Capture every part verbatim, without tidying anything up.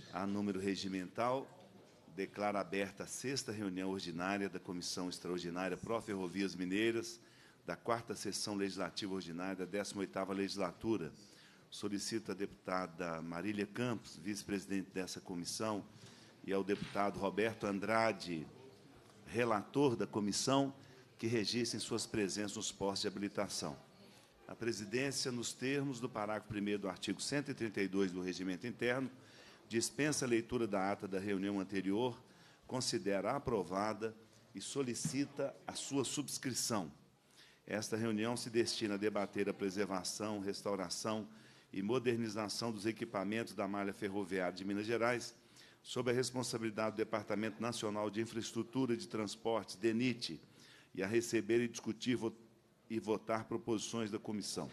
a número regimental, declaro aberta a sexta reunião ordinária da Comissão Extraordinária Pró-Ferrovias Mineiras, da quarta Sessão Legislativa Ordinária da décima oitava Legislatura. Solicito à deputada Marília Campos, vice-presidente dessa comissão, e ao deputado Roberto Andrade, relator da comissão, que registrem suas presenças nos postos de habilitação. A presidência, nos termos do parágrafo primeiro do artigo cento e trinta e dois do Regimento Interno, dispensa a leitura da ata da reunião anterior, considera aprovada e solicita a sua subscrição. Esta reunião se destina a debater a preservação, restauração e modernização dos equipamentos da malha ferroviária de Minas Gerais, sob a responsabilidade do Departamento Nacional de Infraestrutura de Transportes, DENIT, e a receber e discutir e votar proposições da comissão.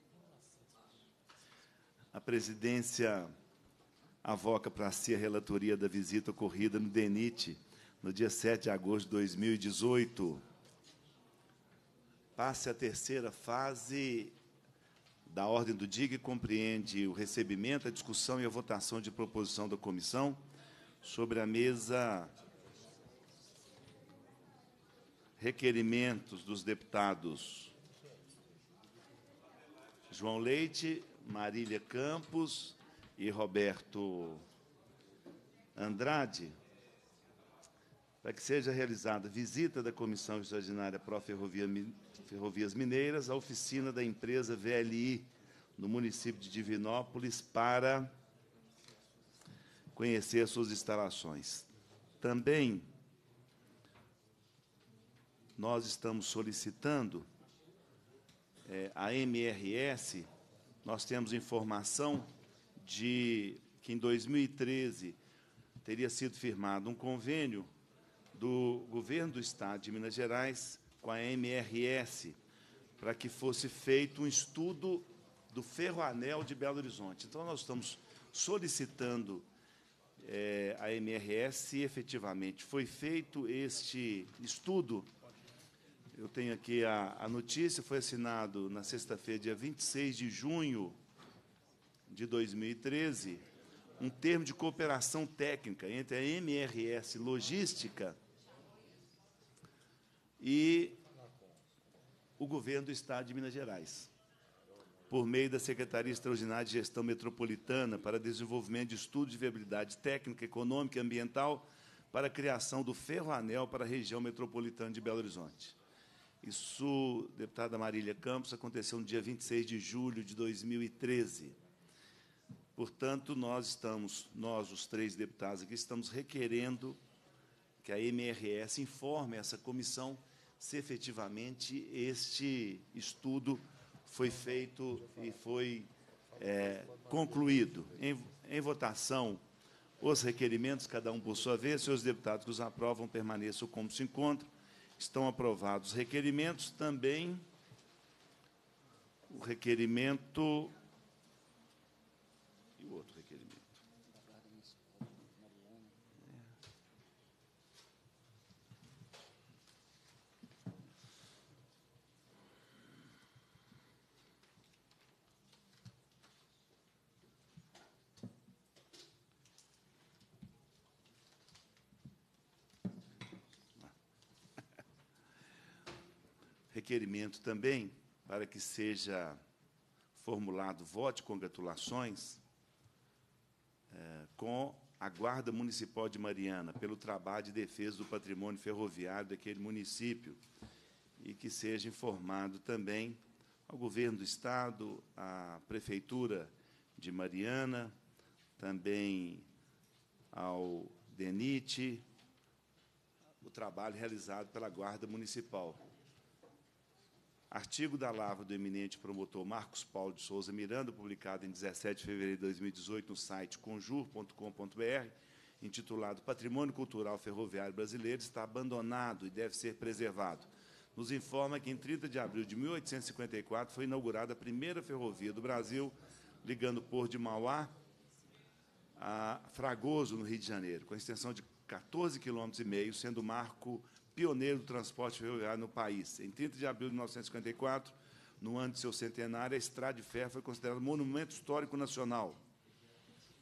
A presidência avoca para si a relatoria da visita ocorrida no DENIT, no dia sete de agosto de dois mil e dezoito. Passe à terceira fase da ordem do dia, que compreende o recebimento, a discussão e a votação de proposição da comissão. Sobre a mesa, requerimentos dos deputados João Leite, Marília Campos e Roberto Andrade, para que seja realizada visita da Comissão Extraordinária Pró-Ferrovias Mineiras à oficina da empresa V L I, no município de Divinópolis, para conhecer suas instalações. Também nós estamos solicitando é, a M R S, nós temos informação de que, em dois mil e treze, teria sido firmado um convênio do Governo do Estado de Minas Gerais com a M R S, para que fosse feito um estudo do Ferroanel de Belo Horizonte. Então, nós estamos solicitando é, a M R S, se efetivamente foi feito este estudo. Eu tenho aqui a, a notícia, foi assinado na sexta-feira, dia vinte e seis de junho de dois mil e treze, um termo de cooperação técnica entre a M R S Logística e o Governo do Estado de Minas Gerais, por meio da Secretaria Extraordinária de Gestão Metropolitana para Desenvolvimento de Estudos de Viabilidade Técnica, Econômica e Ambiental para a criação do Ferroanel para a região metropolitana de Belo Horizonte. Isso, deputada Marília Campos, aconteceu no dia vinte e seis de julho de dois mil e treze. Portanto, nós estamos, nós, os três deputados aqui, estamos requerendo que a M R S informe essa comissão se efetivamente este estudo foi feito e foi é, concluído. Em, em votação, os requerimentos, cada um por sua vez, se os deputados que os aprovam permaneçam como se encontram. Estão aprovados os requerimentos. Também o requerimento... E o outro requerimento? Requerimento também para que seja formulado voto de congratulações é, com a Guarda Municipal de Mariana pelo trabalho de defesa do patrimônio ferroviário daquele município, e que seja informado também ao Governo do Estado, à Prefeitura de Mariana, também ao DENIT, o trabalho realizado pela Guarda Municipal. Artigo da lavra do eminente promotor Marcos Paulo de Souza Miranda, publicado em dezessete de fevereiro de dois mil e dezoito no site conjur ponto com ponto br, intitulado Patrimônio Cultural Ferroviário Brasileiro, está abandonado e deve ser preservado. Nos informa que, em trinta de abril de mil oitocentos e cinquenta e quatro, foi inaugurada a primeira ferrovia do Brasil, ligando o Porto de Mauá a Fragoso, no Rio de Janeiro, com extensão de quatorze quilômetros e meio, sendo o marco pioneiro do transporte ferroviário no país. Em trinta de abril de mil novecentos e cinquenta e quatro, no ano de seu centenário, a Estrada de Ferro foi considerada monumento histórico nacional.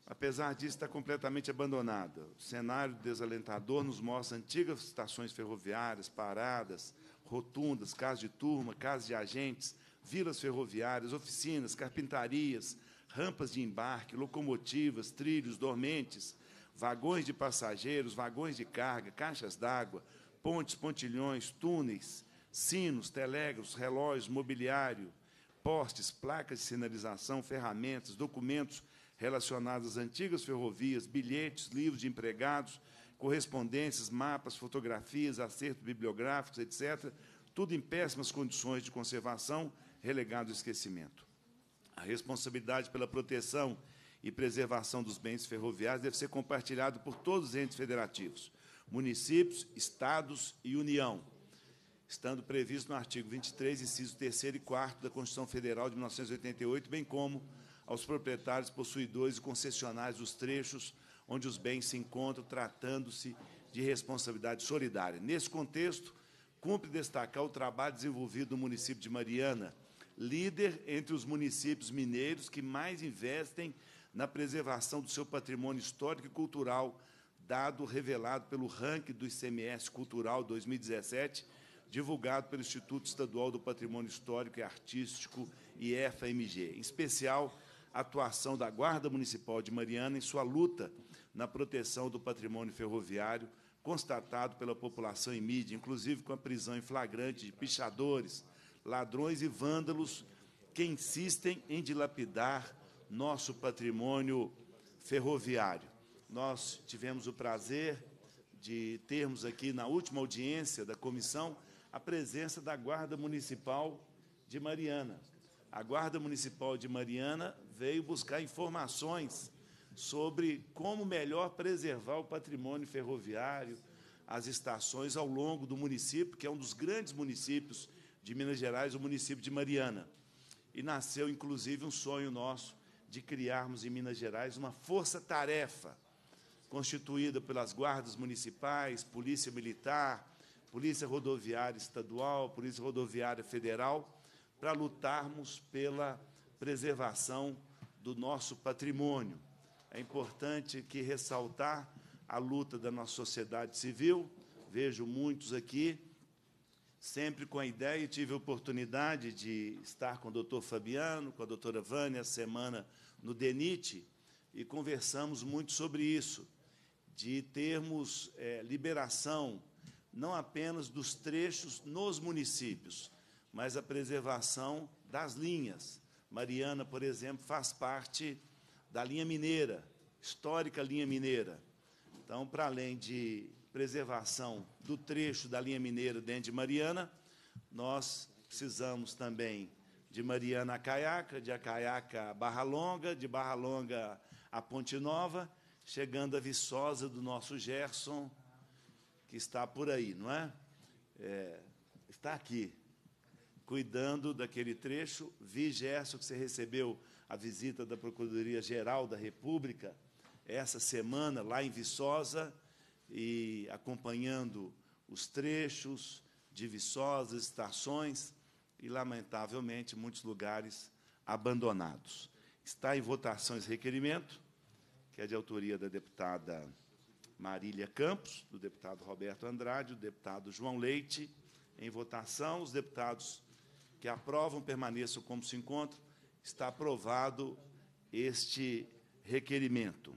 apesar disso, está completamente abandonada. O cenário desalentador nos mostra antigas estações ferroviárias, paradas, rotundas, casas de turma, casas de agentes, vilas ferroviárias, oficinas, carpintarias, rampas de embarque, locomotivas, trilhos, dormentes, vagões de passageiros, vagões de carga, caixas d'água, pontes, pontilhões, túneis, sinos, telégrafos, relógios, mobiliário, postes, placas de sinalização, ferramentas, documentos relacionados às antigas ferrovias, bilhetes, livros de empregados, correspondências, mapas, fotografias, acertos bibliográficos, etcétera, tudo em péssimas condições de conservação, relegado ao esquecimento. A responsabilidade pela proteção e preservação dos bens ferroviários deve ser compartilhada por todos os entes federativos, municípios, estados e União, estando previsto no artigo vinte e três, inciso terceiro e quarto da Constituição Federal de mil novecentos e oitenta e oito, bem como aos proprietários, possuidores e concessionários dos trechos onde os bens se encontram, tratando-se de responsabilidade solidária. Nesse contexto, cumpre destacar o trabalho desenvolvido no município de Mariana, líder entre os municípios mineiros que mais investem na preservação do seu patrimônio histórico e cultural, dado revelado pelo ranking do I C M S Cultural dois mil e dezessete, divulgado pelo Instituto Estadual do Patrimônio Histórico e Artístico e F A M G. Em especial, a atuação da Guarda Municipal de Mariana em sua luta na proteção do patrimônio ferroviário, constatado pela população e mídia, inclusive com a prisão em flagrante de pichadores, ladrões e vândalos que insistem em dilapidar nosso patrimônio ferroviário. Nós tivemos o prazer de termos aqui, na última audiência da comissão, a presença da Guarda Municipal de Mariana. A Guarda Municipal de Mariana veio buscar informações sobre como melhor preservar o patrimônio ferroviário, as estações ao longo do município, que é um dos grandes municípios de Minas Gerais, o município de Mariana. E nasceu, inclusive, um sonho nosso de criarmos em Minas Gerais uma força-tarefa constituída pelas guardas municipais, Polícia Militar, Polícia Rodoviária Estadual, Polícia Rodoviária Federal, para lutarmos pela preservação do nosso patrimônio. É importante que ressaltar a luta da nossa sociedade civil, vejo muitos aqui, sempre com a ideia, e tive a oportunidade de estar com o doutor Fabiano, com a doutora Vânia, a semana no DENIT, e conversamos muito sobre isso, de termos é, liberação, não apenas dos trechos nos municípios, mas a preservação das linhas. Mariana, por exemplo, faz parte da linha mineira, histórica linha mineira. Então, para além de preservação do trecho da linha mineira dentro de Mariana, nós precisamos também de Mariana a Caiaca, de Acaiaca a Barra Longa, de Barra Longa a Ponte Nova, chegando a Viçosa do nosso Gerson, que está por aí, não é? É está aqui, cuidando daquele trecho. Vi, Gerson, que você recebeu a visita da Procuradoria-Geral da República essa semana, lá em Viçosa, e acompanhando os trechos de Viçosa, estações, e, lamentavelmente, muitos lugares abandonados. Está em votação esse requerimento, que é de autoria da deputada Marília Campos, do deputado Roberto Andrade, do deputado João Leite. Em votação, os deputados que aprovam permaneçam como se encontram. Está aprovado este requerimento.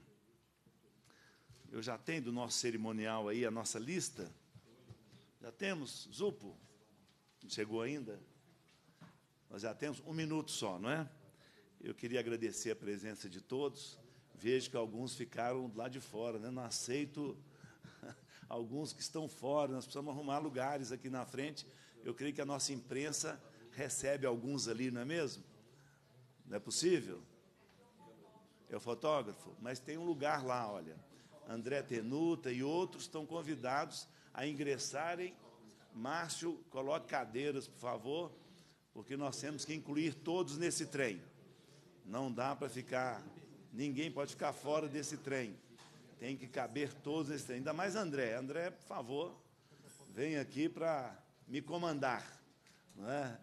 Eu já tenho do nosso cerimonial aí a nossa lista. Já temos, Zupo? Não chegou ainda? Nós já temos um minuto só, não é? Eu queria agradecer a presença de todos. Vejo que alguns ficaram lá de fora, né? Não aceito alguns que estão fora. Nós precisamos arrumar lugares aqui na frente. Eu creio que a nossa imprensa recebe alguns ali, não é mesmo? Não é possível? É o fotógrafo? Mas tem um lugar lá, olha. André Tenuta e outros estão convidados a ingressarem. Márcio, coloque cadeiras, por favor, porque nós temos que incluir todos nesse trem. Não dá para ficar... Ninguém pode ficar fora desse trem. Tem que caber todos nesse trem. Ainda mais André. André, por favor, vem aqui para me comandar. Não é?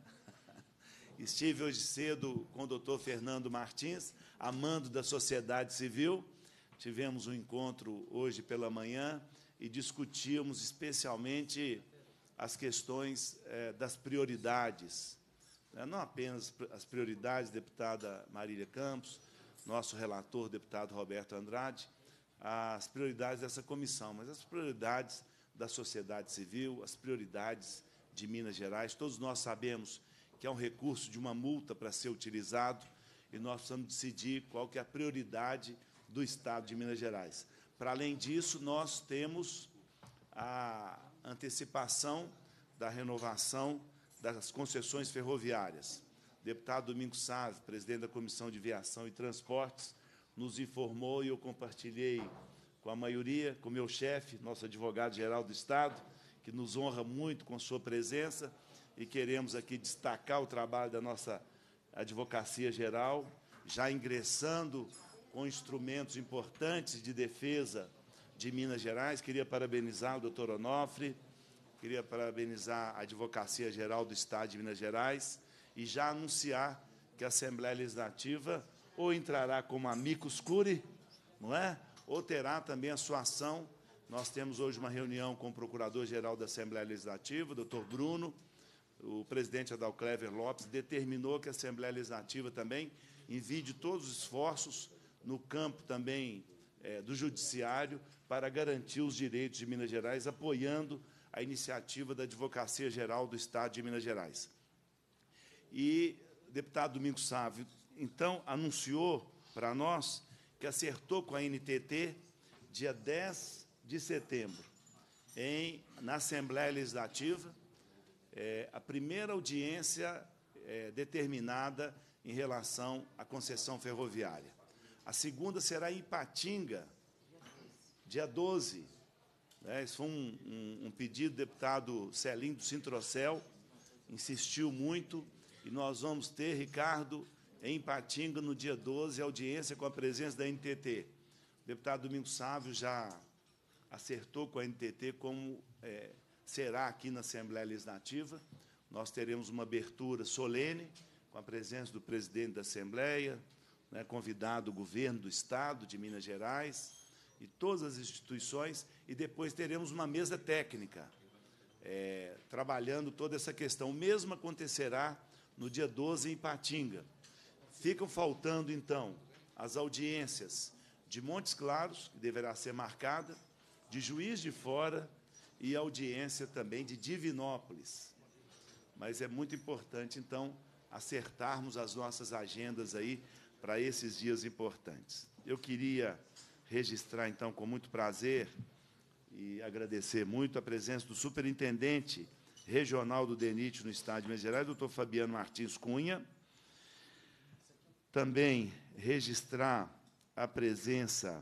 Estive hoje cedo com o doutor Fernando Martins, amando da sociedade civil, tivemos um encontro hoje pela manhã e discutíamos especialmente as questões eh, das prioridades, né? Não apenas as prioridades, deputada Marília Campos, nosso relator, deputado Roberto Andrade, as prioridades dessa comissão, mas as prioridades da sociedade civil, as prioridades de Minas Gerais. Todos nós sabemos que é um recurso de uma multa para ser utilizado e nós precisamos decidir qual que é a prioridade do Estado de Minas Gerais. Para além disso, nós temos a antecipação da renovação das concessões ferroviárias. O deputado Domingos Sávio, presidente da Comissão de Viação e Transportes, nos informou, e eu compartilhei com a maioria, com o meu chefe, nosso advogado-geral do Estado, que nos honra muito com sua presença, e queremos aqui destacar o trabalho da nossa Advocacia Geral, já ingressando com instrumentos importantes de defesa de Minas Gerais. Queria parabenizar o doutor Onofre, queria parabenizar a Advocacia Geral do Estado de Minas Gerais e já anunciar que a Assembleia Legislativa ou entrará como amicus curiae, não é? Ou terá também a sua ação. Nós temos hoje uma reunião com o Procurador-Geral da Assembleia Legislativa, o doutor Bruno. O presidente Adalclever Lopes determinou que a Assembleia Legislativa também envie todos os esforços no campo também é, do Judiciário para garantir os direitos de Minas Gerais, apoiando a iniciativa da Advocacia Geral do Estado de Minas Gerais. E o deputado Domingos Sávio, então, anunciou para nós que acertou com a N T T, dia dez de setembro, em, na Assembleia Legislativa, é, a primeira audiência é, determinada em relação à concessão ferroviária. A segunda será em Ipatinga, dia doze. Né? Isso foi um, um, um pedido do deputado Celinho do Sintrocel, insistiu muito, e nós vamos ter, Ricardo, em Ipatinga, no dia doze, audiência com a presença da N T T. O deputado Domingos Sávio já acertou com a N T T como é, será aqui na Assembleia Legislativa. Nós teremos uma abertura solene, com a presença do presidente da Assembleia, né, convidado o governo do Estado de Minas Gerais e todas as instituições, e depois teremos uma mesa técnica, é, trabalhando toda essa questão. O mesmo acontecerá no dia doze, em Ipatinga. Ficam faltando, então, as audiências de Montes Claros, que deverá ser marcada, de Juiz de Fora e a audiência também de Divinópolis. Mas é muito importante, então, acertarmos as nossas agendas aí para esses dias importantes. Eu queria registrar, então, com muito prazer e agradecer muito a presença do superintendente regional do DENIT no Estado de Minas Gerais, doutor Fabiano Martins Cunha. Também registrar a presença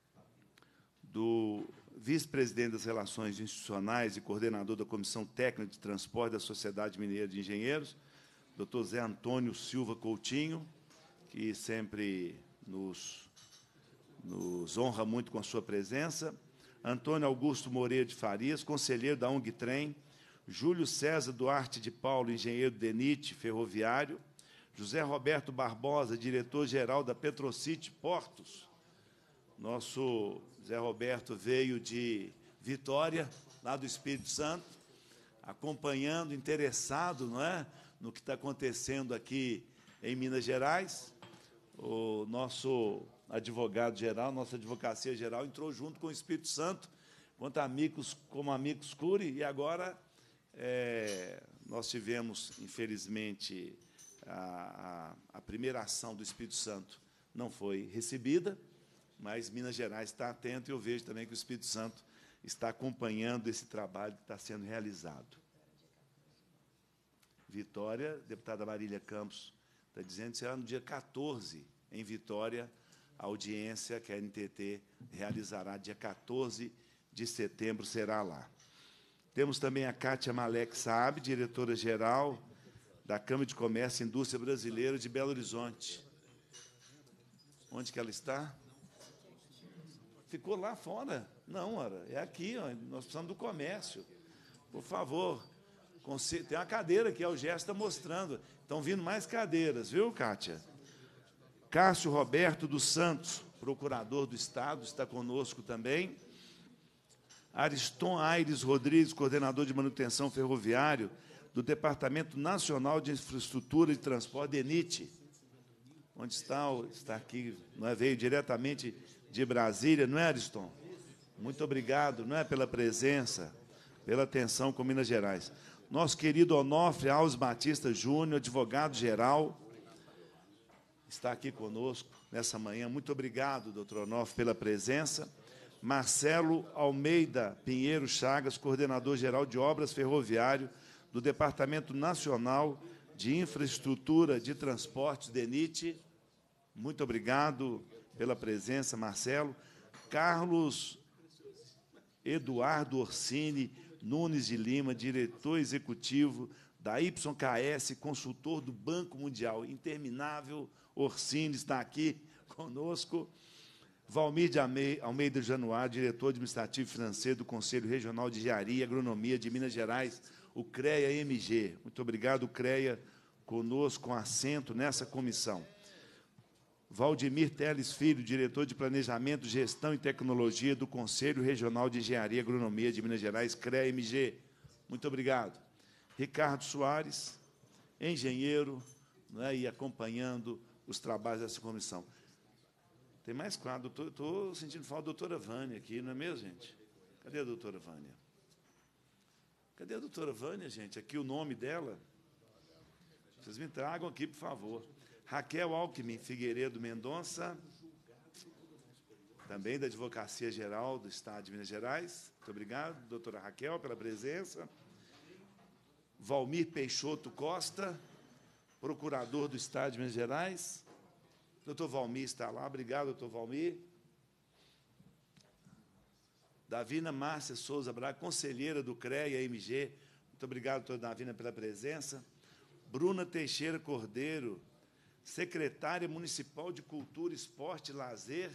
do vice-presidente das Relações Institucionais e coordenador da Comissão Técnica de Transporte da Sociedade Mineira de Engenheiros, doutor Zé Antônio Silva Coutinho, que sempre nos, nos honra muito com a sua presença, Antônio Augusto Moreira de Farias, conselheiro da UNG Trem, Júlio César Duarte de Paulo, engenheiro do DENIT ferroviário, José Roberto Barbosa, diretor-geral da Petrocity Portos. Nosso Zé Roberto veio de Vitória, lá do Espírito Santo, acompanhando, interessado, não é, no que está acontecendo aqui em Minas Gerais. O nosso advogado-geral, nossa advocacia geral, entrou junto com o Espírito Santo, quanto amigos, como amicus curiae, e agora é, nós tivemos, infelizmente, a, a, a primeira ação do Espírito Santo não foi recebida, mas Minas Gerais está atento, e eu vejo também que o Espírito Santo está acompanhando esse trabalho que está sendo realizado. Vitória, deputada Marília Campos está dizendo que será no dia quatorze, em Vitória, a audiência que a N T T realizará dia quatorze de setembro, será lá. Temos também a Kátia Malek Saab, diretora-geral da Câmara de Comércio e Indústria Brasileira de Belo Horizonte. Onde que ela está? Ficou lá fora? Não, ora, é aqui, ó, nós precisamos do comércio. Por favor, tem uma cadeira aqui, o gesto está mostrando. Estão vindo mais cadeiras, viu, Kátia? Cássio Roberto dos Santos, procurador do Estado, está conosco também. Ariston Aires Rodrigues, coordenador de manutenção ferroviário do Departamento Nacional de Infraestrutura de Transporte, DENIT. Onde está? Está aqui, não é? Veio diretamente de Brasília, não é, Ariston? Muito obrigado, não é, pela presença, pela atenção com Minas Gerais. Nosso querido Onofre Alves Batista Júnior, advogado-geral, está aqui conosco nessa manhã. Muito obrigado, doutor Onofre, pela presença. Marcelo Almeida Pinheiro Chagas, coordenador-geral de obras ferroviário do Departamento Nacional de Infraestrutura de Transportes, DENIT. Muito obrigado pela presença, Marcelo. Carlos Eduardo Orsini Nunes de Lima, diretor executivo da Y K S, consultor do Banco Mundial. Interminável, Orsini está aqui conosco. Valmir de Almeida Januário, diretor administrativo e financeiro do Conselho Regional de Engenharia e Agronomia de Minas Gerais, o CREA-M G. Muito obrigado, CREA, conosco, com assento nessa comissão. Valdemir Teles Filho, diretor de Planejamento, Gestão e Tecnologia do Conselho Regional de Engenharia e Agronomia de Minas Gerais, CREA-M G. Muito obrigado. Ricardo Soares, engenheiro, né, e acompanhando os trabalhos dessa comissão. Tem mais quadro. Estou sentindo falta da doutora Vânia aqui, não é mesmo, gente? Cadê a doutora Vânia? Cadê a doutora Vânia, gente? Aqui o nome dela. Vocês me tragam aqui, por favor. Raquel Alckmin Figueiredo Mendonça, também da Advocacia Geral do Estado de Minas Gerais. Muito obrigado, doutora Raquel, pela presença. Valmir Peixoto Costa, procurador do Estado de Minas Gerais. Doutor Valmir está lá. Obrigado, doutor Valmir. Davina Márcia Souza Braga, conselheira do CREA-M G. Muito obrigado, doutora Davina, pela presença. Bruna Teixeira Cordeiro, secretária municipal de Cultura, Esporte, Lazer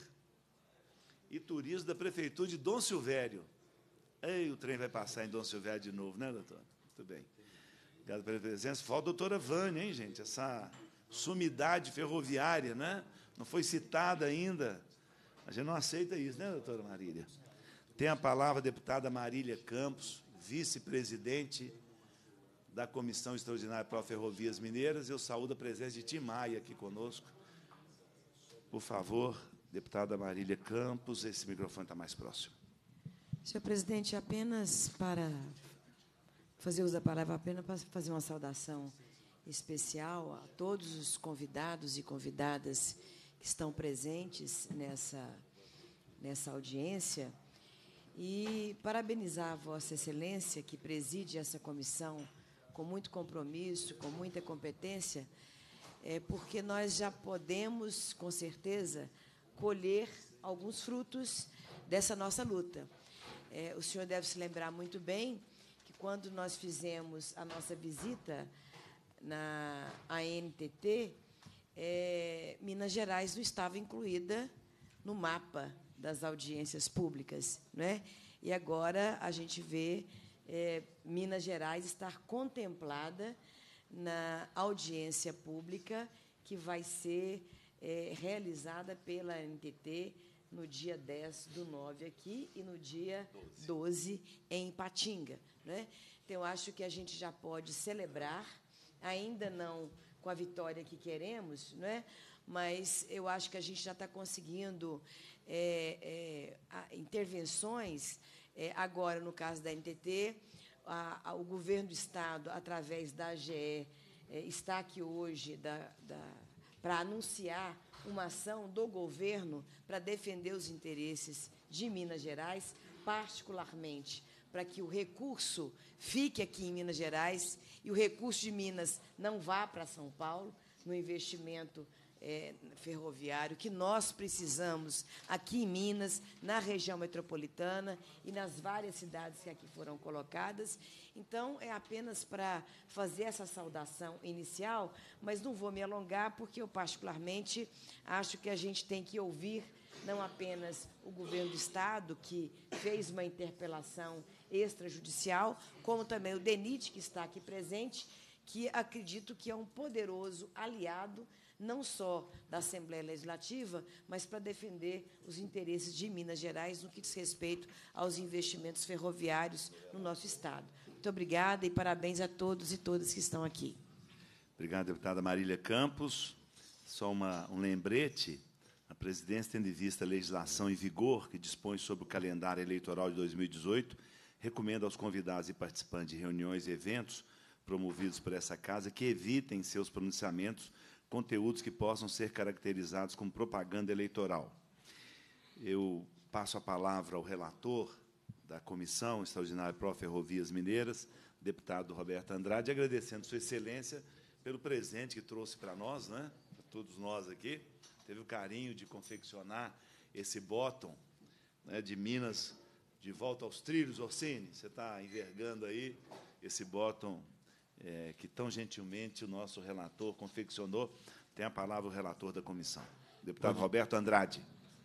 e Turismo da Prefeitura de Dom Silvério. Ei, o trem vai passar em Dom Silvério de novo, né, doutor? Muito bem. Obrigado pela presença. Falta a doutora Vânia, hein, gente? Essa sumidade ferroviária, né? Não foi citada ainda. A gente não aceita isso, né, doutora Marília? Tem a palavra a deputada Marília Campos, vice-presidente da Comissão Extraordinária para Ferrovias Mineiras. Eu saúdo a presença de Tim Maia aqui conosco. Por favor, deputada Marília Campos, esse microfone está mais próximo. Senhor presidente, apenas para fazer uso da palavra, apenas para fazer uma saudação especial a todos os convidados e convidadas que estão presentes nessa, nessa audiência e parabenizar a Vossa Excelência, que preside essa comissão com muito compromisso, com muita competência, é, porque nós já podemos, com certeza, colher alguns frutos dessa nossa luta. É, o senhor deve se lembrar muito bem que, quando nós fizemos a nossa visita na A N T T, é, Minas Gerais não estava incluída no mapa das audiências públicas, não é? E agora a gente vê É, Minas Gerais estar contemplada na audiência pública que vai ser é, realizada pela A N T T no dia dez do nove aqui e no dia doze em Ipatinga, né? Então, eu acho que a gente já pode celebrar, ainda não com a vitória que queremos, né? Mas eu acho que a gente já está conseguindo é, é, intervenções. É, agora, no caso da A N T T, a, a, o governo do Estado, através da A G E, é, está aqui hoje da, da, para anunciar uma ação do governo para defender os interesses de Minas Gerais, particularmente para que o recurso fique aqui em Minas Gerais e o recurso de Minas não vá para São Paulo, no investimento É, ferroviário que nós precisamos aqui em Minas, na região metropolitana e nas várias cidades que aqui foram colocadas. Então, é apenas para fazer essa saudação inicial, mas não vou me alongar, porque eu, particularmente, acho que a gente tem que ouvir não apenas o governo do Estado, que fez uma interpelação extrajudicial, como também o DENIT, que está aqui presente, que acredito que é um poderoso aliado não só da Assembleia Legislativa, mas para defender os interesses de Minas Gerais no que diz respeito aos investimentos ferroviários no nosso Estado. Muito obrigada e parabéns a todos e todas que estão aqui. Obrigado, deputada Marília Campos. Só uma, um lembrete. A presidência, tendo em vista a legislação em vigor que dispõe sobre o calendário eleitoral de dois mil e dezoito, recomenda aos convidados e participantes de reuniões e eventos promovidos por essa Casa que evitem em seus pronunciamentos conteúdos que possam ser caracterizados como propaganda eleitoral. Eu passo a palavra ao relator da Comissão Extraordinária Pró Ferrovias Mineiras, deputado Roberto Andrade, agradecendo Sua Excelência pelo presente que trouxe para nós, né, para todos nós aqui. Teve o carinho de confeccionar esse bottom, né, de Minas de volta aos trilhos. Orsini, você está envergando aí esse bottom é, que tão gentilmente o nosso relator confeccionou. Tem a palavra o relator da comissão, deputado Roberto Andrade.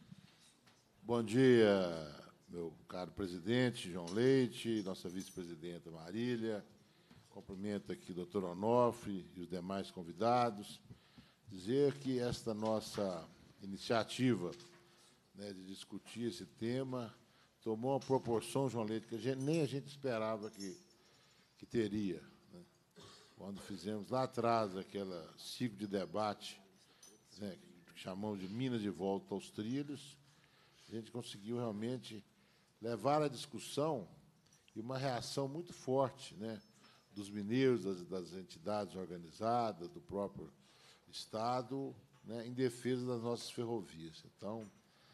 Bom dia, meu caro presidente João Leite, nossa vice-presidenta Marília. Cumprimento aqui o doutor Onofre e os demais convidados. Dizer que esta nossa iniciativa, né, de discutir esse tema tomou uma proporção, João Leite, que a gente, nem a gente esperava que, que teria. Né? Quando fizemos lá atrás aquele ciclo de debate, né, que chamamos de Minas de Volta aos Trilhos, a gente conseguiu realmente levar a discussão e uma reação muito forte, né, dos mineiros, das, das entidades organizadas, do próprio Estado, né, em defesa das nossas ferrovias. Então,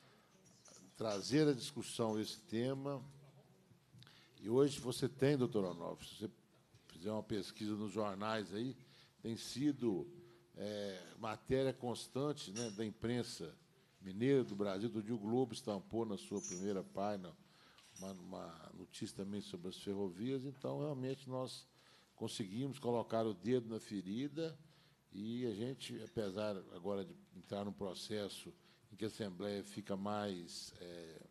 trazer à discussão esse tema, e hoje você tem, doutor Onofre, se você fizer uma pesquisa nos jornais aí, tem sido é, matéria constante, né, da imprensa mineira do Brasil. Do dia o Globo estampou na sua primeira página uma, uma notícia também sobre as ferrovias. Então, realmente, nós conseguimos colocar o dedo na ferida e a gente, apesar agora de entrar num processo em que a Assembleia fica mais... É,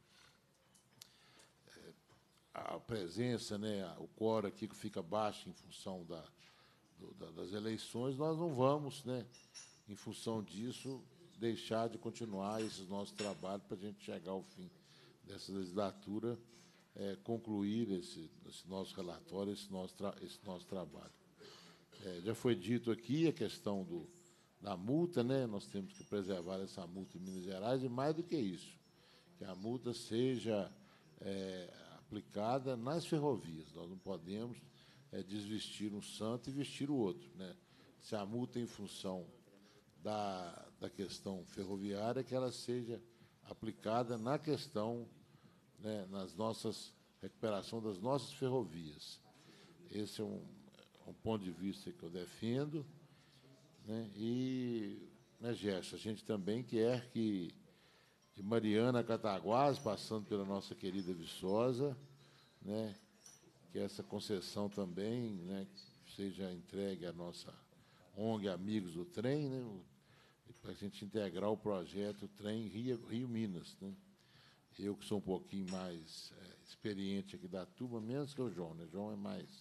é, a presença, né, o quórum aqui que fica baixo em função da, do, da, das eleições, nós não vamos, né, em função disso, deixar de continuar esses nossos trabalhos para a gente chegar ao fim dessa legislatura, é, concluir esse, esse nosso relatório, esse nosso, tra esse nosso trabalho. É, já foi dito aqui a questão do, da multa, né? Nós temos que preservar essa multa em Minas Gerais, e mais do que isso, que a multa seja é, aplicada nas ferrovias. Nós não podemos é, desvestir um santo e vestir o outro, né? Se a multa é em função da, da questão ferroviária, que ela seja aplicada na questão, né, nas nossas recuperação das nossas ferrovias. Esse é um, um ponto de vista que eu defendo, né? E, né, Gerson, a gente também quer que de Mariana a Cataguás, passando pela nossa querida Viçosa, né, que essa concessão também, né, seja entregue à nossa O N G Amigos do Trem, né, para a gente integrar o projeto Trem Rio, Rio Minas, né? Eu, que sou um pouquinho mais é, experiente aqui da turma, menos que o João, né? O João é mais...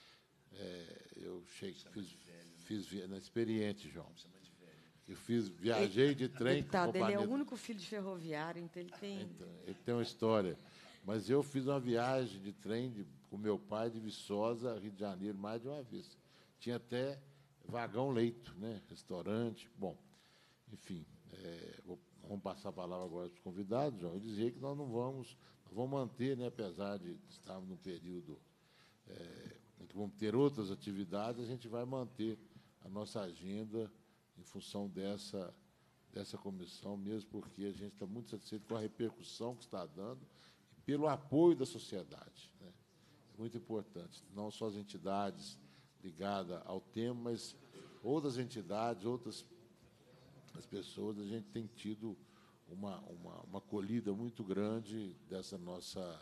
É, eu cheguei, fiz, fiz, fiz na experiente, João. Eu fiz, viajei de trem... Deputado, com companhia... ele é o único filho de ferroviário, então ele tem... Então, ele tem uma história. Mas eu fiz uma viagem de trem de, com meu pai de Viçosa, Rio de Janeiro, mais de uma vez. Tinha até vagão-leito, né? Restaurante. Bom, enfim, é, vou, vamos passar a palavra agora para os convidados, João, e dizer que nós não vamos, nós vamos manter, né, apesar de estarmos num período é, em que vamos ter outras atividades, a gente vai manter a nossa agenda em função dessa, dessa comissão, mesmo porque a gente está muito satisfeito com a repercussão que está dando e pelo apoio da sociedade, né? É muito importante, não só as entidades ligadas ao tema, mas outras entidades, outras as pessoas, a gente tem tido uma, uma, uma acolhida muito grande dessa nossa,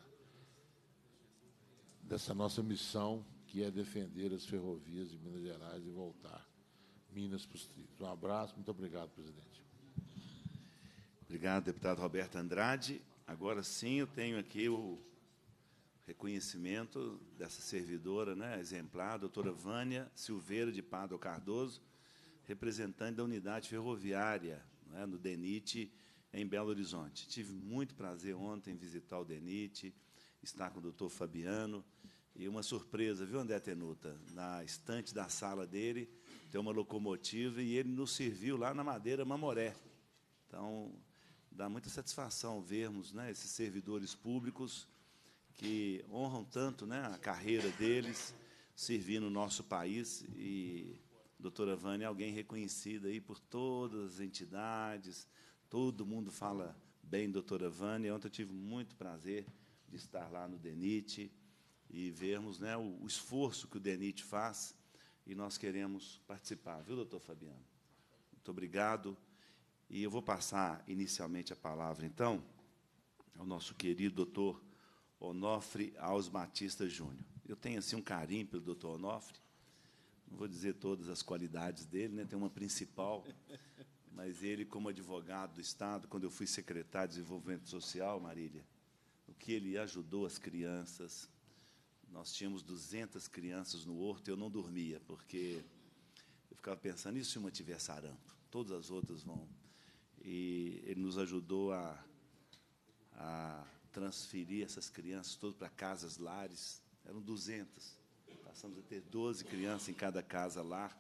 dessa nossa missão, que é defender as ferrovias de Minas Gerais e voltar Minas para os trilhos. Um abraço, muito obrigado, presidente. Obrigado, deputado Roberto Andrade. Agora sim, eu tenho aqui o reconhecimento dessa servidora, né, exemplar, a doutora Vânia Silveira de Pádua Cardoso, representante da unidade ferroviária, não é, no DENIT, em Belo Horizonte. Tive muito prazer ontem em visitar o DENIT, estar com o doutor Fabiano, e uma surpresa, viu, André Tenuta? Na estante da sala dele tem uma locomotiva e ele nos serviu lá na Madeira Mamoré. Então, dá muita satisfação vermos, né, esses servidores públicos que honram tanto, né, a carreira deles, servindo o nosso país. E a doutora Vânia é alguém reconhecida aí por todas as entidades, todo mundo fala bem, doutora Vânia. Ontem eu tive muito prazer de estar lá no DENIT e vermos, né, o, o esforço que o DENIT faz, e nós queremos participar. Viu, doutor Fabiano? Muito obrigado. E eu vou passar inicialmente a palavra, então, ao nosso querido doutor Onofre Alves Batista Júnior. Eu tenho assim um carinho pelo doutor Onofre, não vou dizer todas as qualidades dele, né, tem uma principal, mas ele, como advogado do Estado, quando eu fui secretário de Desenvolvimento Social, Marília, o que ele ajudou as crianças, nós tínhamos duzentas crianças no horto, eu não dormia, porque eu ficava pensando, e se uma tiver sarampo? Todas as outras vão. E ele nos ajudou a, a transferir essas crianças todas para casas lares, eram duzentas. Passamos a ter doze crianças em cada casa lar,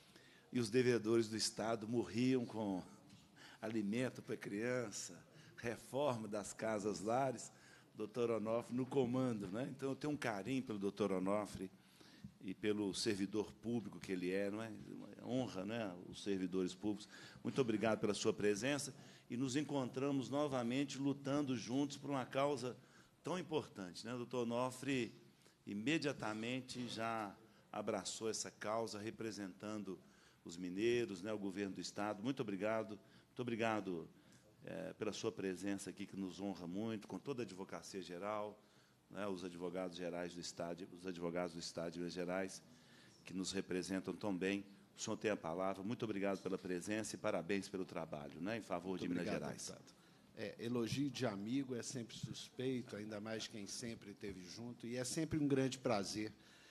e os devedores do Estado morriam com alimento para a criança, reforma das casas lares, doutor Onofre no comando, né? Então, eu tenho um carinho pelo doutor Onofre e pelo servidor público que ele é, não é? Honra, né, os servidores públicos. Muito obrigado pela sua presença, e nos encontramos novamente lutando juntos por uma causa tão importante, né? O doutor Onofre imediatamente já abraçou essa causa, representando os mineiros, né, o governo do Estado. Muito obrigado, muito obrigado é, pela sua presença aqui, que nos honra muito, com toda a advocacia geral, né, os advogados gerais do Estado, os advogados do Estado de Minas Gerais, que nos representam tão bem. O senhor tem a palavra. Muito obrigado pela presença e parabéns pelo trabalho, né, em favor Muito de Minas obrigado, Gerais. Deputado. É, elogio de amigo é sempre suspeito, ainda mais quem sempre esteve junto, e é sempre um grande prazer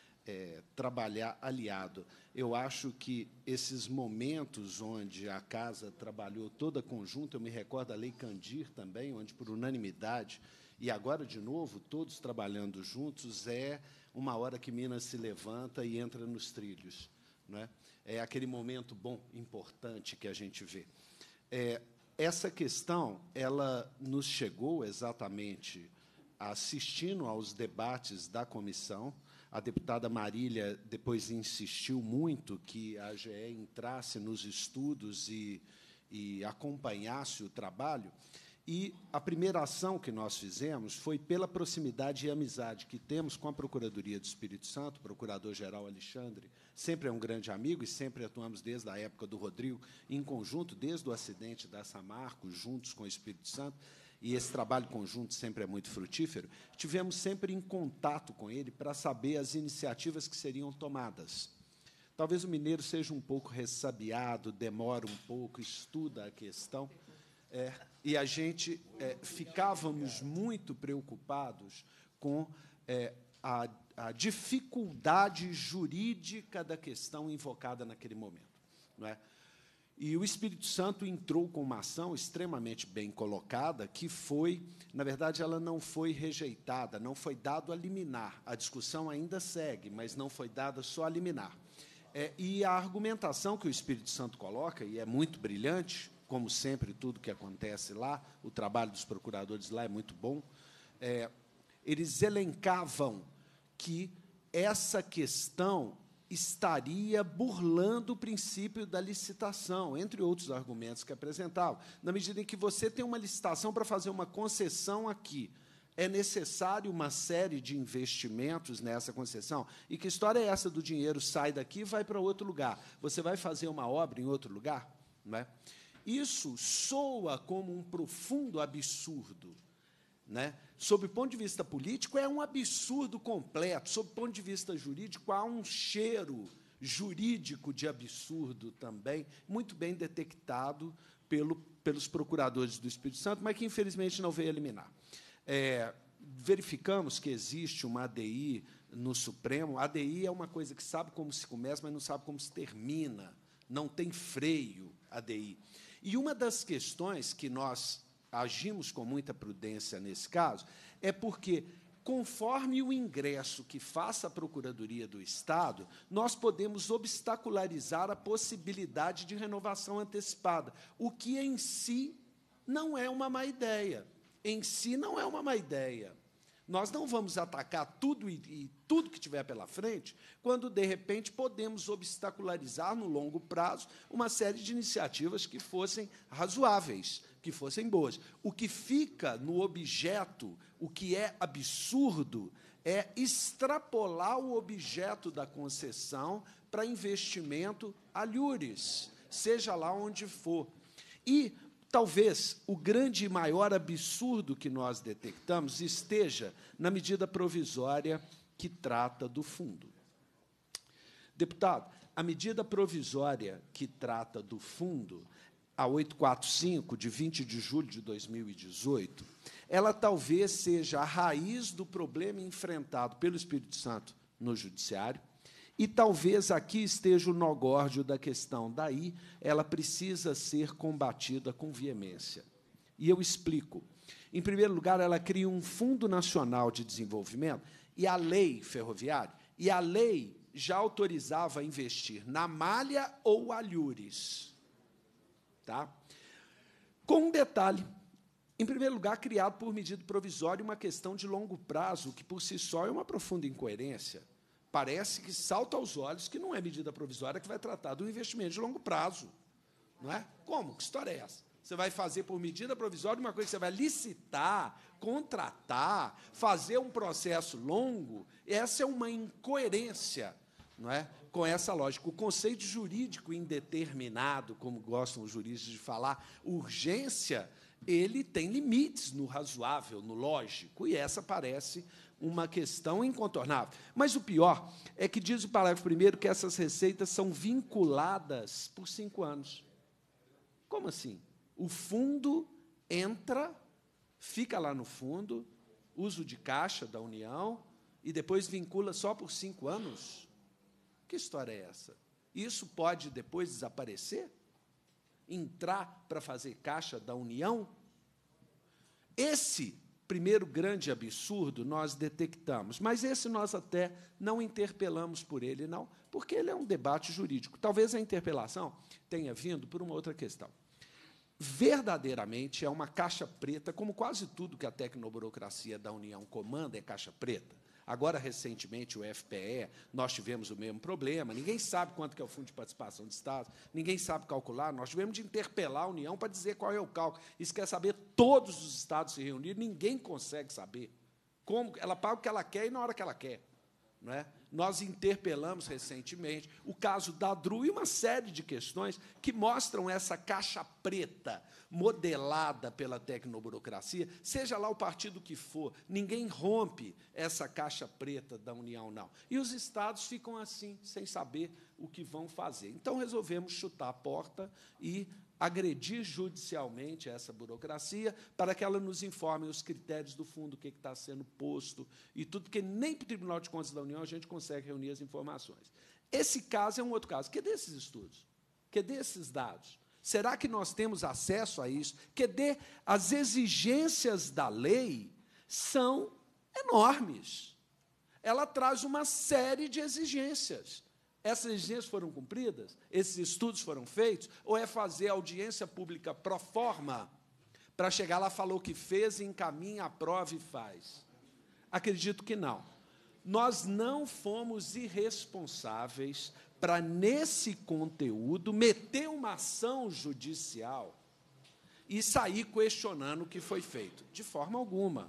é, trabalhar aliado. Eu acho que esses momentos onde a Casa trabalhou toda conjunta, eu me recordo da Lei Candir também, onde, por unanimidade, e agora, de novo, todos trabalhando juntos, é uma hora que Minas se levanta e entra nos trilhos, não é? É aquele momento bom, importante que a gente vê. É, essa questão, ela nos chegou exatamente assistindo aos debates da comissão. A deputada Marília depois insistiu muito que a A G E entrasse nos estudos e, e acompanhasse o trabalho. E a primeira ação que nós fizemos foi pela proximidade e amizade que temos com a Procuradoria do Espírito Santo. O Procurador-Geral Alexandre sempre é um grande amigo, e sempre atuamos desde a época do Rodrigo, em conjunto, desde o acidente da Samarco, juntos com o Espírito Santo, e esse trabalho conjunto sempre é muito frutífero. Tivemos sempre em contato com ele para saber as iniciativas que seriam tomadas. Talvez o mineiro seja um pouco ressabiado, demora um pouco, estuda a questão, é, e a gente é, ficávamos muito preocupados com é, a, a dificuldade jurídica da questão invocada naquele momento, não é? E o Espírito Santo entrou com uma ação extremamente bem colocada, que foi, na verdade, ela não foi rejeitada, não foi dado a liminar. A discussão ainda segue, mas não foi dada só a liminar. É, e a argumentação que o Espírito Santo coloca, e é muito brilhante, como sempre, tudo que acontece lá, o trabalho dos procuradores lá é muito bom, é, eles elencavam que essa questão estaria burlando o princípio da licitação, entre outros argumentos que apresentavam. Na medida em que você tem uma licitação para fazer uma concessão aqui, é necessário uma série de investimentos nessa concessão. E que história é essa do dinheiro sai daqui e vai para outro lugar? Você vai fazer uma obra em outro lugar? Não é? Isso soa como um profundo absurdo, né? Sob o ponto de vista político, é um absurdo completo. Sob o ponto de vista jurídico, há um cheiro jurídico de absurdo também, muito bem detectado pelo, pelos procuradores do Espírito Santo, mas que, infelizmente, não veio eliminar. É, verificamos que existe uma A D I no Supremo. A ADI é uma coisa que sabe como se começa, mas não sabe como se termina, não tem freio a D I. E uma das questões que nós agimos com muita prudência nesse caso é porque, conforme o ingresso que faça a Procuradoria do Estado, nós podemos obstacularizar a possibilidade de renovação antecipada, o que, em si, não é uma má ideia. Em si, não é uma má ideia. Nós não vamos atacar tudo e, e tudo que tiver pela frente, quando, de repente, podemos obstacularizar, no longo prazo, uma série de iniciativas que fossem razoáveis, que fossem boas. O que fica no objeto, o que é absurdo, é extrapolar o objeto da concessão para investimento alhures, seja lá onde for. E talvez o grande e maior absurdo que nós detectamos esteja na medida provisória que trata do fundo. Deputado, a medida provisória que trata do fundo, a oitocentos e quarenta e cinco, de vinte de julho de dois mil e dezoito, ela talvez seja a raiz do problema enfrentado pelo Espírito Santo no Judiciário, e talvez aqui esteja o nó górdio da questão. Daí, ela precisa ser combatida com veemência. E eu explico. Em primeiro lugar, ela cria um Fundo Nacional de Desenvolvimento, e a lei ferroviária, e a lei já autorizava investir na malha ou alhures. Tá? Com um detalhe. Em primeiro lugar, criado por medida provisória uma questão de longo prazo, que, por si só, é uma profunda incoerência. Parece que salta aos olhos que não é medida provisória que vai tratar do investimento de longo prazo. Não é? Como? Que história é essa? Você vai fazer, por medida provisória, uma coisa que você vai licitar, contratar, fazer um processo longo. Essa é uma incoerência, não é? Com essa lógica. O conceito jurídico indeterminado, como gostam os juristas de falar, urgência, ele tem limites no razoável, no lógico, e essa parece uma questão incontornável. Mas o pior é que diz o parágrafo primeiro que essas receitas são vinculadas por cinco anos. Como assim? O fundo entra, fica lá no fundo, uso de caixa da União, e depois vincula só por cinco anos? Que história é essa? Isso pode depois desaparecer? Entrar para fazer caixa da União? Esse primeiro grande absurdo nós detectamos, mas esse nós até não interpelamos por ele, não, porque ele é um debate jurídico. Talvez a interpelação tenha vindo por uma outra questão. Verdadeiramente é uma caixa preta, como quase tudo que a tecnoburocracia da União comanda é caixa preta. Agora, recentemente, o F P E, nós tivemos o mesmo problema, ninguém sabe quanto que é o Fundo de Participação de Estados, ninguém sabe calcular, nós tivemos de interpelar a União para dizer qual é o cálculo. Isso quer saber todos os estados se reunirem, ninguém consegue saber. Como ela paga o que ela quer e na hora que ela quer. Não é? Nós interpelamos recentemente o caso da D R U e uma série de questões que mostram essa caixa preta modelada pela tecnoburocracia, seja lá o partido que for, ninguém rompe essa caixa preta da União, não. E os estados ficam assim, sem saber o que vão fazer. Então, resolvemos chutar a porta e agredir judicialmente essa burocracia para que ela nos informe os critérios do fundo, o que está sendo posto e tudo, porque nem para o Tribunal de Contas da União a gente consegue reunir as informações. Esse caso é um outro caso. Que desses estudos? Que desses dados? Será que nós temos acesso a isso? Que de, as exigências da lei são enormes. Ela traz uma série de exigências. Essas exigências foram cumpridas? Esses estudos foram feitos? Ou é fazer audiência pública pro forma para chegar lá, falou que fez, encaminha, aprova e faz? Acredito que não. Nós não fomos irresponsáveis para, nesse conteúdo, meter uma ação judicial e sair questionando o que foi feito. De forma alguma.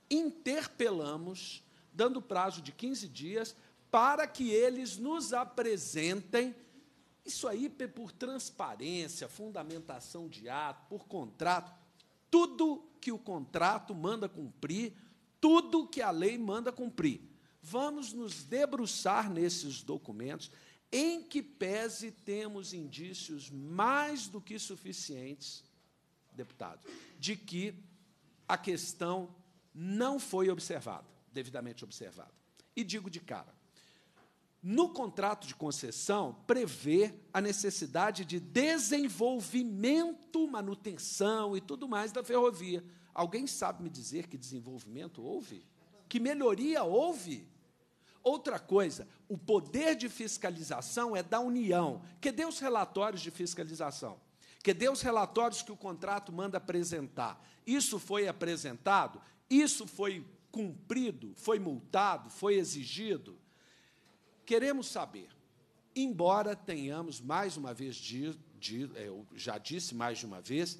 Interpelamos, dando prazo de quinze dias, para que eles nos apresentem, isso aí por transparência, fundamentação de ato, por contrato, tudo que o contrato manda cumprir, tudo que a lei manda cumprir. Vamos nos debruçar nesses documentos, em que pese temos indícios mais do que suficientes, deputado, de que a questão não foi observada, devidamente observada. E digo de cara, no contrato de concessão, prevê a necessidade de desenvolvimento, manutenção e tudo mais da ferrovia. Alguém sabe me dizer que desenvolvimento houve? Que melhoria houve? Outra coisa, o poder de fiscalização é da União. Cadê os relatórios de fiscalização? Cadê os relatórios que o contrato manda apresentar? Isso foi apresentado? Isso foi cumprido? Foi multado? Foi exigido? Queremos saber, embora tenhamos, mais uma vez, de, de, eu já disse mais de uma vez,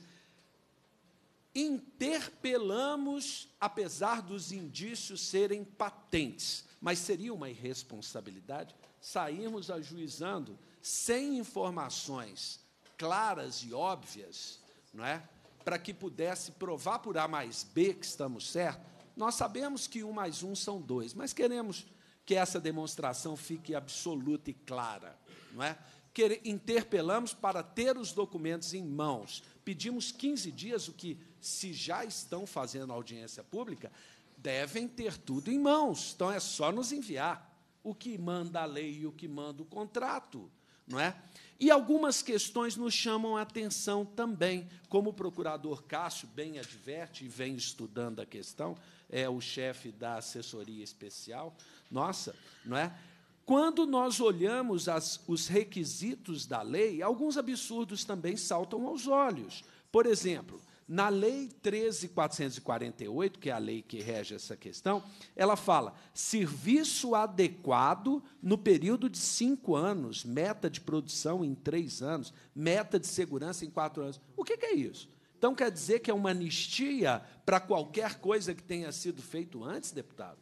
interpelamos, apesar dos indícios serem patentes, mas seria uma irresponsabilidade sairmos ajuizando sem informações claras e óbvias, não é? Para que pudesse provar por A mais B que estamos certos. Nós sabemos que um mais um são dois, mas queremos que essa demonstração fique absoluta e clara, não é? Que interpelamos para ter os documentos em mãos. Pedimos quinze dias, o que, se já estão fazendo audiência pública, devem ter tudo em mãos. Então, é só nos enviar o que manda a lei e o que manda o contrato, não é? E algumas questões nos chamam a atenção também, como o procurador Cássio bem adverte e vem estudando a questão, é o chefe da assessoria especial. Nossa, não é? Quando nós olhamos as, os requisitos da lei, alguns absurdos também saltam aos olhos. Por exemplo, na Lei treze mil quatrocentos e quarenta e oito, que é a lei que rege essa questão, ela fala serviço adequado no período de cinco anos, meta de produção em três anos, meta de segurança em quatro anos. O que é isso? Então, quer dizer que é uma anistia para qualquer coisa que tenha sido feito antes, deputado?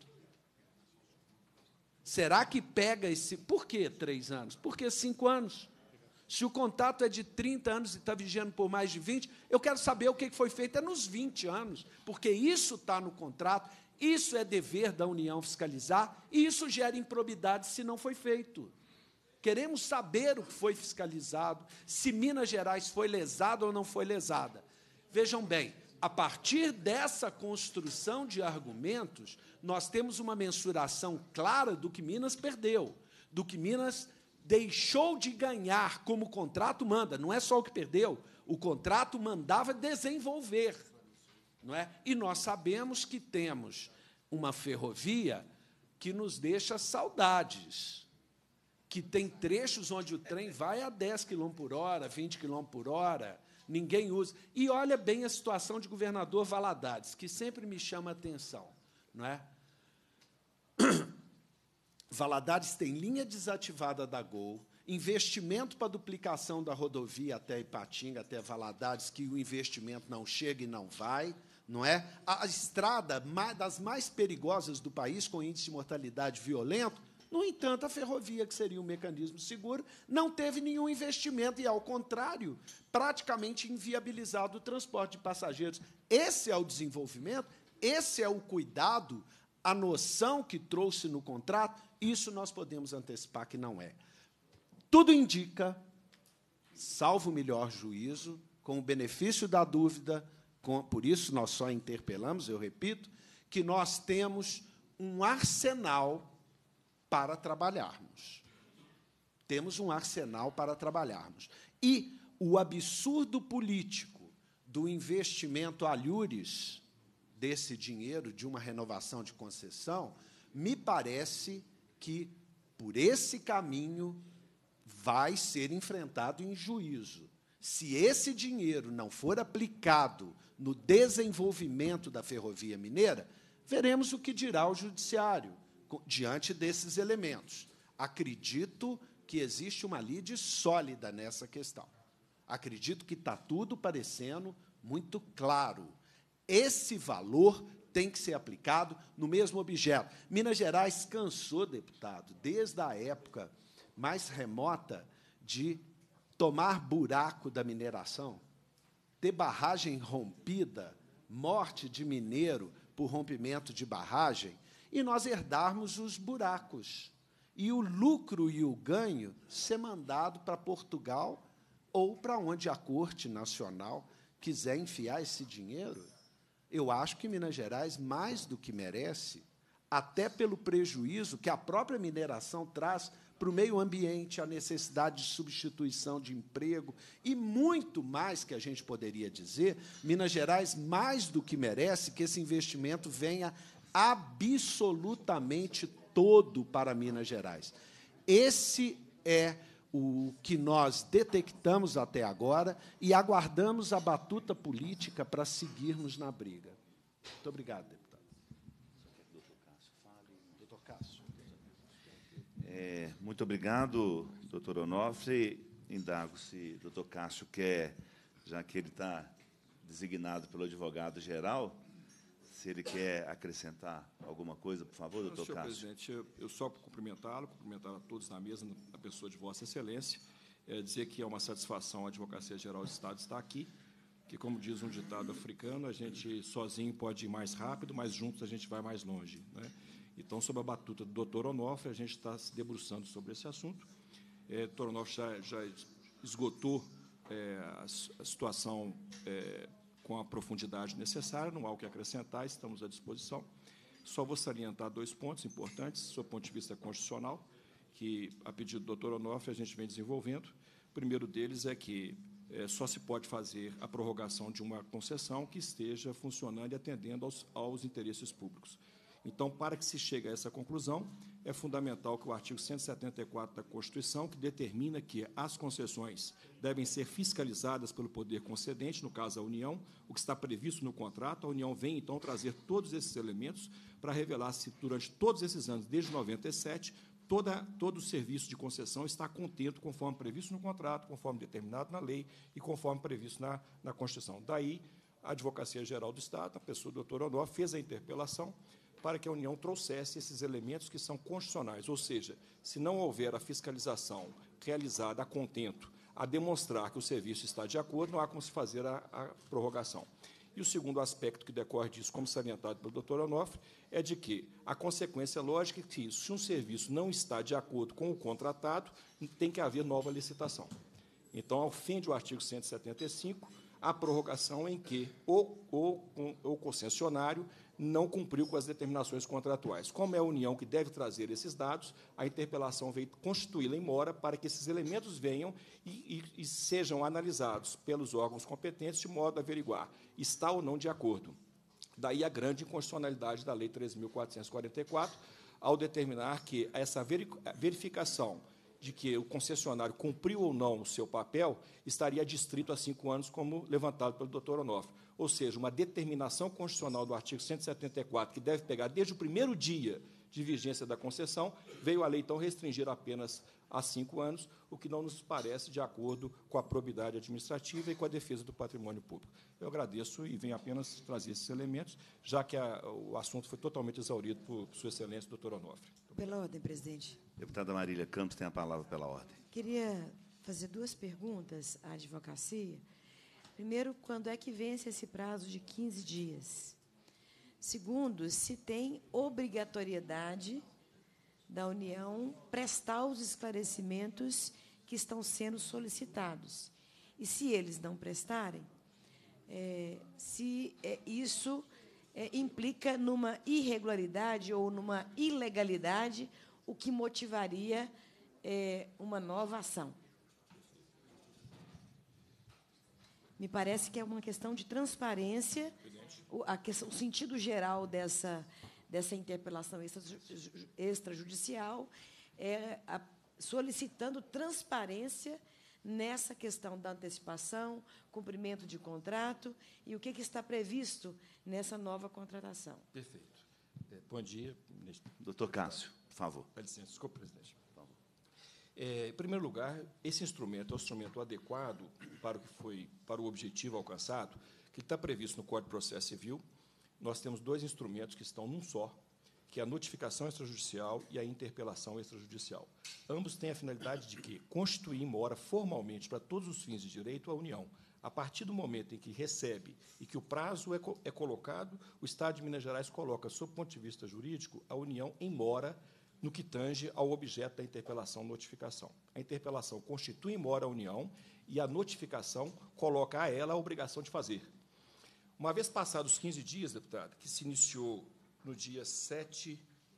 Será que pega esse... Por que três anos? Por que cinco anos? Se o contrato é de trinta anos e está vigiando por mais de vinte, eu quero saber o que foi feito é nos vinte anos, porque isso está no contrato, isso é dever da União fiscalizar, e isso gera improbidade se não foi feito. Queremos saber o que foi fiscalizado, se Minas Gerais foi lesada ou não foi lesada. Vejam bem, a partir dessa construção de argumentos, nós temos uma mensuração clara do que Minas perdeu, do que Minas deixou de ganhar, como o contrato manda. Não é só o que perdeu, o contrato mandava desenvolver, não é? E nós sabemos que temos uma ferrovia que nos deixa saudades, que tem trechos onde o trem vai a dez quilômetros por hora, vinte quilômetros por hora, ninguém usa. E olha bem a situação de governador Valadares, que sempre me chama a atenção, não é? Valadares tem linha desativada da Gol, investimento para duplicação da rodovia até Ipatinga, até Valadares, que o investimento não chega e não vai, não é? A estrada das mais perigosas do país, com índice de mortalidade violento. No entanto, a ferrovia, que seria um mecanismo seguro, não teve nenhum investimento e, ao contrário, praticamente inviabilizado o transporte de passageiros. Esse é o desenvolvimento, esse é o cuidado, a noção que trouxe no contrato. Isso nós podemos antecipar que não é. Tudo indica, salvo o melhor juízo, com o benefício da dúvida, com, por isso nós só interpelamos, eu repito, que nós temos um arsenal para trabalharmos. Temos um arsenal para trabalharmos. E o absurdo político do investimento alhures desse dinheiro, de uma renovação de concessão, me parece que, por esse caminho, vai ser enfrentado em juízo. Se esse dinheiro não for aplicado no desenvolvimento da ferrovia mineira, veremos o que dirá o judiciário diante desses elementos. Acredito que existe uma lide sólida nessa questão. Acredito que está tudo parecendo muito claro. Esse valor tem que ser aplicado no mesmo objeto. Minas Gerais cansou, deputado, desde a época mais remota, de tomar buraco da mineração, ter barragem rompida, morte de mineiro por rompimento de barragem, e nós herdarmos os buracos. E o lucro e o ganho ser mandado para Portugal ou para onde a Corte Nacional quiser enfiar esse dinheiro. Eu acho que Minas Gerais, mais do que merece, até pelo prejuízo que a própria mineração traz para o meio ambiente, a necessidade de substituição de emprego e muito mais que a gente poderia dizer, Minas Gerais, mais do que merece que esse investimento venha absolutamente todo para Minas Gerais. Esse é o que nós detectamos até agora e aguardamos a batuta política para seguirmos na briga. Muito obrigado, deputado. Doutor Cássio. É, muito obrigado, doutor Onofre. Indago se o doutor Cássio quer, já que ele está designado pelo advogado-geral, se ele quer acrescentar alguma coisa, por favor, doutor Senhor Cássio. presidente, eu, eu só cumprimentá-lo, cumprimentar a todos na mesa, na pessoa de Vossa Excelência, é dizer que é uma satisfação a Advocacia Geral do Estado estar aqui, que, como diz um ditado africano, a gente sozinho pode ir mais rápido, mas juntos a gente vai mais longe, né? Então, sob a batuta do doutor Onofre, a gente está se debruçando sobre esse assunto. É, o doutor Onofre já, já esgotou é, a, a situação é, com a profundidade necessária, não há o que acrescentar, estamos à disposição. Só vou salientar dois pontos importantes, do ponto de vista constitucional, que, a pedido do doutor Onofre, a gente vem desenvolvendo. O primeiro deles é que é, só se pode fazer a prorrogação de uma concessão que esteja funcionando e atendendo aos, aos interesses públicos. Então, para que se chegue a essa conclusão, é fundamental que o artigo cento e setenta e quatro da Constituição, que determina que as concessões devem ser fiscalizadas pelo poder concedente, no caso a União, o que está previsto no contrato, a União vem, então, trazer todos esses elementos para revelar se, durante todos esses anos, desde noventa e sete, toda, todo o serviço de concessão está contento, conforme previsto no contrato, conforme determinado na lei e conforme previsto na, na Constituição. Daí, a Advocacia Geral do Estado, a pessoa do doutor Onofre, fez a interpelação para que a União trouxesse esses elementos que são constitucionais, ou seja, se não houver a fiscalização realizada a contento, a demonstrar que o serviço está de acordo, não há como se fazer a, a prorrogação. E o segundo aspecto que decorre disso, como salientado pelo doutor Onofre, é de que a consequência lógica é que, se um serviço não está de acordo com o contratado, tem que haver nova licitação. Então, ao fim do artigo cento e setenta e cinco, a prorrogação em que o, o, o concessionário não cumpriu com as determinações contratuais. Como é a União que deve trazer esses dados, a interpelação veio constituí-la em mora para que esses elementos venham e, e, e sejam analisados pelos órgãos competentes de modo a averiguar está ou não de acordo. Daí a grande inconstitucionalidade da Lei treze mil quatrocentos e quarenta e quatro, ao determinar que essa verificação de que o concessionário cumpriu ou não o seu papel estaria distrito a cinco anos, como levantado pelo doutor Onofre. Ou seja, uma determinação constitucional do artigo cento e setenta e quatro, que deve pegar desde o primeiro dia de vigência da concessão, veio a lei, então, restringir apenas a cinco anos, o que não nos parece de acordo com a probidade administrativa e com a defesa do patrimônio público. Eu agradeço e venho apenas trazer esses elementos, já que a, o assunto foi totalmente exaurido por Sua Excelência, doutor Onofre. Pela ordem, presidente. Deputada Marília Campos tem a palavra pela ordem. Queria fazer duas perguntas à advocacia. Primeiro, quando é que vence esse prazo de quinze dias? Segundo, se tem obrigatoriedade da União prestar os esclarecimentos que estão sendo solicitados. E, se eles não prestarem, é, se é, isso é, implica numa irregularidade ou numa ilegalidade, o que motivaria é, uma nova ação. Me parece que é uma questão de transparência, o, a questão, o sentido geral dessa, dessa interpelação extrajudicial é a, solicitando transparência nessa questão da antecipação, cumprimento de contrato e o que, que está previsto nessa nova contratação. Perfeito. É, bom dia, ministro. Doutor Cássio, por favor. Dá licença, desculpe, presidente. É, em primeiro lugar, esse instrumento é o instrumento adequado para o que foi, para o objetivo alcançado, que está previsto no Código de Processo Civil. Nós temos dois instrumentos que estão num só, que é a notificação extrajudicial e a interpelação extrajudicial. Ambos têm a finalidade de que constituir em mora formalmente para todos os fins de direito a União. A partir do momento em que recebe e que o prazo é, co é colocado, o Estado de Minas Gerais coloca, sob o ponto de vista jurídico, a União em mora no que tange ao objeto da interpelação notificação. A interpelação constitui em mora a União e a notificação coloca a ela a obrigação de fazer. Uma vez passados os quinze dias, deputado, que se iniciou no dia sete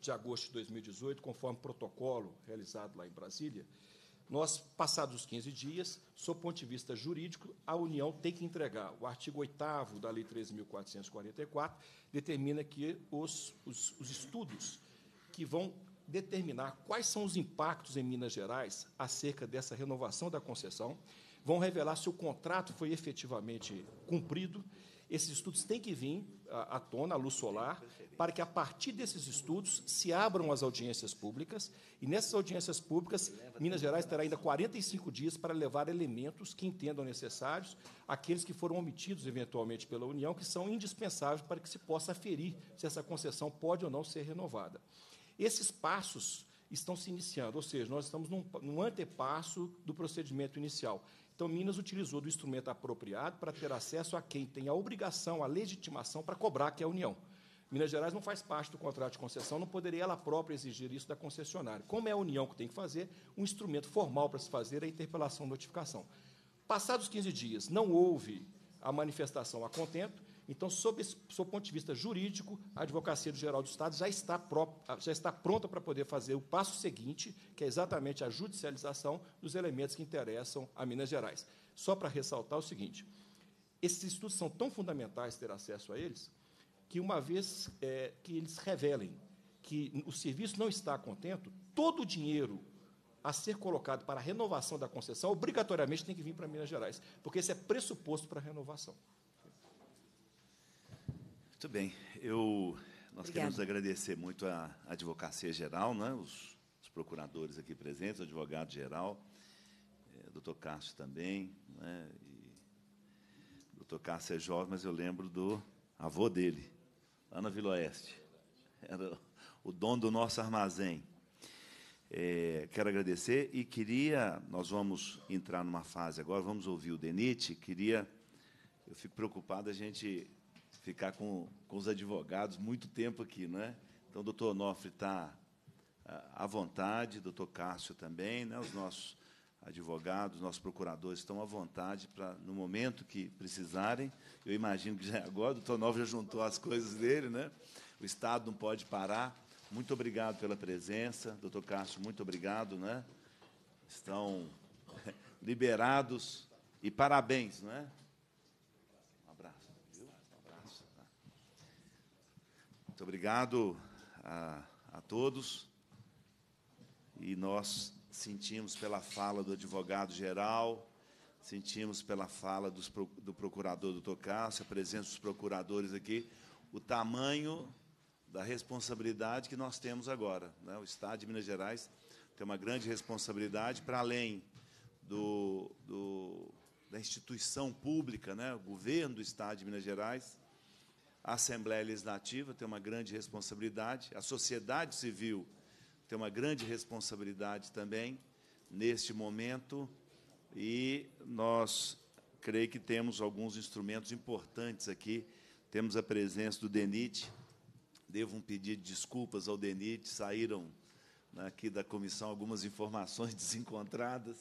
de agosto de dois mil e dezoito, conforme protocolo realizado lá em Brasília, nós, passados os quinze dias, sob o ponto de vista jurídico, a União tem que entregar. O artigo oitavo da Lei treze mil quatrocentos e quarenta e quatro determina que os, os, os estudos que vão determinar quais são os impactos em Minas Gerais acerca dessa renovação da concessão, vão revelar se o contrato foi efetivamente cumprido. Esses estudos têm que vir à tona, à luz solar, para que, a partir desses estudos, se abram as audiências públicas, e, nessas audiências públicas, Minas Gerais terá ainda quarenta e cinco dias para levar elementos que entendam necessários, aqueles que foram omitidos, eventualmente, pela União, que são indispensáveis para que se possa aferir se essa concessão pode ou não ser renovada. Esses passos estão se iniciando, ou seja, nós estamos num, num antepasso do procedimento inicial. Então, Minas utilizou do instrumento apropriado para ter acesso a quem tem a obrigação, a legitimação para cobrar, que é a União. Minas Gerais não faz parte do contrato de concessão, não poderia ela própria exigir isso da concessionária. Como é a União que tem que fazer, um instrumento formal para se fazer é a interpelação notificação. Passados quinze dias, não houve a manifestação a contento, então, sob, esse, sob o ponto de vista jurídico, a Advocacia Geral do Estado já está, pró, já está pronta para poder fazer o passo seguinte, que é exatamente a judicialização dos elementos que interessam a Minas Gerais. Só para ressaltar o seguinte, esses estudos são tão fundamentais ter acesso a eles, que, uma vez é, que eles revelem que o serviço não está a contento, todo o dinheiro a ser colocado para a renovação da concessão, obrigatoriamente tem que vir para Minas Gerais, porque esse é pressuposto para a renovação. Muito bem. Eu, nós Obrigada. queremos agradecer muito à Advocacia Geral, né, os, os procuradores aqui presentes, o advogado-geral, é, doutor Cássio também, né, e doutor Cássio é jovem, mas eu lembro do avô dele, lá na Vila Oeste. Era o dono do nosso armazém. É, quero agradecer e queria, nós vamos entrar numa fase agora, vamos ouvir o DENIT, queria, eu fico preocupado a gente ficar com, com os advogados muito tempo aqui, né? Então, o doutor Onofre está à vontade, doutor Cássio também, né? Os nossos advogados, nossos procuradores estão à vontade para, no momento que precisarem. Eu imagino que já é agora, o doutor Onofre já juntou as coisas dele, né? O Estado não pode parar. Muito obrigado pela presença, doutor Cássio, muito obrigado, né? Estão liberados e parabéns, não é? Muito obrigado a, a todos. E nós sentimos pela fala do advogado-geral, sentimos pela fala dos, do procurador doutor Cássio, a presença dos procuradores aqui, o tamanho da responsabilidade que nós temos agora, né? O Estado de Minas Gerais tem uma grande responsabilidade para além do, do, da instituição pública, né? O governo do Estado de Minas Gerais. A Assembleia Legislativa tem uma grande responsabilidade, a sociedade civil tem uma grande responsabilidade também neste momento, e nós creio que temos alguns instrumentos importantes aqui. Temos a presença do DENIT, devo um pedido de desculpas ao DENIT, saíram aqui da comissão algumas informações desencontradas.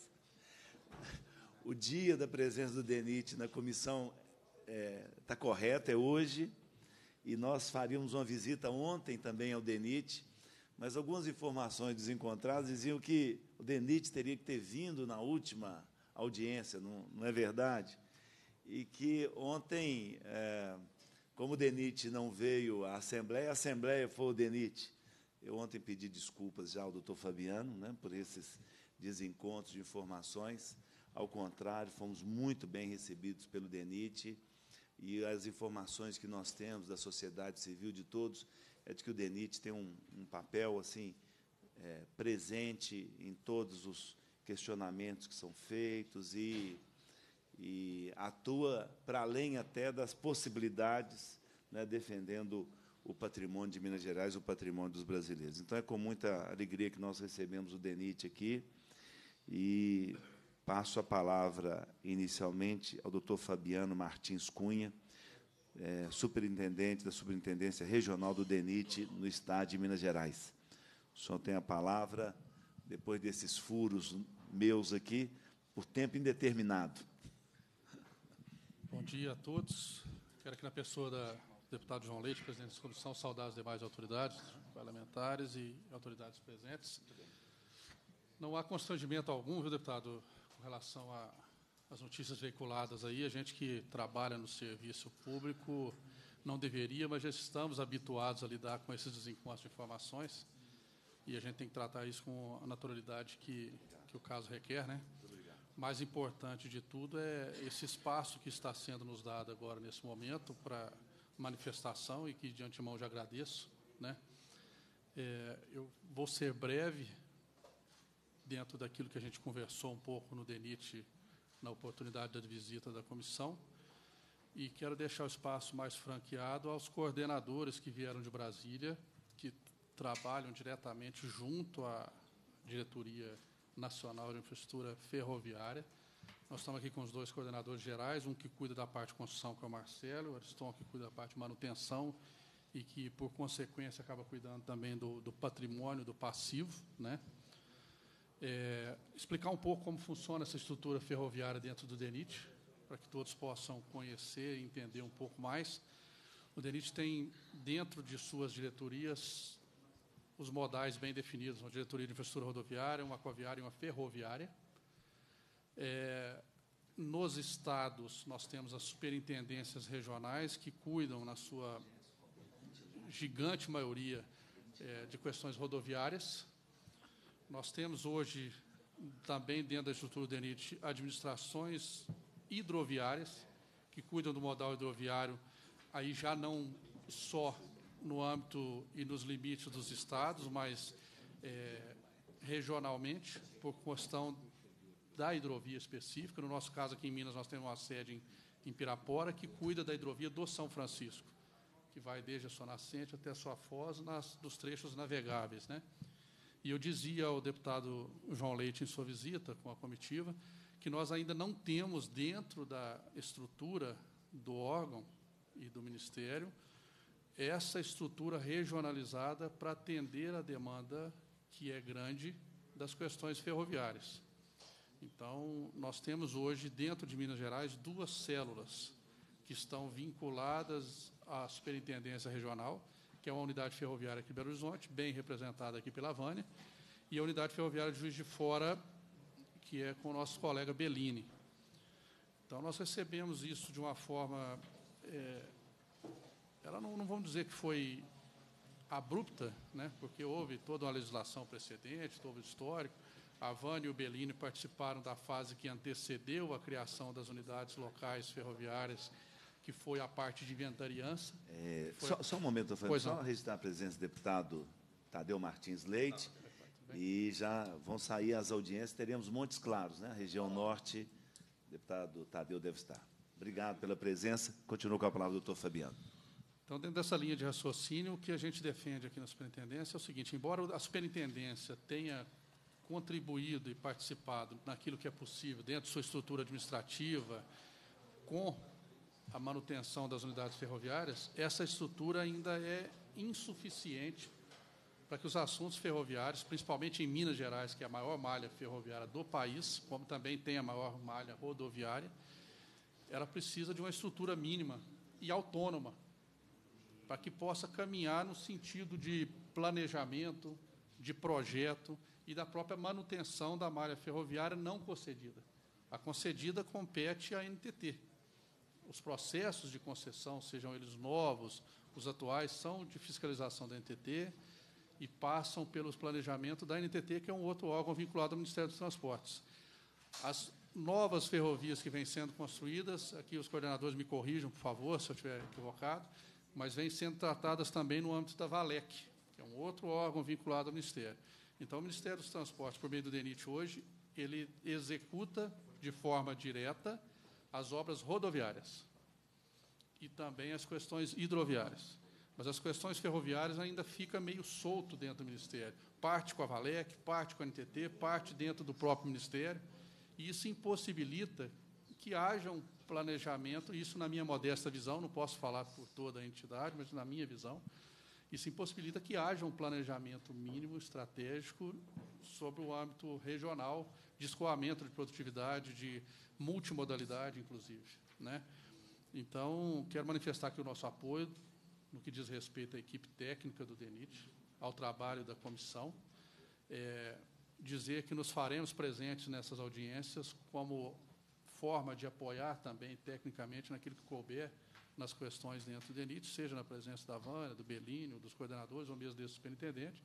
O dia da presença do DENIT na comissão é, está correto, é hoje, e nós faríamos uma visita ontem também ao DENIT, mas algumas informações desencontradas diziam que o DENIT teria que ter vindo na última audiência, não, não é verdade? E que ontem, é, como o DENIT não veio à Assembleia, a Assembleia foi o DENIT. Eu ontem pedi desculpas já ao doutor Fabiano, né, por esses desencontros de informações. Ao contrário, fomos muito bem recebidos pelo DENIT, e as informações que nós temos da sociedade civil, de todos, é de que o DENIT tem um, um papel assim é, presente em todos os questionamentos que são feitos e, e atua para além até das possibilidades, né, defendendo o patrimônio de Minas Gerais, o patrimônio dos brasileiros. Então, é com muita alegria que nós recebemos o DENIT aqui, e passo a palavra, inicialmente, ao doutor Fabiano Martins Cunha, é, superintendente da Superintendência Regional do DENIT no Estado de Minas Gerais. O senhor tem a palavra, depois desses furos meus aqui, por tempo indeterminado. Bom dia a todos. Quero que, na pessoa da deputado João Leite, presidente da comissão, saudar as demais autoridades, parlamentares e autoridades presentes. Não há constrangimento algum, viu, deputado, com relação às notícias veiculadas aí. A gente que trabalha no serviço público não deveria, mas já estamos habituados a lidar com esses desencontros de informações e a gente tem que tratar isso com a naturalidade que, que o caso requer, né? Mais importante de tudo é esse espaço que está sendo nos dado agora, nesse momento, para manifestação, e que, de antemão, já agradeço, né? É, eu vou ser breve, dentro daquilo que a gente conversou um pouco no DENIT, na oportunidade da visita da comissão, e quero deixar o espaço mais franqueado aos coordenadores que vieram de Brasília, que trabalham diretamente junto à Diretoria Nacional de Infraestrutura Ferroviária. Nós estamos aqui com os dois coordenadores gerais, um que cuida da parte de construção, que é o Marcelo, o Ariston, que cuida da parte de manutenção e que, por consequência, acaba cuidando também do, do patrimônio, do passivo, né? É, explicar um pouco como funciona essa estrutura ferroviária dentro do DENIT, para que todos possam conhecer e entender um pouco mais. O DENIT tem, dentro de suas diretorias, os modais bem definidos, uma diretoria de infraestrutura rodoviária, uma aquaviária e uma ferroviária. É, nos estados, nós temos as superintendências regionais, que cuidam, na sua gigante maioria, é, de questões rodoviárias. Nós temos hoje, também dentro da estrutura do DENIT, administrações hidroviárias, que cuidam do modal hidroviário, aí já não só no âmbito e nos limites dos estados, mas é, regionalmente, por questão da hidrovia específica. No nosso caso, aqui em Minas, nós temos uma sede em, em Pirapora, que cuida da hidrovia do São Francisco, que vai desde a sua nascente até a sua foz, nas, dos trechos navegáveis, né? E eu dizia ao deputado João Leite, em sua visita com a comitiva, que nós ainda não temos, dentro da estrutura do órgão e do Ministério, essa estrutura regionalizada para atender a demanda, que é grande, das questões ferroviárias. Então, nós temos hoje, dentro de Minas Gerais, duas células que estão vinculadas à Superintendência Regional, que é uma unidade ferroviária aqui em Belo Horizonte, bem representada aqui pela Vânia, e a unidade ferroviária de Juiz de Fora, que é com o nosso colega Bellini. Então, nós recebemos isso de uma forma... É, ela não, não vamos dizer que foi abrupta, né, porque houve toda uma legislação precedente, todo o histórico. A Vânia e o Bellini participaram da fase que antecedeu a criação das unidades locais ferroviárias, que foi a parte de inventariança. É, foi... só, só um momento, Fábio, só não. registrar a presença do deputado Tadeu Martins Leite, ah, e já vão sair as audiências, teremos Montes Claros, né? A região norte, o deputado Tadeu deve estar. Obrigado pela presença. Continuo com a palavra do doutor Fabiano. Então, dentro dessa linha de raciocínio, o que a gente defende aqui na superintendência é o seguinte: embora a superintendência tenha contribuído e participado naquilo que é possível, dentro de sua estrutura administrativa, com a manutenção das unidades ferroviárias, essa estrutura ainda é insuficiente para que os assuntos ferroviários, principalmente em Minas Gerais, que é a maior malha ferroviária do país, como também tem a maior malha rodoviária, ela precisa de uma estrutura mínima e autônoma para que possa caminhar no sentido de planejamento, de projeto e da própria manutenção da malha ferroviária não concedida. A concedida compete à N T T. Os processos de concessão, sejam eles novos, os atuais, são de fiscalização da N T T e passam pelos planejamentos da N T T, que é um outro órgão vinculado ao Ministério dos Transportes. As novas ferrovias que vêm sendo construídas, aqui os coordenadores me corrijam, por favor, se eu estiver equivocado, mas vêm sendo tratadas também no âmbito da VALEC, que é um outro órgão vinculado ao Ministério. Então, o Ministério dos Transportes, por meio do DENIT hoje, ele executa de forma direta as obras rodoviárias e também as questões hidroviárias. Mas as questões ferroviárias ainda fica meio solto dentro do Ministério. Parte com a VALEC, parte com a N T T, parte dentro do próprio Ministério, e isso impossibilita que haja um planejamento, isso na minha modesta visão, não posso falar por toda a entidade, mas na minha visão, isso impossibilita que haja um planejamento mínimo estratégico sobre o âmbito regional, de escoamento de produtividade, de multimodalidade, inclusive, né? Então, quero manifestar aqui o nosso apoio no que diz respeito à equipe técnica do DENIT, ao trabalho da comissão. É, dizer que nos faremos presentes nessas audiências como forma de apoiar também, tecnicamente, naquilo que couber nas questões dentro do DENIT, seja na presença da Vânia, do Belínio, dos coordenadores, ou mesmo desse superintendente,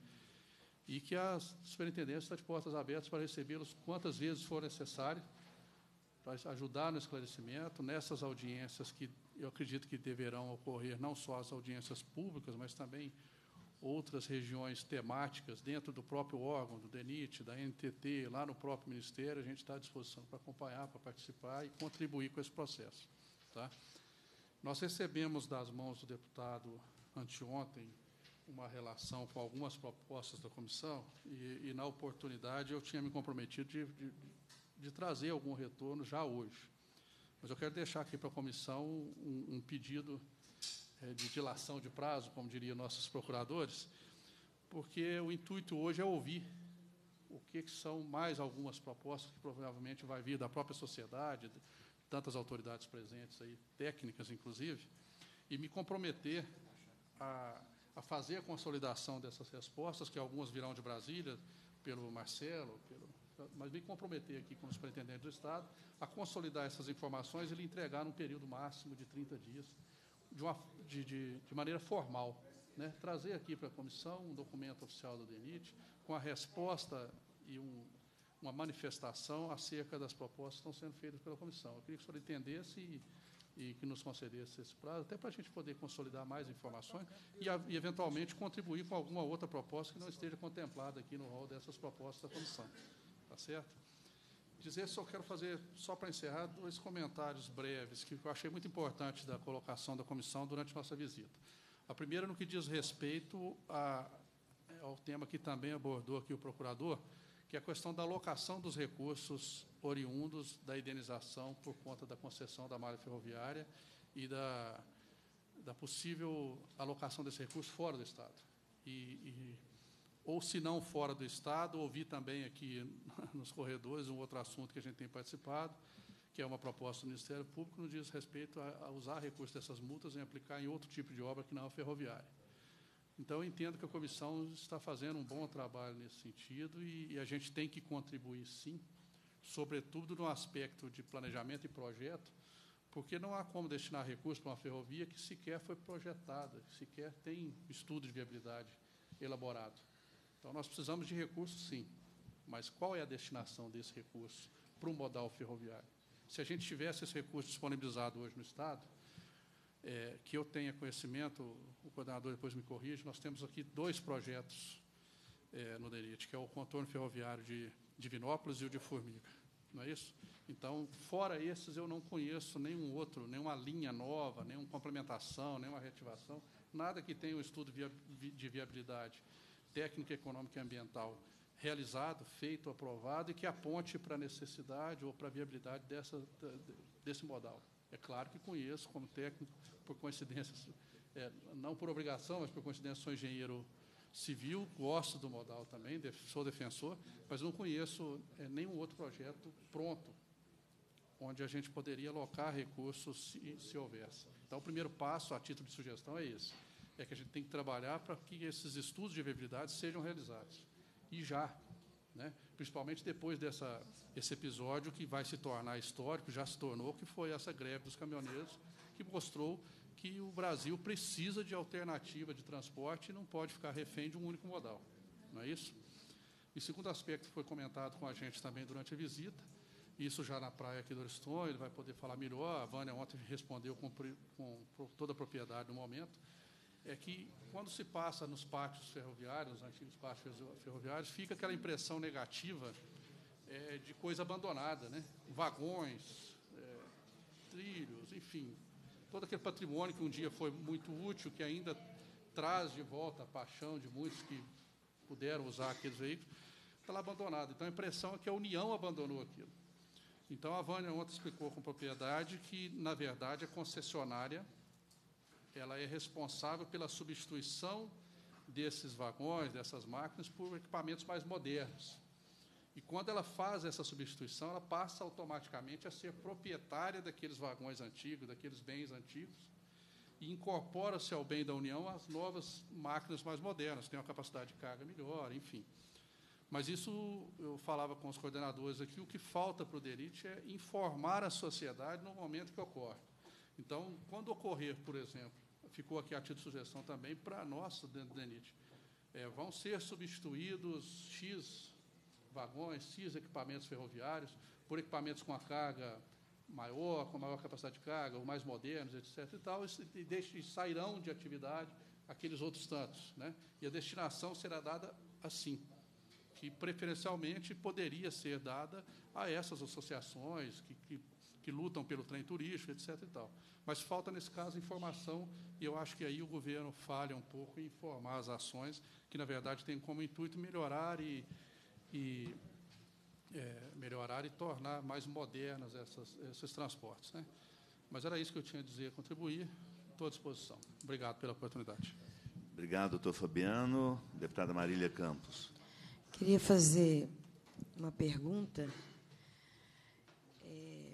e que a superintendência está de portas abertas para recebê-los quantas vezes for necessário, para ajudar no esclarecimento, nessas audiências que eu acredito que deverão ocorrer, não só as audiências públicas, mas também outras regiões temáticas dentro do próprio órgão, do DENIT, da N T T, lá no próprio Ministério, a gente está à disposição para acompanhar, para participar e contribuir com esse processo. Tá? Nós recebemos das mãos do deputado, anteontem, uma relação com algumas propostas da comissão e, e na oportunidade, eu tinha me comprometido de, de, de trazer algum retorno já hoje. Mas eu quero deixar aqui para a comissão um, um pedido é, de dilação de prazo, como diriam nossos procuradores, porque o intuito hoje é ouvir o que, que são mais algumas propostas que provavelmente vai vir da própria sociedade, de tantas autoridades presentes aí, técnicas inclusive, e me comprometer a, a fazer a consolidação dessas respostas, que algumas virão de Brasília, pelo Marcelo, pelo, mas me comprometer aqui com o superintendente do Estado a consolidar essas informações e lhe entregar num período máximo de trinta dias, de, uma, de, de, de maneira formal, né? Trazer aqui para a comissão um documento oficial do DENIT com a resposta e um, uma manifestação acerca das propostas que estão sendo feitas pela comissão. Eu queria que o senhor entendesse e, e que nos concedesse esse prazo, até para a gente poder consolidar mais informações e, e, eventualmente, contribuir com alguma outra proposta que não esteja contemplada aqui no rol dessas propostas da comissão. Tá certo? Dizer, só quero fazer, só para encerrar, dois comentários breves, que eu achei muito importante da colocação da comissão durante nossa visita. A primeira, no que diz respeito a, ao tema que também abordou aqui o procurador, que é a questão da alocação dos recursos oriundos da indenização por conta da concessão da malha ferroviária e da, da possível alocação desse recurso fora do Estado. E, e, ou, se não fora do Estado, ouvi também aqui nos corredores um outro assunto que a gente tem participado, que é uma proposta do Ministério Público, no diz respeito a, a usar recursos dessas multas e aplicar em outro tipo de obra que não a ferroviária. Então, eu entendo que a comissão está fazendo um bom trabalho nesse sentido e, e a gente tem que contribuir, sim, sobretudo no aspecto de planejamento e projeto, porque não há como destinar recursos para uma ferrovia que sequer foi projetada, que sequer tem estudo de viabilidade elaborado. Então, nós precisamos de recursos, sim, mas qual é a destinação desse recurso para o modal ferroviário? Se a gente tivesse esse recurso disponibilizado hoje no Estado, é, que eu tenha conhecimento, o coordenador depois me corrige, nós temos aqui dois projetos é, no DENIT, que é o contorno ferroviário de Divinópolis e o de Formiga, não é isso? Então, fora esses, eu não conheço nenhum outro, nenhuma linha nova, nenhuma complementação, nenhuma reativação, nada que tenha um estudo de viabilidade técnica, econômica e ambiental realizado, feito, aprovado, e que aponte para a necessidade ou para a viabilidade dessa, desse modal. É claro que conheço, como técnico, por coincidência, é, não por obrigação, mas por coincidência, sou engenheiro civil, gosto do modal também, sou defensor, mas não conheço é, nenhum outro projeto pronto, onde a gente poderia alocar recursos se, se houvesse. Então, o primeiro passo, a título de sugestão, é esse. É que a gente tem que trabalhar para que esses estudos de viabilidade sejam realizados. E já, né? Principalmente depois dessa, esse episódio que vai se tornar histórico, já se tornou, que foi essa greve dos caminhoneiros, que mostrou que o Brasil precisa de alternativa de transporte e não pode ficar refém de um único modal. Não é isso? E segundo aspecto que foi comentado com a gente também durante a visita, isso já na praia aqui do Ariston, ele vai poder falar melhor, a Vânia ontem respondeu com, com toda a propriedade no momento, é que, quando se passa nos pátios ferroviários, nos antigos pátios ferroviários, fica aquela impressão negativa é, de coisa abandonada, né? Vagões, é, trilhos, enfim, todo aquele patrimônio que um dia foi muito útil, que ainda traz de volta a paixão de muitos que puderam usar aqueles veículos, está lá abandonado. Então, a impressão é que a União abandonou aquilo. Então, a Vânia ontem explicou com propriedade que, na verdade, a concessionária ela é responsável pela substituição desses vagões, dessas máquinas, por equipamentos mais modernos. E, quando ela faz essa substituição, ela passa automaticamente a ser proprietária daqueles vagões antigos, daqueles bens antigos, e incorpora-se ao bem da União as novas máquinas mais modernas, têm uma capacidade de carga melhor, enfim. Mas isso, eu falava com os coordenadores aqui, o que falta para o DENIT é informar a sociedade no momento que ocorre. Então, quando ocorrer, por exemplo, ficou aqui a título de sugestão também para nós, dentro do DENIT, é, vão ser substituídos X vagões, X equipamentos ferroviários, por equipamentos com a carga maior, com maior capacidade de carga, ou mais modernos, etcétera e tal, e, deixe, e sairão de atividade aqueles outros tantos, né? E a destinação será dada assim, que preferencialmente poderia ser dada a essas associações que, que, que lutam pelo trem turístico, etcétera e tal. Mas falta, nesse caso, informação, e eu acho que aí o governo falha um pouco em informar as ações, que, na verdade, tem como intuito melhorar e, e é, melhorar e tornar mais modernas essas, esses transportes, né? Mas era isso que eu tinha a dizer, contribuir, estou à disposição. Obrigado pela oportunidade. Obrigado, doutor Fabiano. Deputada Marília Campos. Queria fazer uma pergunta. É,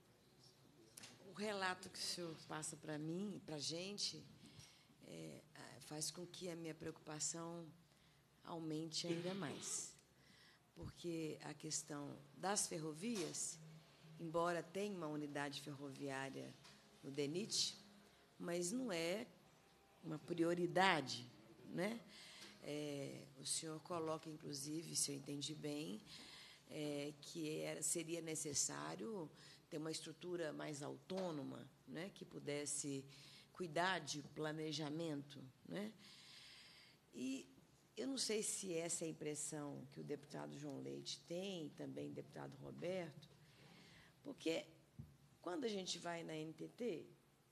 o relato que o senhor passa para mim e para a gente é, faz com que a minha preocupação aumente ainda mais. Porque a questão das ferrovias, embora tenha uma unidade ferroviária no DENIT, mas não é uma prioridade, né? É, o senhor coloca, inclusive, se eu entendi bem, é, que era, seria necessário ter uma estrutura mais autônoma, né, que pudesse cuidar de planejamento, né? E eu não sei se essa é a impressão que o deputado João Leite tem, e também o deputado Roberto, porque quando a gente vai na N T T,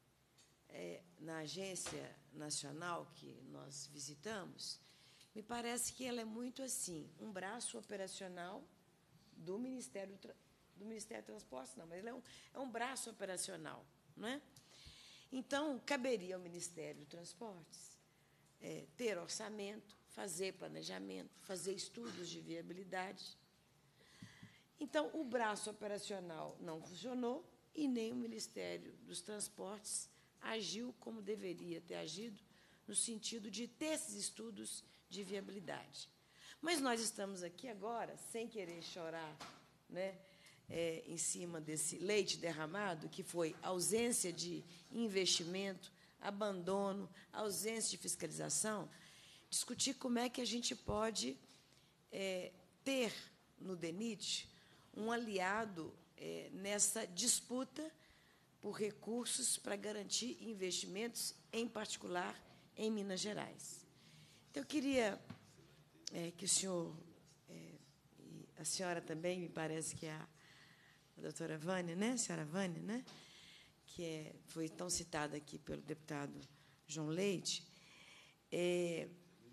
é, na Agência Nacional que nós visitamos, me parece que ela é muito assim, um braço operacional do Ministério do Ministério do Transportes, não, mas ele é um, é um braço operacional, não é? Então, caberia ao Ministério do Transportes é, ter orçamento, fazer planejamento, fazer estudos de viabilidade. Então, o braço operacional não funcionou e nem o Ministério dos Transportes agiu como deveria ter agido, no sentido de ter esses estudos de viabilidade. Mas nós estamos aqui agora, sem querer chorar, né, é, em cima desse leite derramado, que foi ausência de investimento, abandono, ausência de fiscalização, discutir como é que a gente pode é, ter no DENIT um aliado é, nessa disputa por recursos para garantir investimentos, em particular em Minas Gerais. Então, eu queria é, que o senhor, é, e a senhora também, me parece que é a, a doutora Vânia, né? A senhora Vânia, né? Que é, foi tão citada aqui pelo deputado João Leite. É,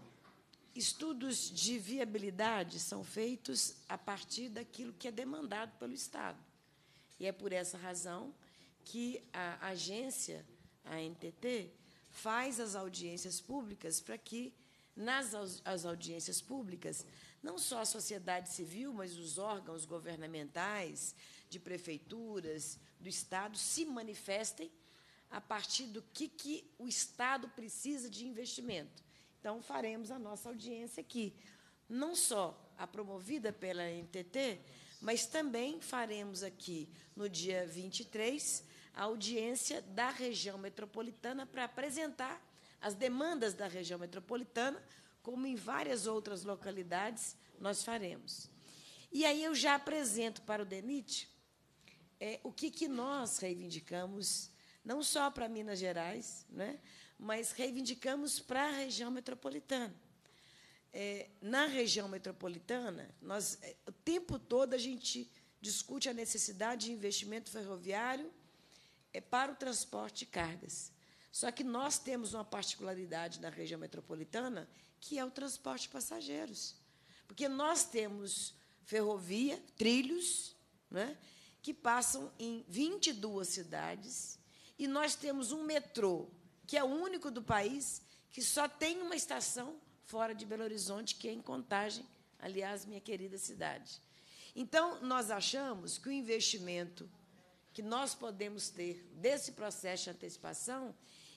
estudos de viabilidade são feitos a partir daquilo que é demandado pelo Estado. E é por essa razão que a agência, a N T T, faz as audiências públicas para que, nas as audiências públicas, não só a sociedade civil, mas os órgãos governamentais, de prefeituras, do Estado, se manifestem a partir do que, que o Estado precisa de investimento. Então, faremos a nossa audiência aqui, não só a promovida pela N T T, mas também faremos aqui, no dia vinte e três, a audiência da região metropolitana para apresentar as demandas da região metropolitana, como em várias outras localidades nós faremos. E aí eu já apresento para o DENIT é, o que, que nós reivindicamos, não só para Minas Gerais, né, mas reivindicamos para a região metropolitana. É, na região metropolitana, nós, é, o tempo todo a gente discute a necessidade de investimento ferroviário é, para o transporte de cargas. Só que nós temos uma particularidade na região metropolitana, que é o transporte de passageiros. Porque nós temos ferrovia, trilhos, né, que passam em vinte e duas cidades, e nós temos um metrô, que é o único do país, que só tem uma estação fora de Belo Horizonte, que é em Contagem, aliás, minha querida cidade. Então, nós achamos que o investimento que nós podemos ter desse processo de antecipação,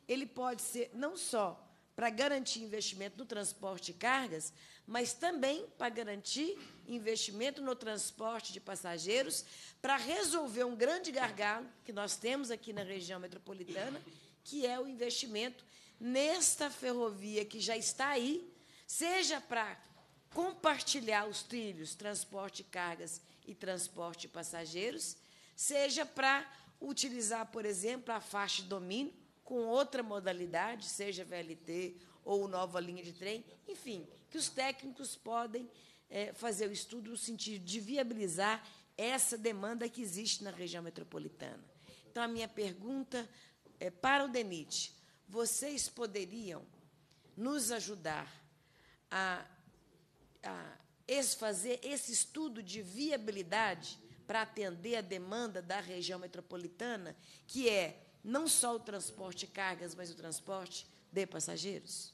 ele pode ser não só para garantir investimento no transporte de cargas, mas também para garantir investimento no transporte de passageiros, para resolver um grande gargalo que nós temos aqui na região metropolitana, que é o investimento nesta ferrovia que já está aí, seja para compartilhar os trilhos, transporte de cargas e transporte de passageiros, seja para utilizar, por exemplo, a faixa de domínio, com outra modalidade, seja V L T ou nova linha de trem, enfim, que os técnicos podem é, fazer o estudo no sentido de viabilizar essa demanda que existe na região metropolitana. Então, a minha pergunta é para o DENIT: vocês poderiam nos ajudar a, a fazer esse estudo de viabilidade para atender a demanda da região metropolitana, que é não só o transporte de cargas, mas o transporte de passageiros?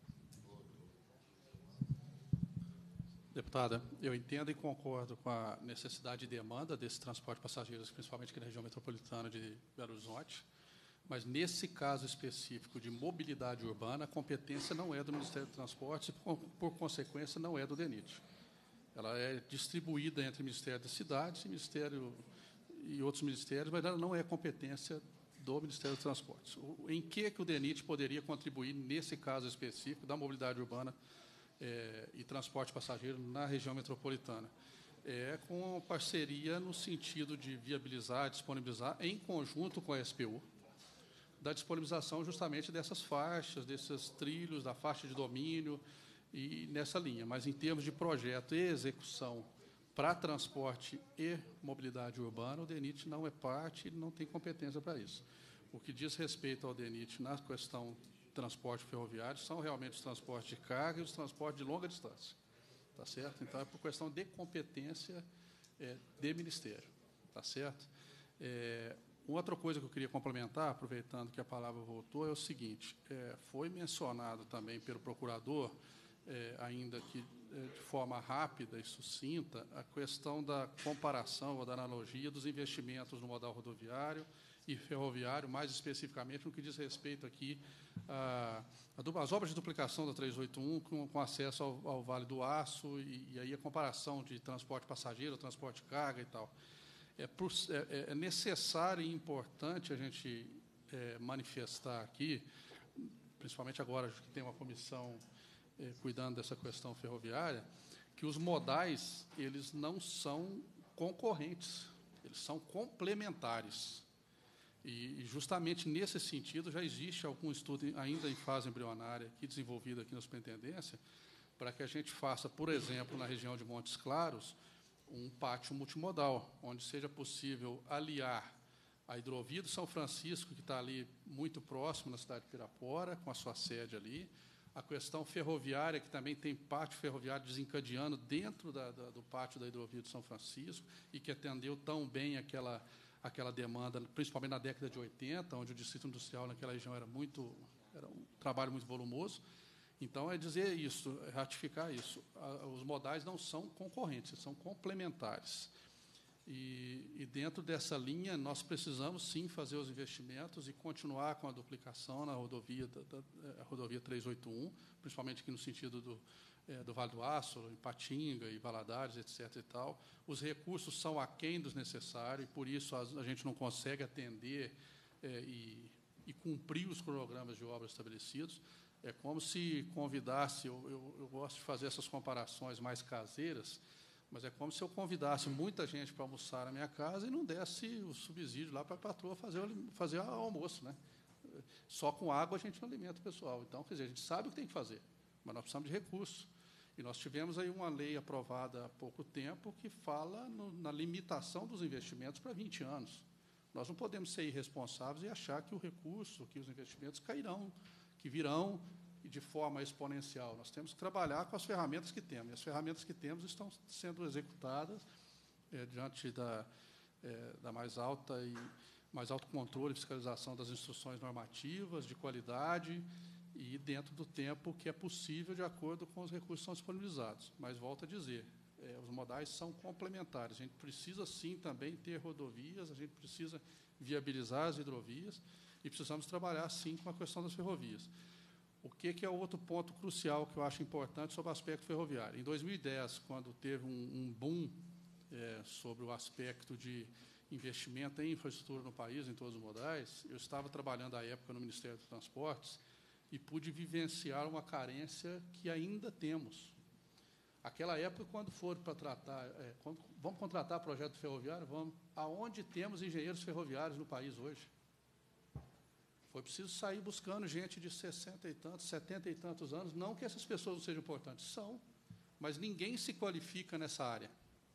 Deputada, eu entendo e concordo com a necessidade e demanda desse transporte de passageiros, principalmente aqui na região metropolitana de Belo Horizonte, mas, nesse caso específico de mobilidade urbana, a competência não é do Ministério do Transporte e, por, por consequência, não é do DENIT. Ela é distribuída entre o Ministério das Cidades e, Ministério, e outros ministérios, mas ela não é competência do Ministério do Transporte. O, em que, que o DENIT poderia contribuir, nesse caso específico, da mobilidade urbana é, e transporte passageiro na região metropolitana? É com parceria no sentido de viabilizar, disponibilizar, em conjunto com a S P U, da disponibilização justamente dessas faixas, desses trilhos, da faixa de domínio, e nessa linha. Mas, em termos de projeto e execução para transporte e mobilidade urbana, o DENIT não é parte e não tem competência para isso. O que diz respeito ao DENIT na questão transporte ferroviário são realmente os transportes de carga e os transportes de longa distância. Tá certo? Então, é por questão de competência é, de Ministério. Tá certo? É, uma outra coisa que eu queria complementar, aproveitando que a palavra voltou, é o seguinte: é, foi mencionado também pelo procurador, É, ainda que é, de forma rápida e sucinta, a questão da comparação ou da analogia dos investimentos no modal rodoviário e ferroviário, mais especificamente no que diz respeito aqui às obras de duplicação da trezentos e oitenta e um com, com acesso ao, ao Vale do Aço, e, e aí a comparação de transporte passageiro, transporte de carga e tal. É, por, é, é necessário e importante a gente é, manifestar aqui, principalmente agora que tem uma comissão Eh, cuidando dessa questão ferroviária, que os modais eles não são concorrentes, eles são complementares. E, e justamente nesse sentido já existe algum estudo ainda em fase embrionária aqui desenvolvido aqui na Superintendência, para que a gente faça, por exemplo, na região de Montes Claros, um pátio multimodal, onde seja possível aliar a hidrovia do São Francisco, que está ali muito próximo na cidade de Pirapora, com a sua sede ali, a questão ferroviária, que também tem pátio ferroviário desencadeando dentro da, da, do pátio da hidrovia de São Francisco, e que atendeu tão bem aquela, aquela demanda, principalmente na década de oitenta, onde o distrito industrial naquela região era, muito, era um trabalho muito volumoso. Então, é dizer isso, é ratificar isso. Os modais não são concorrentes, são complementares. E, e, dentro dessa linha, nós precisamos, sim, fazer os investimentos e continuar com a duplicação na rodovia, da, da a rodovia trezentos e oitenta e um, principalmente aqui no sentido do, é, do Vale do Aço, em Patinga e Valadares, etcétera. E tal. Os recursos são aquém dos necessários, e, por isso, a, a gente não consegue atender é, e, e cumprir os cronogramas de obras estabelecidos. É como se convidasse, eu, eu, eu gosto de fazer essas comparações mais caseiras, mas é como se eu convidasse muita gente para almoçar na minha casa e não desse o subsídio lá para a patroa fazer o fazer o almoço, né? Só com água a gente não alimenta o pessoal. Então, quer dizer, a gente sabe o que tem que fazer, mas nós precisamos de recursos. E nós tivemos aí uma lei aprovada há pouco tempo que fala no, na limitação dos investimentos para vinte anos. Nós não podemos ser irresponsáveis e achar que o recurso, que os investimentos cairão, que virão de forma exponencial. Nós temos que trabalhar com as ferramentas que temos. E as ferramentas que temos estão sendo executadas é, diante da, é, da mais alta e mais alto controle e fiscalização das instruções normativas, de qualidade, e dentro do tempo que é possível, de acordo com os recursos que são disponibilizados. Mas, volto a dizer, é, os modais são complementares. A gente precisa, sim, também ter rodovias, a gente precisa viabilizar as hidrovias, e precisamos trabalhar, sim, com a questão das ferrovias. O que, que é o outro ponto crucial que eu acho importante sobre o aspecto ferroviário? Em dois mil e dez, quando teve um, um boom é, sobre o aspecto de investimento em infraestrutura no país, em todos os modais, eu estava trabalhando, à época, no Ministério dos Transportes e pude vivenciar uma carência que ainda temos. Aquela época, quando for para tratar, é, quando, vamos contratar projeto ferroviário, vamos. Aonde temos engenheiros ferroviários no país hoje? Foi preciso sair buscando gente de sessenta e tantos, setenta e tantos anos, não que essas pessoas não sejam importantes, são, mas ninguém se qualifica nessa área.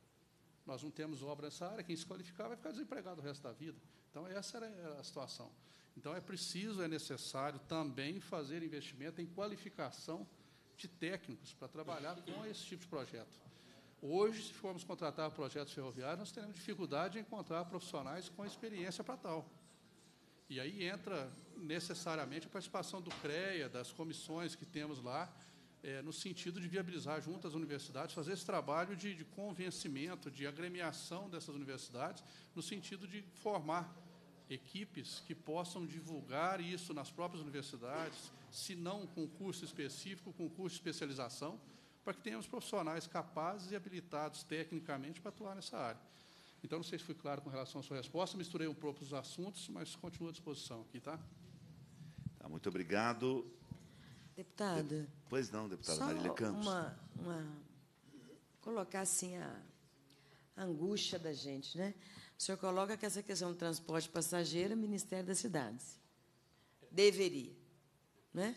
Nós não temos obra nessa área, quem se qualificar vai ficar desempregado o resto da vida. Então, essa era a situação. Então, é preciso, é necessário também fazer investimento em qualificação de técnicos para trabalhar com esse tipo de projeto. Hoje, se formos contratar projetos ferroviários, nós teremos dificuldade em encontrar profissionais com experiência para tal. E aí entra necessariamente a participação do CREA, das comissões que temos lá, é, no sentido de viabilizar junto às universidades, fazer esse trabalho de, de convencimento, de agremiação dessas universidades, no sentido de formar equipes que possam divulgar isso nas próprias universidades, se não com curso específico, com curso de especialização, para que tenhamos profissionais capazes e habilitados tecnicamente para atuar nessa área. Então, não sei se fui claro com relação à sua resposta, misturei um pouco os assuntos, mas continuo à disposição aqui, tá? Tá, muito obrigado. Deputada. Pois não, deputada só Marília Campos. Uma, uma, colocar assim a angústia da gente, né? O senhor coloca que essa questão do transporte passageiro é o Ministério das Cidades. Deveria. Né?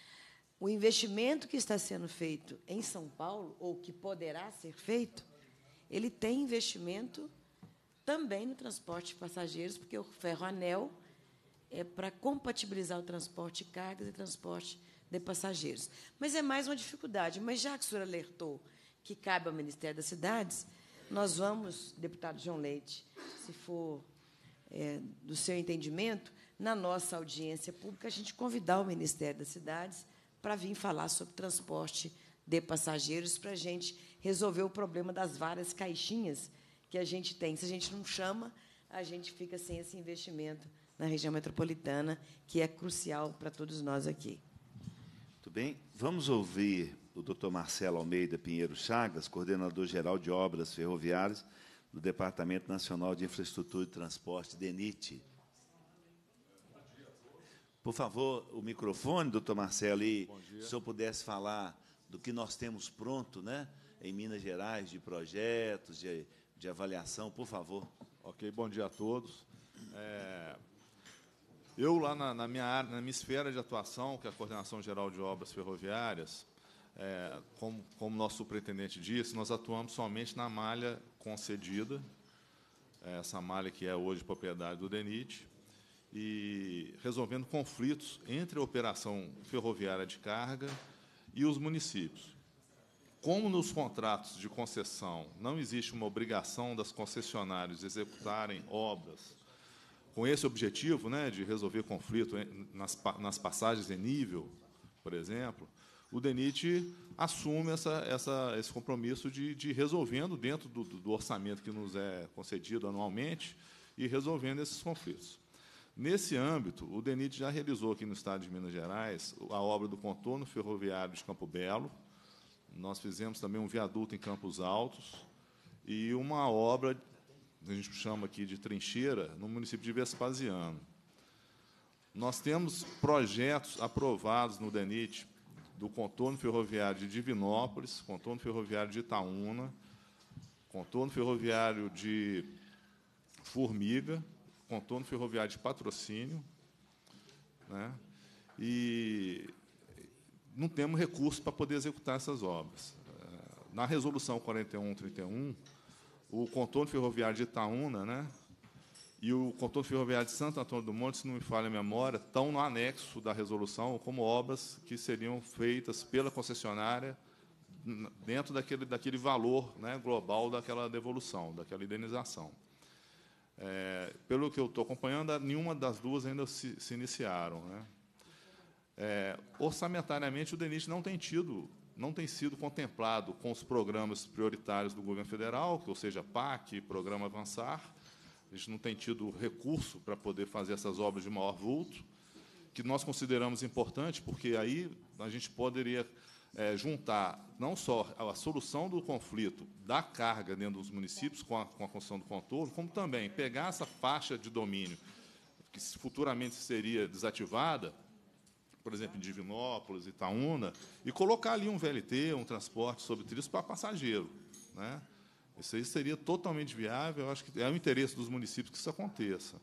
O investimento que está sendo feito em São Paulo, ou que poderá ser feito, ele tem investimento também no transporte de passageiros, porque o ferroanel é para compatibilizar o transporte de cargas e transporte de passageiros. Mas é mais uma dificuldade. Mas, já que o senhor alertou que cabe ao Ministério das Cidades, nós vamos, deputado João Leite, se for é, do seu entendimento, na nossa audiência pública, a gente convidar o Ministério das Cidades para vir falar sobre transporte de passageiros, para a gente resolver o problema das várias caixinhas que a gente tem. Se a gente não chama, a gente fica sem esse investimento na região metropolitana, que é crucial para todos nós aqui. Muito bem. Vamos ouvir o doutor Marcelo Almeida Pinheiro Chagas, coordenador-geral de Obras Ferroviárias do Departamento Nacional de Infraestrutura e Transporte, DENIT. Por favor, o microfone, doutor Marcelo, e se o senhor pudesse falar do que nós temos pronto, né, em Minas Gerais, de projetos, de, de avaliação, por favor. Ok, bom dia a todos. É, eu, lá na, na, minha área, na minha esfera de atuação, que é a Coordenação Geral de Obras Ferroviárias, é, como, como nosso superintendente disse, nós atuamos somente na malha concedida, essa malha que é hoje propriedade do DENIT, e resolvendo conflitos entre a operação ferroviária de carga e os municípios. Como nos contratos de concessão não existe uma obrigação das concessionárias de executarem obras com esse objetivo, né, de resolver conflito nas, nas passagens em nível, por exemplo, o DENIT assume essa, essa, esse compromisso de, de resolvendo dentro do, do orçamento que nos é concedido anualmente e resolvendo esses conflitos. Nesse âmbito, o DENIT já realizou aqui no Estado de Minas Gerais a obra do contorno ferroviário de Campo Belo. Nós fizemos também um viaduto em Campos Altos e uma obra, que a gente chama aqui de trincheira, no município de Vespasiano. Nós temos projetos aprovados no DENIT do contorno ferroviário de Divinópolis, contorno ferroviário de Itaúna, contorno ferroviário de Formiga, contorno ferroviário de Patrocínio, né? E não temos recursos para poder executar essas obras. Na Resolução quarenta e um trinta e um, o contorno ferroviário de Itaúna, né, e o contorno ferroviário de Santo Antônio do Monte, se não me falha a memória, estão no anexo da resolução como obras que seriam feitas pela concessionária dentro daquele, daquele valor, né, global daquela devolução, daquela indenização. É, pelo que eu estou acompanhando, nenhuma das duas ainda se, se iniciaram, né? É, orçamentariamente, o DENIT não tem tido, não tem sido contemplado com os programas prioritários do governo federal, ou seja, P A C, Programa Avançar. a gente não tem tido recurso para poder fazer essas obras de maior vulto, que nós consideramos importante, porque aí a gente poderia é, juntar não só a solução do conflito da carga dentro dos municípios com a, com a construção do contorno, como também pegar essa faixa de domínio que futuramente seria desativada, por exemplo, em Divinópolis, Itaúna, e colocar ali um V L T, um transporte sobre trilhos para passageiro, né? Isso aí seria totalmente viável, eu acho que é o interesse dos municípios que isso aconteça.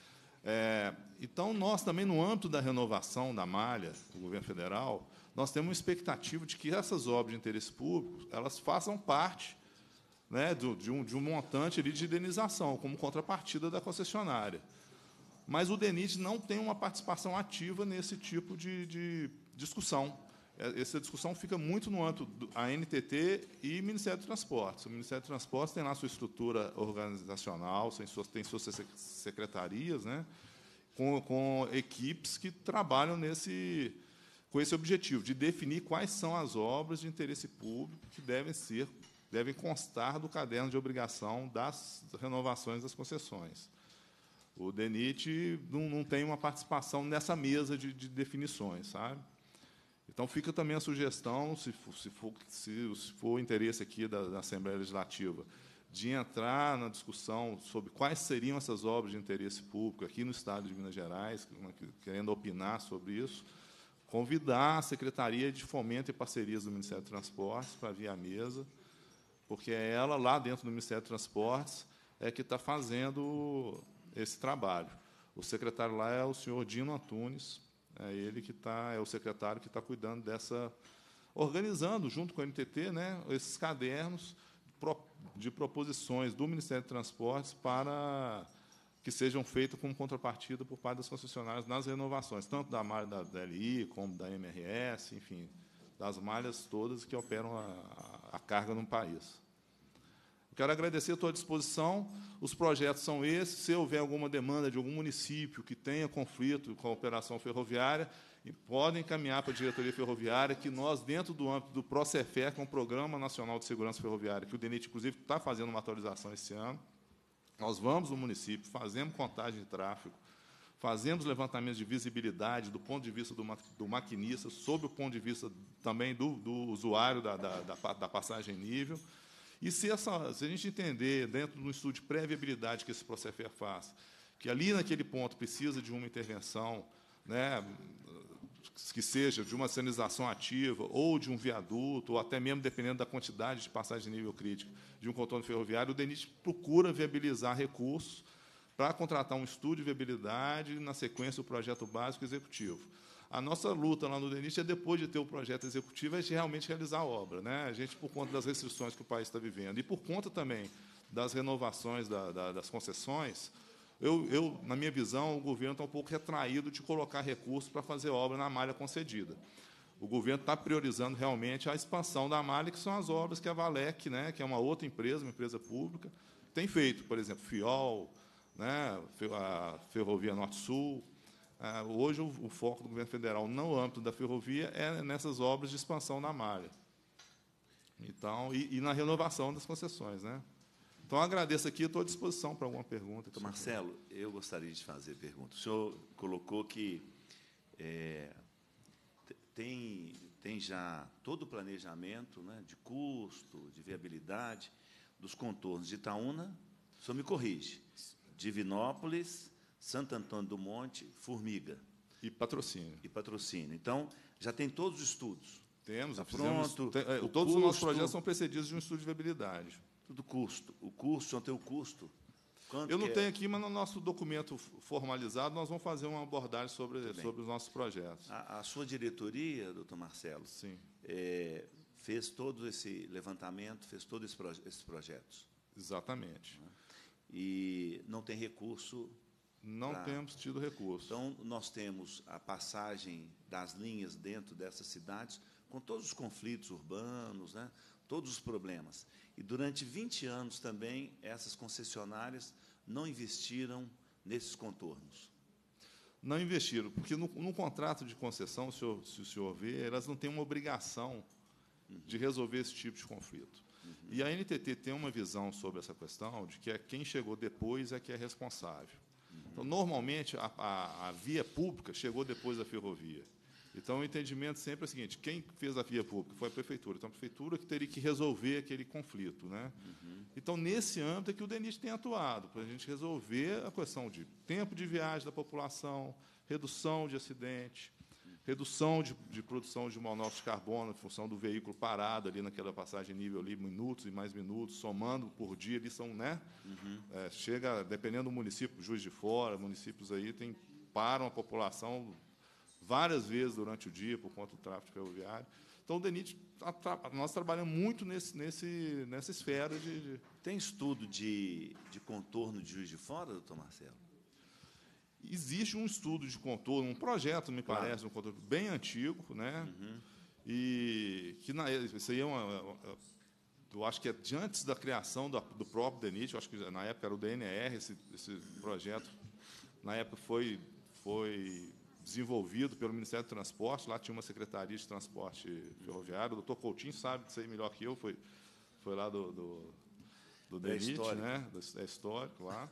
É, então, nós também, no âmbito da renovação da malha do governo federal, nós temos uma expectativa de que essas obras de interesse público elas façam parte, né, do, de, um, de um montante ali de indenização, como contrapartida da concessionária. Mas o DENIT não tem uma participação ativa nesse tipo de, de discussão. Essa discussão fica muito no âmbito da A N T T e Ministério do Transportes. O Ministério do Transportes tem lá sua estrutura organizacional, tem suas, tem suas secretarias, né, com, com equipes que trabalham nesse, com esse objetivo, de definir quais são as obras de interesse público que devem ser, devem constar do caderno de obrigação das renovações das concessões. O DENIT não, não tem uma participação nessa mesa de, de definições, sabe? Então, fica também a sugestão, se for, se for, se for interesse aqui da, da Assembleia Legislativa, de entrar na discussão sobre quais seriam essas obras de interesse público aqui no Estado de Minas Gerais, querendo opinar sobre isso, convidar a Secretaria de Fomento e Parcerias do Ministério do Transportes para vir à mesa, porque é ela, lá dentro do Ministério do Transportes, é que está fazendo esse trabalho. O secretário lá é o senhor Dino Antunes, é ele que está, é o secretário que está cuidando dessa, organizando, junto com a N T T, né, esses cadernos de proposições do Ministério do Transportes para que sejam feitas como contrapartida por parte das concessionárias nas renovações, tanto da malha da D L I, como da M R S, enfim, das malhas todas que operam a, a carga no país. Quero agradecer, estou à disposição. Os projetos são esses. Se houver alguma demanda de algum município que tenha conflito com a operação ferroviária, podem encaminhar para a diretoria ferroviária, que nós, dentro do âmbito do PROCEFER, que é um Programa Nacional de Segurança Ferroviária, que o DENIT, inclusive, está fazendo uma atualização esse ano, nós vamos no município, fazemos contagem de tráfego, fazemos levantamentos de visibilidade do ponto de vista do, ma do maquinista, sob o ponto de vista também do, do usuário da, da, da, da passagem nível. E se, essa, se a gente entender, dentro do estudo de pré-viabilidade que esse PROCEFER faz, que ali, naquele ponto, precisa de uma intervenção, né, que seja de uma sinalização ativa, ou de um viaduto, ou até mesmo, dependendo da quantidade de passagem de nível crítico, de um contorno ferroviário, o DENIT procura viabilizar recursos para contratar um estudo de viabilidade e, na sequência, o projeto básico executivo. A nossa luta lá no DENIT é, depois de ter o projeto executivo, é de realmente realizar a obra, né? A gente, por conta das restrições que o país está vivendo e por conta também das renovações da, da, das concessões, eu, eu, na minha visão, o governo está um pouco retraído de colocar recursos para fazer obra na malha concedida. O governo está priorizando realmente a expansão da malha, que são as obras que a Valec, né, que é uma outra empresa, uma empresa pública, tem feito, por exemplo, Fiol, né, a Ferrovia Norte-Sul. Uh, hoje, o, o foco do governo federal, no âmbito da ferrovia, é nessas obras de expansão da malha. Então, e, e na renovação das concessões, né? Então, agradeço aqui, estou à disposição para alguma pergunta. Doutor Marcelo, eu gostaria de fazer pergunta. O senhor colocou que é, tem, tem já todo o planejamento, né, de custo, de viabilidade, dos contornos de Itaúna, o senhor me corrige, Divinópolis, Santo Antônio do Monte, Formiga. E patrocínio. E patrocínio. Então, já tem todos os estudos. Temos. Está pronto. Tem, é, todos custo, os nossos projetos são precedidos de um estudo de viabilidade. Tudo custo. O custo, não tem o custo. Quanto Eu não é? tenho aqui, mas no nosso documento formalizado nós vamos fazer uma abordagem sobre, sobre os nossos projetos. A, a sua diretoria, doutor Marcelo, Sim. É, fez todo esse levantamento, fez todos esse proje esses projetos. Exatamente. E não tem recurso. Não pra... temos tido recurso. Então, nós temos a passagem das linhas dentro dessas cidades, com todos os conflitos urbanos, né, todos os problemas. E, durante vinte anos, também, essas concessionárias não investiram nesses contornos. Não investiram, porque, no, no contrato de concessão, se o, se o senhor ver, elas não têm uma obrigação de resolver esse tipo de conflito. Uhum. E a N T T tem uma visão sobre essa questão de que é quem chegou depois é que é responsável. Uhum. Então, normalmente, a, a, a via pública chegou depois da ferrovia. Então, o entendimento sempre é o seguinte: quem fez a via pública foi a prefeitura. Então, a prefeitura que teria que resolver aquele conflito, né? Uhum. Então, nesse âmbito é que o DENIT tem atuado, para a gente resolver a questão de tempo de viagem da população, redução de acidente, redução de, de produção de monóxido de carbono em função do veículo parado ali naquela passagem nível ali, minutos e mais minutos, somando por dia, ali são, né? Uhum. É, chega, dependendo do município, Juiz de Fora, municípios aí tem, param a população várias vezes durante o dia por conta do tráfego ferroviário. Então, o DENIT, nós trabalhamos muito nesse, nesse, nessa esfera de, de... Tem estudo de, de contorno de Juiz de Fora, doutor Marcelo? Existe um estudo de contorno, um projeto, me claro. parece, um contorno bem antigo, né? Uhum. E que na, isso aí é uma, eu acho que é de antes da criação do, do próprio DENIT, eu acho que na época era o D N R, esse, esse projeto, na época foi, foi desenvolvido pelo Ministério do Transporte, lá tinha uma Secretaria de Transporte Ferroviário, o doutor Coutinho sabe disso aí melhor que eu, foi, foi lá do, do, do DENIT, né? É histórico lá.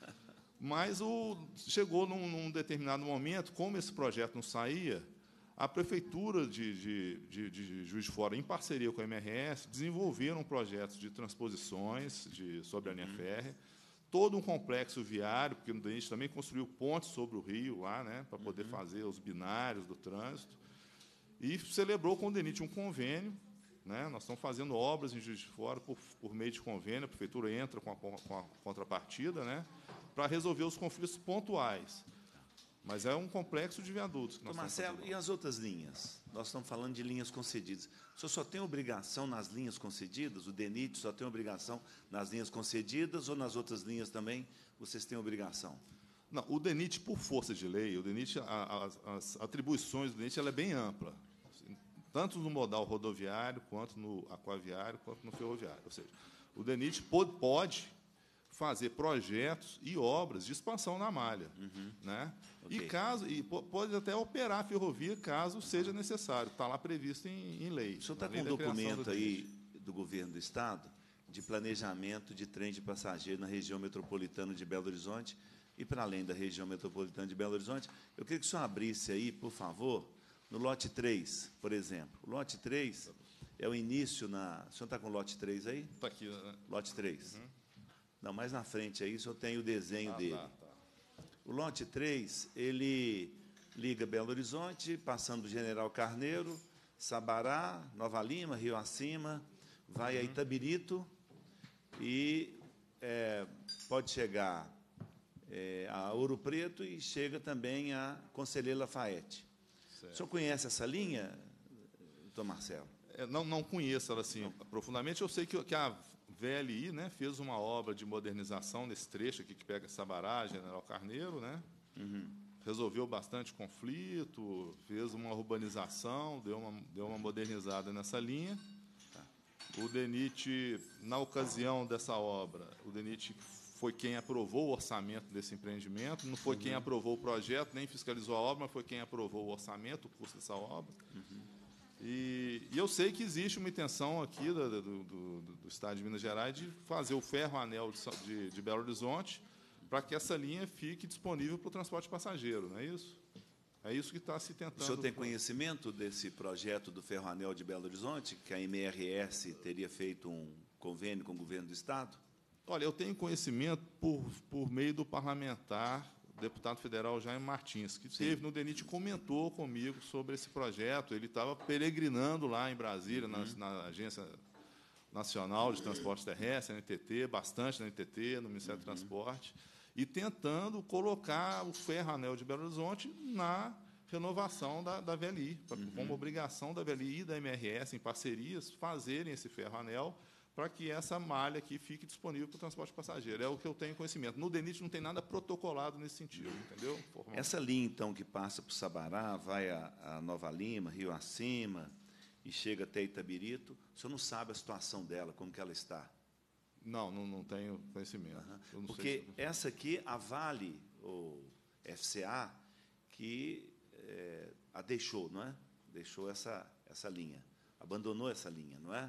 Mas o, chegou num, num determinado momento, como esse projeto não saía, a Prefeitura de, de, de, de Juiz de Fora, em parceria com a M R S, desenvolveram projetos de transposições de, sobre a linha uhum. férrea, todo um complexo viário, porque a gente também construiu pontes sobre o rio, lá, né, para poder uhum. fazer os binários do trânsito, e celebrou com o DENIT um convênio. Né, nós estamos fazendo obras em Juiz de Fora por, por meio de convênio, a Prefeitura entra com a, com a contrapartida, né, para resolver os conflitos pontuais. Mas é um complexo de viadutos. Que nós Marcelo, e as outras linhas? Nós estamos falando de linhas concedidas. O senhor só tem obrigação nas linhas concedidas? O DENIT só tem obrigação nas linhas concedidas ou nas outras linhas também vocês têm obrigação? Não, o DENIT, por força de lei, o DENIT, a, a, as atribuições do DENIT ela é bem ampla, tanto no modal rodoviário, quanto no aquaviário, quanto no ferroviário. Ou seja, o DENIT pode, pode fazer projetos e obras de expansão na malha. Uhum. Né? Okay. E, caso, e pode até operar a ferrovia, caso seja necessário. Está lá previsto em, em lei. O senhor está com um documento do aí do governo do Estado de planejamento de trem de passageiro na região metropolitana de Belo Horizonte e para além da região metropolitana de Belo Horizonte. Eu queria que o senhor abrisse aí, por favor, no lote três, por exemplo. O lote três é o início na... O senhor está com o lote três aí? Está aqui. Né? Lote três. Uhum. Não, mais na frente aí, o senhor tem o desenho ah, dele. Tá, tá. O lote três, ele liga Belo Horizonte, passando do General Carneiro, Sabará, Nova Lima, Rio Acima, vai uhum. a Itabirito e é, pode chegar é, a Ouro Preto e chega também a Conselheiro Lafayette. Certo. O senhor conhece essa linha, doutor Marcelo? É, não, não conheço ela assim, profundamente. Eu sei que, que a V L I, né, fez uma obra de modernização nesse trecho aqui que pega Sabará, General Carneiro, né? Uhum. Resolveu bastante conflito, fez uma urbanização, deu uma, deu uma modernizada nessa linha. Tá. O DENIT, na ocasião dessa obra, o DENIT foi quem aprovou o orçamento desse empreendimento, não foi uhum. quem aprovou o projeto, nem fiscalizou a obra, mas foi quem aprovou o orçamento, o custo dessa obra. Uhum. E, e eu sei que existe uma intenção aqui do, do, do, do Estado de Minas Gerais de fazer o ferro-anel de, de, de Belo Horizonte para que essa linha fique disponível para o transporte passageiro, não é isso? É isso que está se tentando. O senhor tem conhecimento desse projeto do ferro-anel de Belo Horizonte, que a M R S teria feito um convênio com o governo do Estado? Olha, eu tenho conhecimento por, por meio do parlamentar, o deputado federal Jaime Martins, que esteve no DENIT e comentou comigo sobre esse projeto. Ele estava peregrinando lá em Brasília, uhum. na, na Agência Nacional de Transportes Terrestres, N T T, bastante na N T T, no Ministério uhum. do Transporte, e tentando colocar o ferro-anel de Belo Horizonte na renovação da, da V L I, pra, uhum. como obrigação da V L I e da M R S, em parcerias, fazerem esse ferro-anel para que essa malha aqui fique disponível para o transporte passageiro. É o que eu tenho conhecimento. No DENIT não tem nada protocolado nesse sentido, entendeu? Formal. Essa linha, então, que passa por Sabará, vai a, a Nova Lima, Rio Acima, e chega até Itabirito, o senhor não sabe a situação dela, como que ela está? Não, não, não tenho conhecimento. Uhum. Eu não Porque sei se... essa aqui, a Vale, ou F C A, que é, a deixou, não é? Deixou essa, essa linha, abandonou essa linha, não é?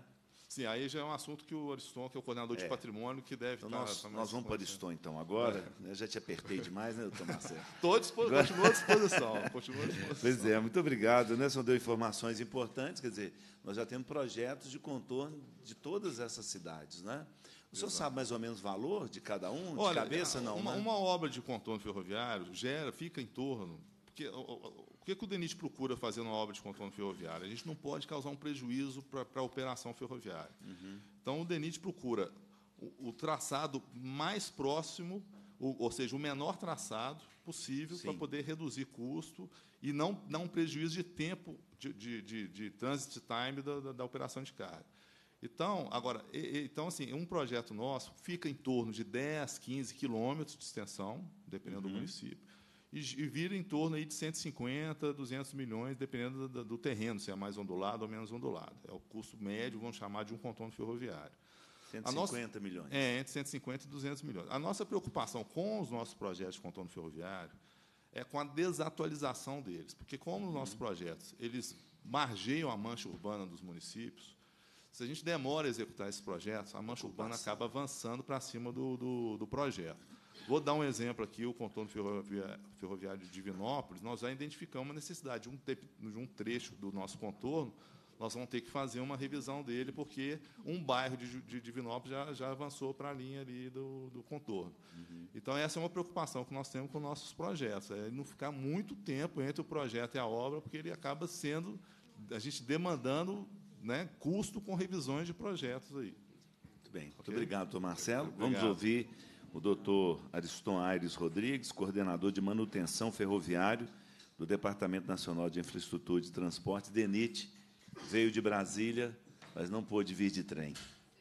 Sim, aí já é um assunto que o Ariston, que é o coordenador É. de patrimônio, que deve Então, estar... nós, estar mais nós vamos para esclarecido. Ariston, então, agora. Eu já te apertei demais, né, doutor Marcelo? Estou à dispo- Continuo à disposição. Continuo à disposição. Pois é, muito obrigado. Né? Só deu informações importantes, quer dizer, nós já temos projetos de contorno de todas essas cidades. Né? O senhor sabe mais ou menos o valor de cada um? De Olha, cabeça, não, uma, né? uma obra de contorno ferroviário gera, fica em torno... Porque, o, o, o que, que o DENIT procura fazer numa obra de contorno ferroviário? A gente não pode causar um prejuízo para a operação ferroviária. Uhum. Então, o DENIT procura o, o traçado mais próximo, o, ou seja, o menor traçado possível para poder reduzir custo e não dar um prejuízo de tempo de, de, de, de transit time da, da, da operação de carga. Então, agora, e, então, assim, um projeto nosso fica em torno de dez, quinze quilômetros de extensão, dependendo uhum. do município, e, e vira em torno aí de cento e cinquenta, duzentos milhões, dependendo do, do terreno, se é mais ondulado ou menos ondulado. É o custo médio, vamos chamar, de um contorno ferroviário. cento e cinquenta milhões. É, entre cento e cinquenta e duzentos milhões. A nossa preocupação com os nossos projetos de contorno ferroviário é com a desatualização deles, porque como os nossos projetos eles margeiam a mancha urbana dos municípios, se a gente demora a executar esses projetos, a mancha urbana acaba avançando para cima do, do, do projeto. Vou dar um exemplo aqui, o contorno ferroviário, ferroviário de Divinópolis, nós já identificamos uma necessidade de um, de um trecho do nosso contorno, nós vamos ter que fazer uma revisão dele, porque um bairro de, de Divinópolis já, já avançou para a linha ali do, do contorno. Uhum. Então, essa é uma preocupação que nós temos com nossos projetos, é não ficar muito tempo entre o projeto e a obra, porque ele acaba sendo, a gente demandando, né, custo com revisões de projetos aí. Muito bem. Muito okay? obrigado, doutor Marcelo. Obrigado. Vamos ouvir o doutor Ariston Aires Rodrigues, coordenador de manutenção ferroviário do Departamento Nacional de Infraestrutura de Transporte, DENIT. Veio de Brasília, mas não pôde vir de trem.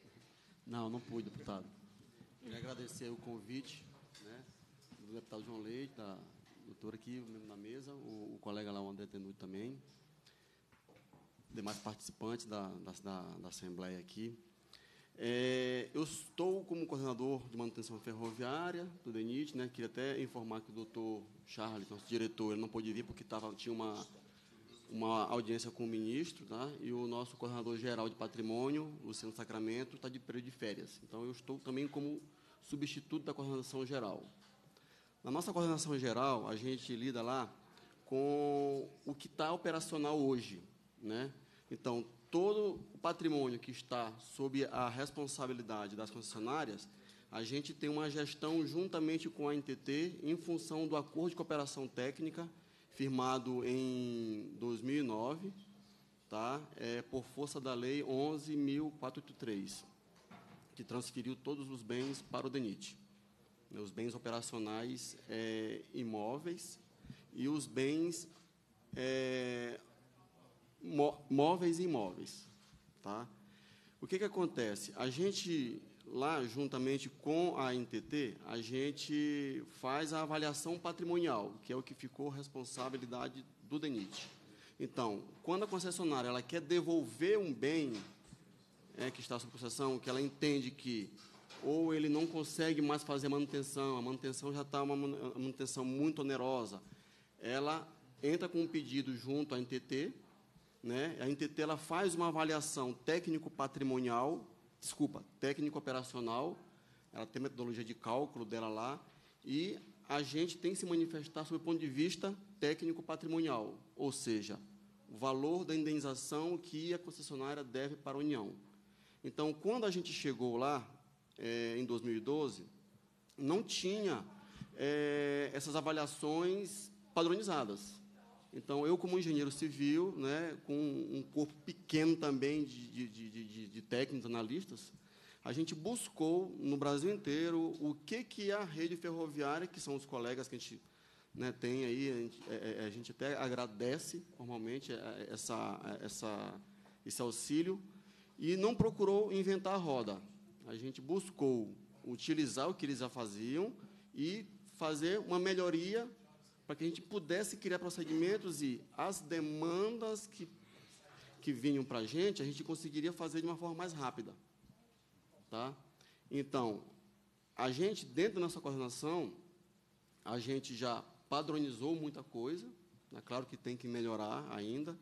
Não, não pude, deputado. Queria agradecer o convite, né, do deputado João Leite, da doutora aqui na mesa, o, o colega lá, o André Tenuto também, demais participantes da, da, da Assembleia aqui. É, eu estou como coordenador de manutenção ferroviária do DENIT, né, queria até informar que o doutor Charles, nosso diretor, ele não pôde vir porque tava, tinha uma... uma audiência com o ministro, tá? E o nosso coordenador-geral de patrimônio, Luciano Sacramento, está de período de férias. Então, eu estou também como substituto da coordenação geral. Na nossa coordenação geral, a gente lida lá com o que está operacional hoje, né? Então, todo o patrimônio que está sob a responsabilidade das concessionárias, a gente tem uma gestão juntamente com a N T T em função do acordo de cooperação técnica firmado em dois mil e nove, tá? É, por força da Lei onze mil quatrocentos e oitenta e três, que transferiu todos os bens para o DENIT. Os bens operacionais é, imóveis e os bens é, móveis e imóveis. Tá? O que, que acontece? A gente, lá, juntamente com a N T T, a gente faz a avaliação patrimonial, que é o que ficou responsabilidade do DENIT. Então, quando a concessionária ela quer devolver um bem é, que está sob concessão, que ela entende que ou ele não consegue mais fazer a manutenção, a manutenção já está uma manutenção muito onerosa, ela entra com um pedido junto à N T T, né? A N T T ela faz uma avaliação técnico-patrimonial, desculpa, técnico-operacional, ela tem metodologia de cálculo dela lá, e a gente tem que se manifestar sob o ponto de vista técnico-patrimonial, ou seja, o valor da indenização que a concessionária deve para a União. Então, quando a gente chegou lá, é, em dois mil e doze, não tinha é, essas avaliações padronizadas. Então, eu, como engenheiro civil, né, com um corpo pequeno também de, de, de, de, de técnicos, analistas, a gente buscou, no Brasil inteiro, o que, que é a rede ferroviária, que são os colegas que a gente, né, tem aí, a gente, é, a gente até agradece, formalmente, essa, essa, esse auxílio, e não procurou inventar a roda. A gente buscou utilizar o que eles já faziam e fazer uma melhoria para que a gente pudesse criar procedimentos e as demandas que, que vinham para a gente, a gente conseguiria fazer de uma forma mais rápida. Tá? Então, a gente, dentro da nossa coordenação, a gente já padronizou muita coisa, é claro que tem que melhorar ainda,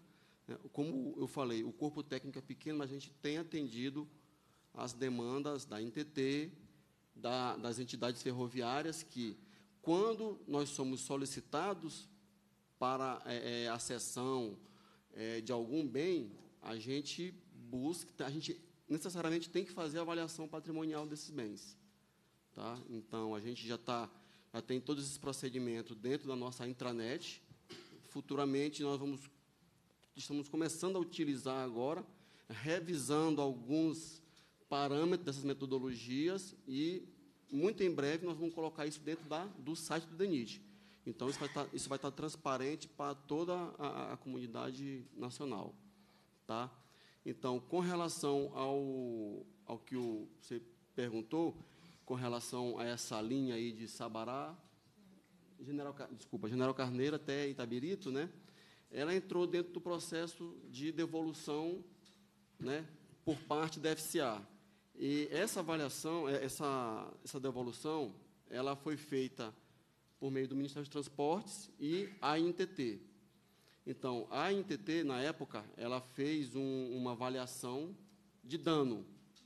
Como eu falei, o corpo técnico é pequeno, mas a gente tem atendido as demandas da N T T, da, das entidades ferroviárias, que, quando nós somos solicitados para é, é, a cessão é, de algum bem, a gente busca, a gente necessariamente tem que fazer a avaliação patrimonial desses bens. Tá? Então, a gente já, tá, já tem todos esses procedimentos dentro da nossa intranet. Futuramente, nós vamos, estamos começando a utilizar agora, revisando alguns parâmetros dessas metodologias e, muito em breve, nós vamos colocar isso dentro da, do site do DENIT. Então, isso vai estar, isso vai estar transparente para toda a, a comunidade nacional. Tá? Então, com relação ao, ao que o, você perguntou, com relação a essa linha aí de Sabará, General, desculpa, General Carneiro até Itabirito, né, ela entrou dentro do processo de devolução, né, por parte da F C A. E essa avaliação, essa, essa devolução, ela foi feita por meio do Ministério dos Transportes e a N T T. Então, a N T T, na época, ela fez um, uma avaliação de dano.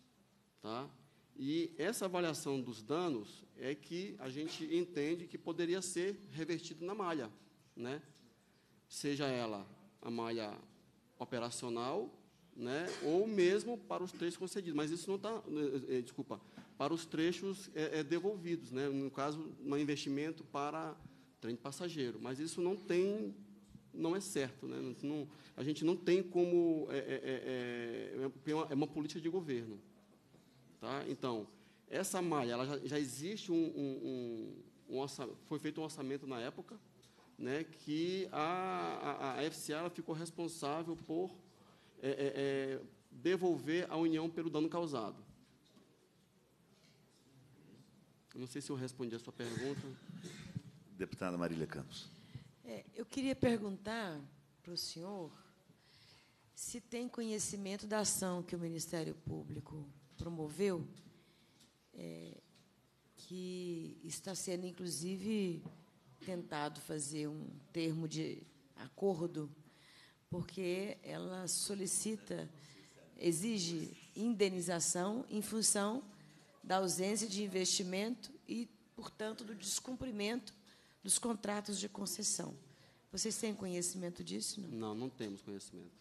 Tá? E essa avaliação dos danos é que a gente entende que poderia ser revertido na malha, né? Seja ela a malha operacional, né? Ou mesmo para os trechos concedidos. Mas isso não está, é, desculpa, para os trechos é, é, devolvidos, né? No caso, um investimento para trem de passageiro. Mas isso não tem, não é certo, né? Não, a gente não tem como, é, é, é, é, uma, é uma política de governo. Tá? Então, essa malha, ela já, já existe, um, um, um, um, foi feito um orçamento na época, né, que a, a, a F C A ela ficou responsável por é, é, é, devolver à União pelo dano causado. Não sei se eu respondi a sua pergunta. Deputada Marília Campos. É, eu queria perguntar para o senhor se tem conhecimento da ação que o Ministério Público promoveu, é, que está sendo, inclusive, tentado fazer um termo de acordo, porque ela solicita, exige indenização em função da ausência de investimento e, portanto, do descumprimento dos contratos de concessão. Vocês têm conhecimento disso? Não, não, não temos conhecimento.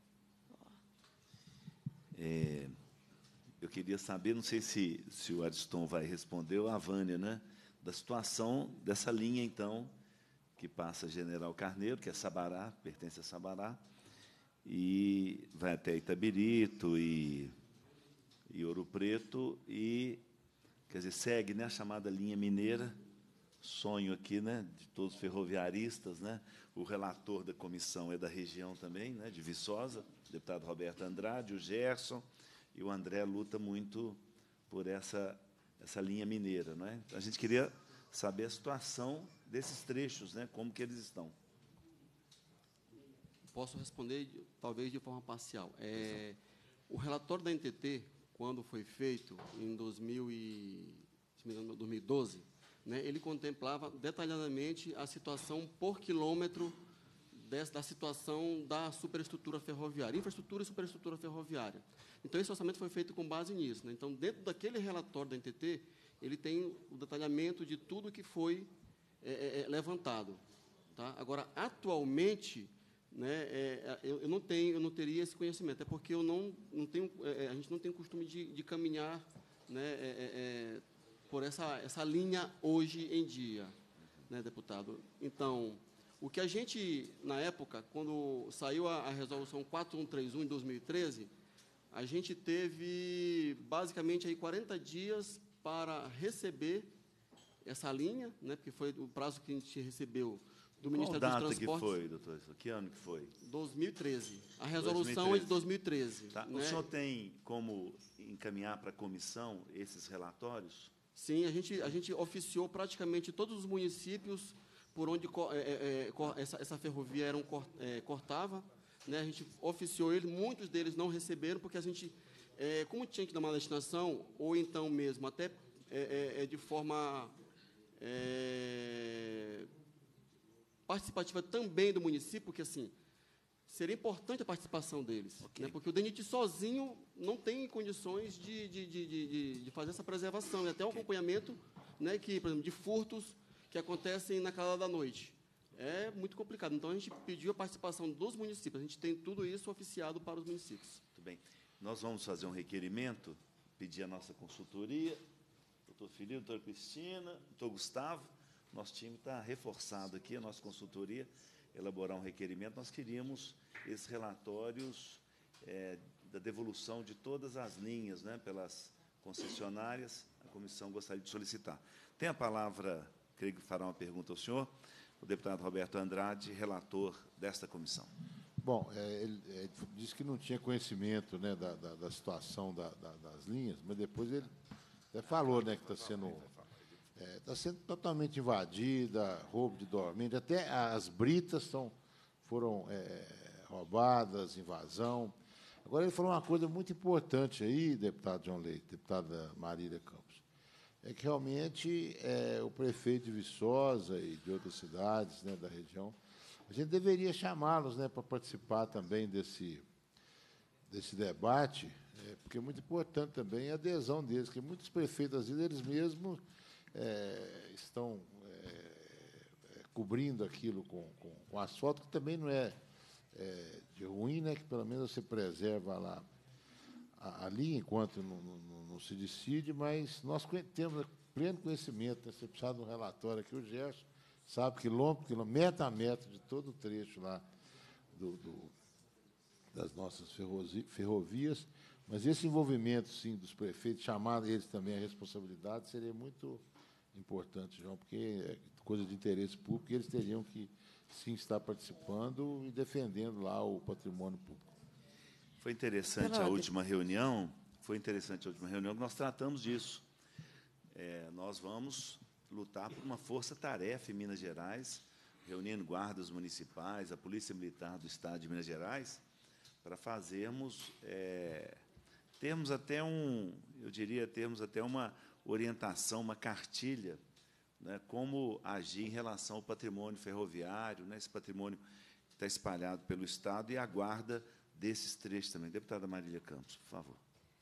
É... Eu queria saber, não sei se, se o Ariston vai responder, ou a Vânia, né, da situação dessa linha, então, que passa General Carneiro, que é Sabará, pertence a Sabará, e vai até Itabirito e, e Ouro Preto, e, quer dizer, segue, né, a chamada linha mineira, sonho aqui, né, de todos os ferroviaristas, né, o relator da comissão é da região também, né, de Viçosa, o deputado Roberto Andrade, o Gerson, e o André luta muito por essa, essa linha mineira. Não é? A gente queria saber a situação desses trechos, né? Como que eles estão. Posso responder, talvez, de forma parcial. É, o relatório da N T T, quando foi feito, em dois mil e doze, né, ele contemplava detalhadamente a situação por quilômetro dessa, da situação da superestrutura ferroviária, infraestrutura e superestrutura ferroviária. Então, esse orçamento foi feito com base nisso. Né? Então, dentro daquele relatório da N T T, ele tem o detalhamento de tudo que foi é, é, levantado. Tá? Agora, atualmente, né, é, eu, eu, não tenho, eu não teria esse conhecimento, é porque eu não, não tenho, é, a gente não tem o costume de, de caminhar, né, é, é, por essa, essa linha hoje em dia, né, deputado. Então, o que a gente, na época, quando saiu a, a resolução quatro mil cento e trinta e um, em dois mil e treze, a gente teve, basicamente, aí quarenta dias para receber essa linha, né, porque foi o prazo que a gente recebeu do Ministério dos Transportes. Qual data que foi, doutor? Que ano que foi? dois mil e treze. A resolução dois mil e treze. É de dois mil e treze. Tá. Né? O senhor tem como encaminhar para a comissão esses relatórios? Sim, a gente, a gente oficiou praticamente todos os municípios por onde é, é, essa, essa ferrovia era um, é, cortava. Né, a gente oficiou ele, muitos deles não receberam, porque a gente, é, como tinha que dar uma destinação, ou então mesmo até é, é, de forma é, participativa também do município, porque assim, seria importante a participação deles, Okay. né, porque o DENIT sozinho não tem condições de, de, de, de, de fazer essa preservação, e até o Okay. acompanhamento, né, que, por exemplo, de furtos que acontecem na calada da noite. É muito complicado. Então, a gente pediu a participação dos municípios. A gente tem tudo isso oficiado para os municípios. Muito bem. Nós vamos fazer um requerimento, pedir a nossa consultoria, doutor Felipe, doutora Cristina, doutor Gustavo. Nosso time está reforçado aqui, a nossa consultoria, elaborar um requerimento. Nós queríamos esses relatórios é, da devolução de todas as linhas, né, pelas concessionárias. A comissão gostaria de solicitar. Tem a palavra, creio que fará uma pergunta ao senhor, o deputado Roberto Andrade, relator desta comissão. Bom, é, ele, ele disse que não tinha conhecimento, né, da, da, da situação da, da, das linhas, mas depois ele até falou, né, que está sendo, é, está sendo totalmente invadida, roubo de dormente, até as britas são, foram é, roubadas, invasão. Agora, ele falou uma coisa muito importante aí, deputado João Leite, deputada Marília Campos, é que realmente é, o prefeito de Viçosa e de outras cidades, né, da região, a gente deveria chamá-los, né, para participar também desse, desse debate, é, porque é muito importante também a adesão deles, porque muitos prefeitos, às vezes, eles mesmos é, estão é, cobrindo aquilo com, com, com asfalto, que também não é, é de ruim, né, que pelo menos você preserva lá ali, enquanto não, não, não se decide, mas nós temos pleno conhecimento, né? Você precisa de um relatório aqui, o Gerson sabe, quilômetro, quilômetro, metro a metro de todo o trecho lá do, do, das nossas ferrovias, mas esse envolvimento, sim, dos prefeitos, chamar eles também a responsabilidade, seria muito importante, João, porque é coisa de interesse público, e eles teriam que, sim, estar participando e defendendo lá o patrimônio público. Foi interessante a última reunião, foi interessante a última reunião, que nós tratamos disso. É, nós vamos lutar por uma força-tarefa em Minas Gerais, reunindo guardas municipais, a Polícia Militar do Estado de Minas Gerais, para fazermos, é, termos até um, eu diria, termos até uma orientação, uma cartilha, né, como agir em relação ao patrimônio ferroviário, né, esse patrimônio que está espalhado pelo Estado, e a guarda desses trechos também. Deputada Marília Campos, por favor.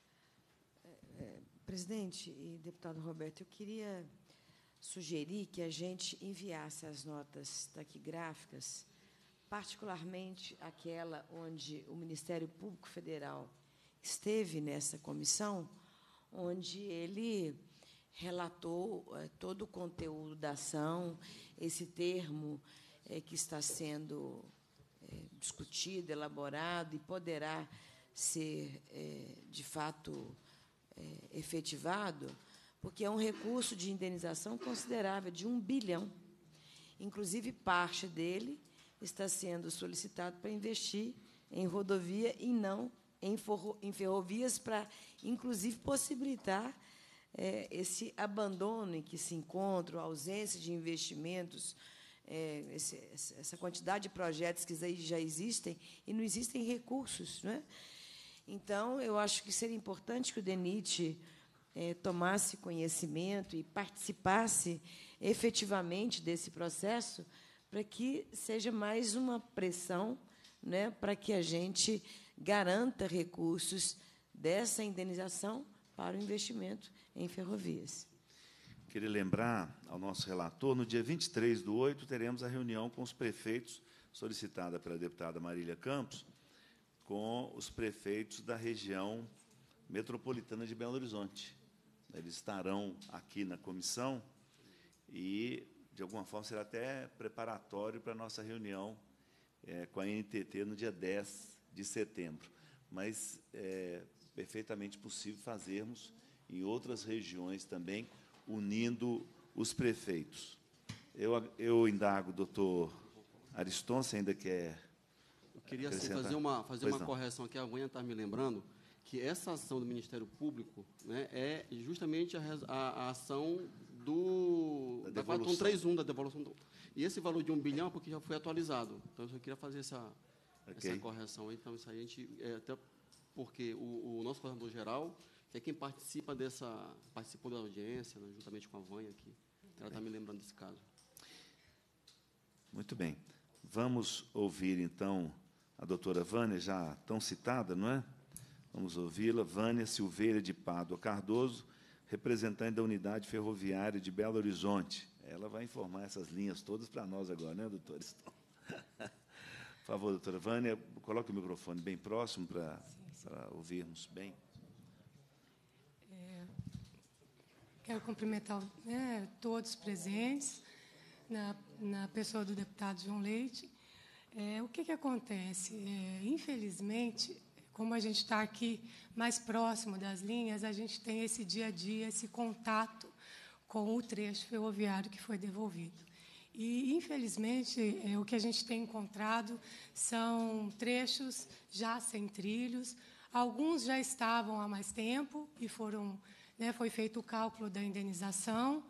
É, presidente e deputado Roberto, eu queria sugerir que a gente enviasse as notas taquigráficas, particularmente aquela onde o Ministério Público Federal esteve nessa comissão, onde ele relatou é, todo o conteúdo da ação, esse termo é, que está sendo É, discutido, elaborado, e poderá ser, é, de fato, é, efetivado, porque é um recurso de indenização considerável, de um bilhão. Inclusive, parte dele está sendo solicitado para investir em rodovia e não em, forro, em ferrovias, para, inclusive, possibilitar é, esse abandono em que se encontra, a ausência de investimentos, É, esse, essa quantidade de projetos que já existem e não existem recursos, não é? Então, eu acho que seria importante que o DENIT é, tomasse conhecimento e participasse efetivamente desse processo, para que seja mais uma pressão, né, para que a gente garanta recursos dessa indenização para o investimento em ferrovias. Queria lembrar ao nosso relator, no dia vinte e três do oito, teremos a reunião com os prefeitos, solicitada pela deputada Marília Campos, com os prefeitos da região metropolitana de Belo Horizonte. Eles estarão aqui na comissão e, de alguma forma, será até preparatório para a nossa reunião é, com a N T T no dia dez de setembro. Mas é perfeitamente possível fazermos em outras regiões também, unindo os prefeitos. Eu, eu indago, doutor Ariston, você ainda quer... Eu queria assim, fazer uma, fazer uma correção aqui, a Gwen está me lembrando, que essa ação do Ministério Público, né, é justamente a, a, a ação do, da, da quatro um três um, da devolução. Do, e esse valor de um bilhão é porque já foi atualizado. Então, eu só queria fazer essa, okay. essa correção. Então, isso aí a gente... É, até porque o, o nosso coordenador-geral, que é quem participa dessa, participou da audiência, né, juntamente com a Vânia aqui. Ela está me lembrando desse caso. Muito bem. Vamos ouvir, então, a doutora Vânia, já tão citada, não é? Vamos ouvi-la. Vânia Silveira de Pádua Cardoso, representante da Unidade Ferroviária de Belo Horizonte. Ela vai informar essas linhas todas para nós agora, né, doutora? Por favor, doutora Vânia, coloque o microfone bem próximo para, para ouvirmos bem. É, quero cumprimentar, né, todos presentes, na, na pessoa do deputado João Leite. É, o que, que acontece? É, infelizmente, como a gente está aqui mais próximo das linhas, a gente tem esse dia a dia, esse contato com o trecho ferroviário que foi devolvido. E, infelizmente, é, o que a gente tem encontrado são trechos já sem trilhos. Alguns já estavam há mais tempo e foram, né, foi feito o cálculo da indenização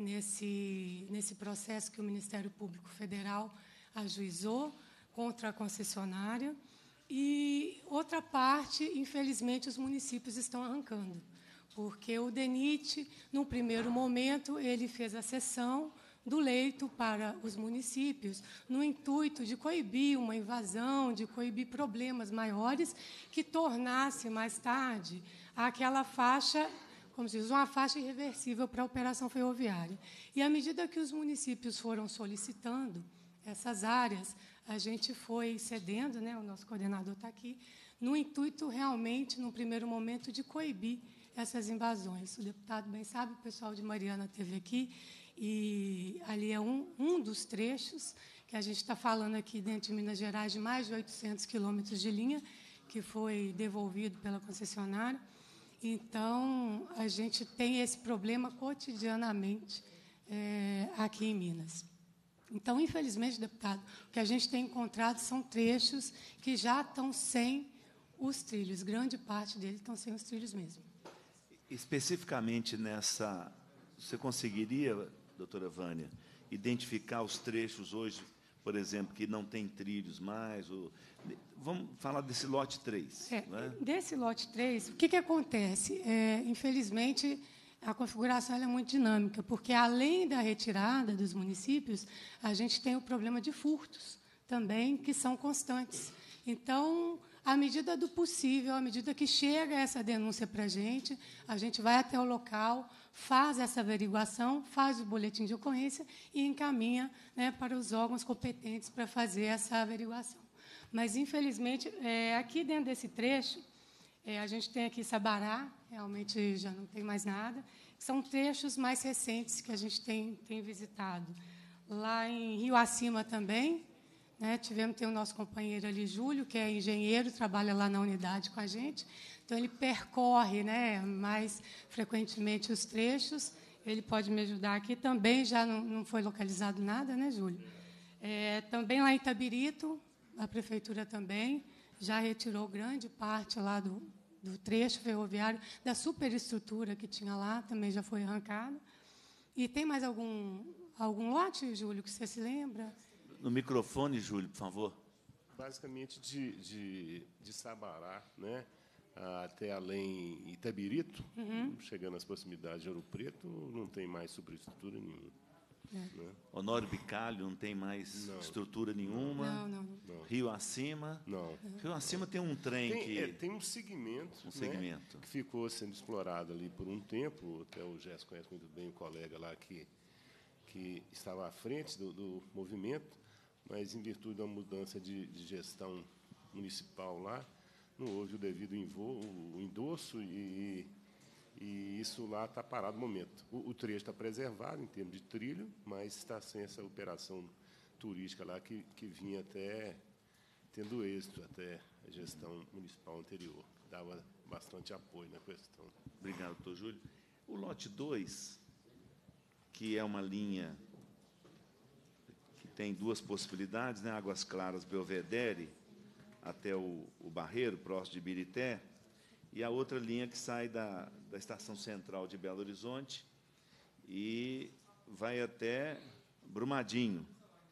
nesse, nesse processo que o Ministério Público Federal ajuizou contra a concessionária. E outra parte, infelizmente, os municípios estão arrancando, porque o DENIT, no primeiro momento, ele fez a cessão do leito para os municípios, no intuito de coibir uma invasão, de coibir problemas maiores que tornasse, mais tarde, aquela faixa, como se diz, uma faixa irreversível para a operação ferroviária. E, à medida que os municípios foram solicitando essas áreas, a gente foi cedendo, né, o nosso coordenador está aqui, no intuito, realmente, no primeiro momento, de coibir essas invasões. O deputado bem sabe, o pessoal de Mariana esteve aqui, e ali é um, um dos trechos que a gente está falando aqui dentro de Minas Gerais, de mais de oitocentos quilômetros de linha, que foi devolvido pela concessionária. Então, a gente tem esse problema cotidianamente é, aqui em Minas. Então, infelizmente, deputado, o que a gente tem encontrado são trechos que já estão sem os trilhos. Grande parte deles estão sem os trilhos mesmo. Especificamente nessa... Você conseguiria, doutora Vânia, identificar os trechos hoje, por exemplo, que não tem trilhos mais? Ou... Vamos falar desse lote três. É, né? Desse lote três, o que, que acontece? É, infelizmente, a configuração ela é muito dinâmica, porque, além da retirada dos municípios, a gente tem o problema de furtos também, que são constantes. Então, à medida do possível, à medida que chega essa denúncia para a gente, a gente vai até o local, faz essa averiguação, faz o boletim de ocorrência e encaminha, né, para os órgãos competentes para fazer essa averiguação. Mas, infelizmente, é, aqui dentro desse trecho, é, a gente tem aqui Sabará, realmente já não tem mais nada, são trechos mais recentes que a gente tem, tem visitado. Lá em Rio Acima também, né, tivemos, tem o nosso companheiro ali, Júlio, que é engenheiro, trabalha lá na unidade com a gente, então ele percorre, né, mais frequentemente os trechos, ele pode me ajudar aqui, também já não, não foi localizado nada, né, Júlio? É, também lá em Itabirito, a prefeitura também já retirou grande parte lá do, do trecho ferroviário, da superestrutura que tinha lá, também já foi arrancada. E tem mais algum, algum lote, Júlio, que você se lembra? No microfone, Júlio, por favor. Basicamente, de, de, de Sabará, né, até além Itabirito, uhum. chegando às proximidades de Ouro Preto, não tem mais superestrutura nenhuma. É. Né? Honório Bicalho não tem mais não. estrutura nenhuma. Não, não, não. Rio Acima. Não. Rio Acima tem um trem tem, que... É, tem um segmento, um segmento. Né, que ficou sendo explorado ali por um tempo, até o Gerson conhece muito bem o colega lá que, que estava à frente do, do movimento, mas, em virtude da mudança de, de gestão municipal lá, não houve o devido o endosso e... E isso lá está parado no momento. O, o trecho está preservado em termos de trilho, mas está sem essa operação turística lá que, que vinha até tendo êxito, até a gestão municipal anterior. Dava bastante apoio na questão. Obrigado, doutor Júlio. O lote dois, que é uma linha que tem duas possibilidades, né? Águas Claras, Belvedere, até o, o Barreiro, próximo de Birité, e a outra linha que sai da, da Estação Central de Belo Horizonte e vai até Brumadinho.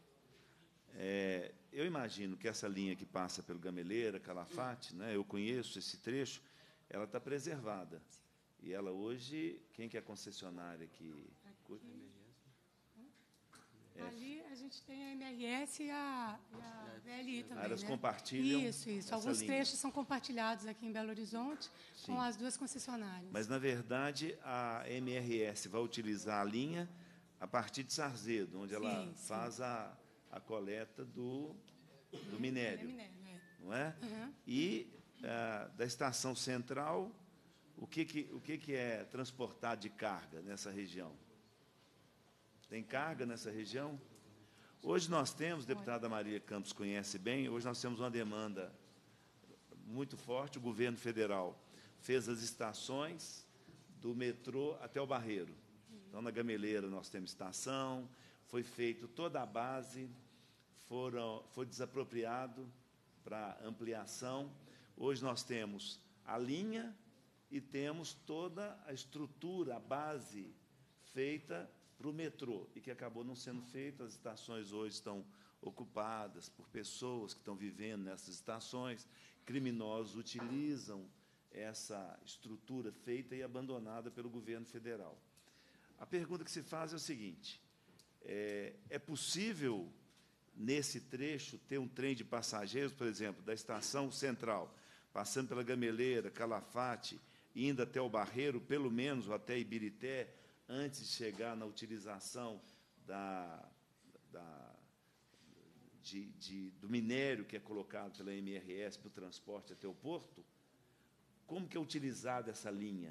É, eu imagino que essa linha que passa pelo Gameleira, Calafate, né, eu conheço esse trecho, ela está preservada. E ela hoje, quem que é a concessionária que... Ali a gente tem a M R S e a, e a V L I também. Elas né? compartilham. Isso, isso. Alguns linha. trechos são compartilhados aqui em Belo Horizonte Sim. com as duas concessionárias. Mas, na verdade, a M R S vai utilizar a linha a partir de Sarzedo, onde sim, ela sim. faz a, a coleta do, do minério. É minério é. Não é? Uhum. E uh, da estação central, o que, que, o que, que é transportado de carga nessa região? Tem carga nessa região? Hoje nós temos, a deputada Marília Campos conhece bem, hoje nós temos uma demanda muito forte. O governo federal fez as estações do metrô até o Barreiro. Então, na Gameleira nós temos estação, foi feito toda a base, foram, foi desapropriado para ampliação. Hoje nós temos a linha e temos toda a estrutura, a base feita para o metrô, e que acabou não sendo feita. As estações hoje estão ocupadas por pessoas que estão vivendo nessas estações. Criminosos utilizam essa estrutura feita e abandonada pelo governo federal. A pergunta que se faz é o seguinte: é, é possível, nesse trecho, ter um trem de passageiros, por exemplo, da estação central, passando pela Gameleira, Calafate, indo até o Barreiro, pelo menos, ou até Ibirité, antes de chegar na utilização da, da, de, de, do minério que é colocado pela M R S para o transporte até o porto? Como que é utilizada essa linha?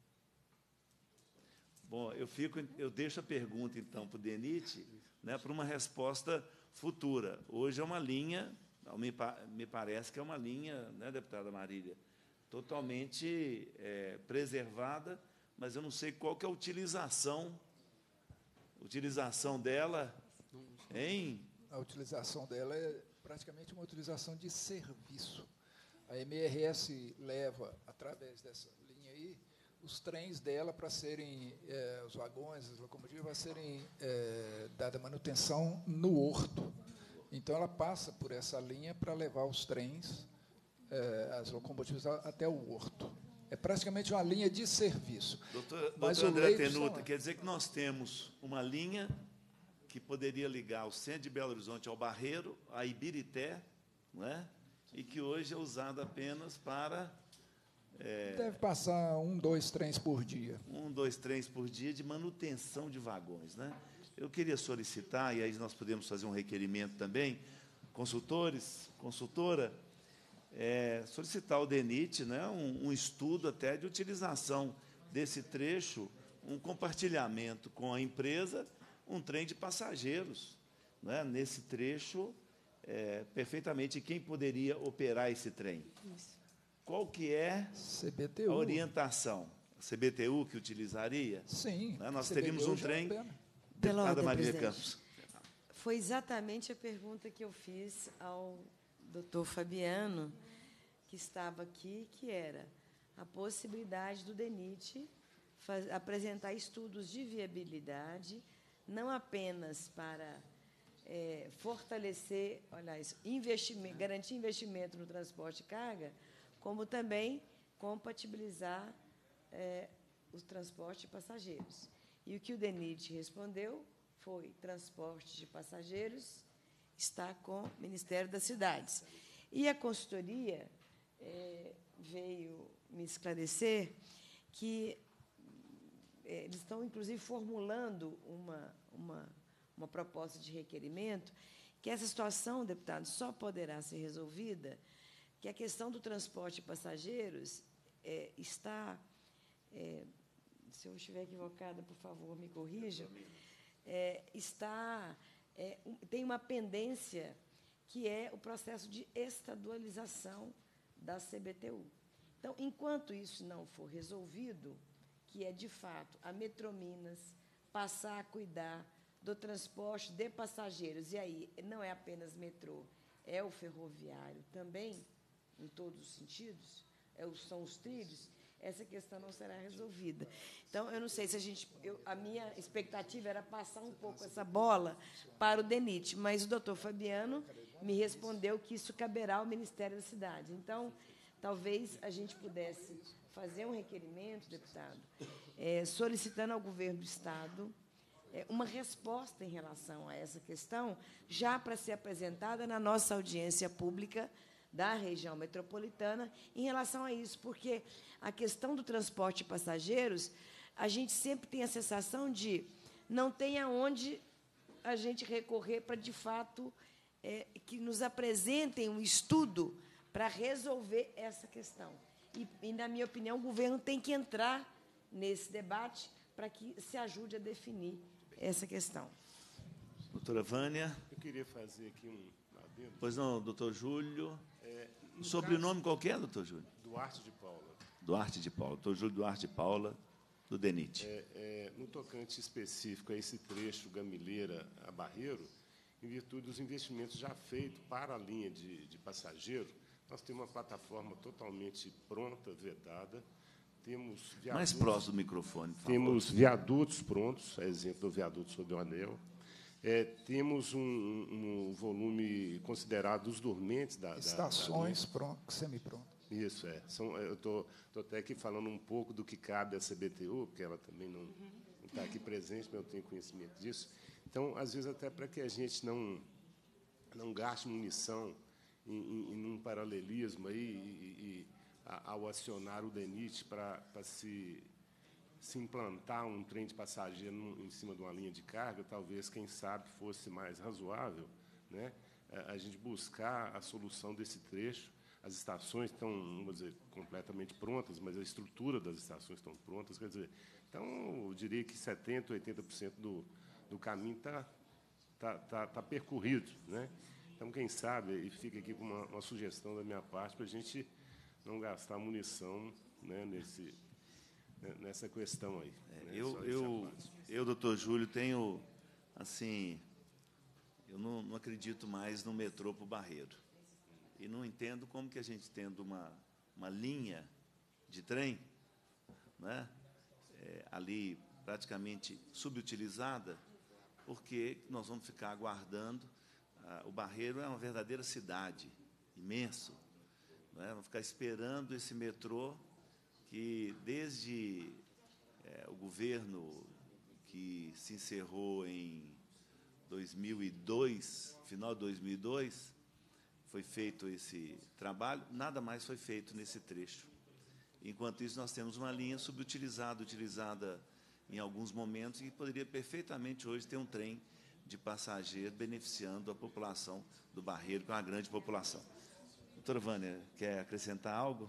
Bom, eu, fico, eu deixo a pergunta, então, para o DENIT, né, para uma resposta futura. Hoje é uma linha, me, me parece que é uma linha, né, deputada Marília, totalmente é, preservada, mas eu não sei qual que é a utilização, utilização dela em... A utilização dela é praticamente uma utilização de serviço. A M R S leva, através dessa linha aí, os trens dela para serem, é, os vagões, as locomotivas, para serem é, dada manutenção no Horto. Então, ela passa por essa linha para levar os trens, é, as locomotivas, até o Horto. É praticamente uma linha de serviço. Doutor, Mas doutor André Leidson, Tenuta, quer dizer que nós temos uma linha que poderia ligar o centro de Belo Horizonte ao Barreiro, a Ibirité, não é? E que hoje é usada apenas para... É, deve passar um, dois trens por dia. Um, dois trens por dia de manutenção de vagões, né? Eu queria solicitar, e aí nós podemos fazer um requerimento também, consultores, consultora, é, solicitar ao DENIT, né, um, um estudo até de utilização desse trecho, um compartilhamento com a empresa, um trem de passageiros, né, nesse trecho, é, perfeitamente, quem poderia operar esse trem? Isso. Qual que é C B T U. A orientação? A C B T U que utilizaria? Sim. Né? Nós C B T U teríamos um trem... Deputada Marília Campos. Foi exatamente a pergunta que eu fiz ao doutor Fabiano, que estava aqui, que era a possibilidade do DENIT faz, apresentar estudos de viabilidade, não apenas para é, fortalecer, olha isso, investimento, garantir investimento no transporte de carga, como também compatibilizar é, o transporte de passageiros. E o que o DENIT respondeu foi: transporte de passageiros está com o Ministério das Cidades. E a consultoria é, veio me esclarecer que é, eles estão, inclusive, formulando uma, uma, uma proposta de requerimento, que essa situação, deputado, só poderá ser resolvida, que a questão do transporte de passageiros é, está... É, se eu estiver equivocada, por favor, me corrijam, é, está, é, um, tem uma pendência que é o processo de estadualização da C B T U. Então, enquanto isso não for resolvido, que é, de fato, a Metrominas passar a cuidar do transporte de passageiros, e aí não é apenas metrô, é o ferroviário também, em todos os sentidos, é o, são os trilhos, essa questão não será resolvida. Então, eu não sei se a gente... Eu, a minha expectativa era passar um pouco essa bola para o DENIT, mas o doutor Fabiano me respondeu que isso caberá ao Ministério da Cidade. Então, talvez a gente pudesse fazer um requerimento, deputado, é, solicitando ao governo do Estado é, uma resposta em relação a essa questão, já para ser apresentada na nossa audiência pública da região metropolitana em relação a isso, porque a questão do transporte de passageiros, a gente sempre tem a sensação de não tem aonde a gente recorrer para, de fato, é, que nos apresentem um estudo para resolver essa questão. E, e, na minha opinião, o governo tem que entrar nesse debate para que se ajude a definir essa questão. Doutora Vânia. Eu queria fazer aqui um adendo. Pois não, doutor Júlio. É, o sobrenome qual que é, doutor Júlio? Duarte de Paula. Duarte de Paula. Doutor Júlio Duarte de Paula, do DENIT. É, é, no tocante específico a esse trecho Gamileira a Barreiro, em virtude dos investimentos já feitos para a linha de, de passageiro, nós temos uma plataforma totalmente pronta, vedada. Temos viadutos, mais próximo do microfone, por Temos favor. viadutos prontos, a exemplo do viaduto sobre o Anel. É, temos um, um volume considerado dos dormentes da... Estações da, prontas, semi-prontas. Isso, é. São, eu estou até aqui falando um pouco do que cabe à C B T U, porque ela também não está aqui presente, mas eu tenho conhecimento disso. Então, às vezes, até para que a gente não, não gaste munição em, em, em um paralelismo aí, e, e, ao acionar o DENIT para se, se implantar um trem de passageiro em cima de uma linha de carga, talvez, quem sabe, fosse mais razoável, né, a gente buscar a solução desse trecho. As estações estão, vamos dizer, completamente prontas, mas a estrutura das estações estão prontas. Quer dizer, então, eu diria que setenta por cento, oitenta por cento do, do caminho está tá, tá, tá percorrido, né? Então, quem sabe, e fica aqui com uma, uma sugestão da minha parte para a gente não gastar munição, né, nesse, nessa questão aí. É, né? Eu, eu, eu, doutor Júlio, tenho, assim, eu não, não acredito mais no metrô para o Barreiro. E não entendo como que a gente, tendo uma, uma linha de trem, né, é, ali praticamente subutilizada, porque nós vamos ficar aguardando. Ah, o Barreiro é uma verdadeira cidade, imenso. Né, vamos ficar esperando esse metrô que, desde é, o governo que se encerrou em dois mil e dois, final de dois mil e dois, foi feito esse trabalho, nada mais foi feito nesse trecho. Enquanto isso, nós temos uma linha subutilizada, utilizada em alguns momentos, e poderia perfeitamente hoje ter um trem de passageiro beneficiando a população do Barreiro, que é uma grande população. Doutora Vânia, quer acrescentar algo?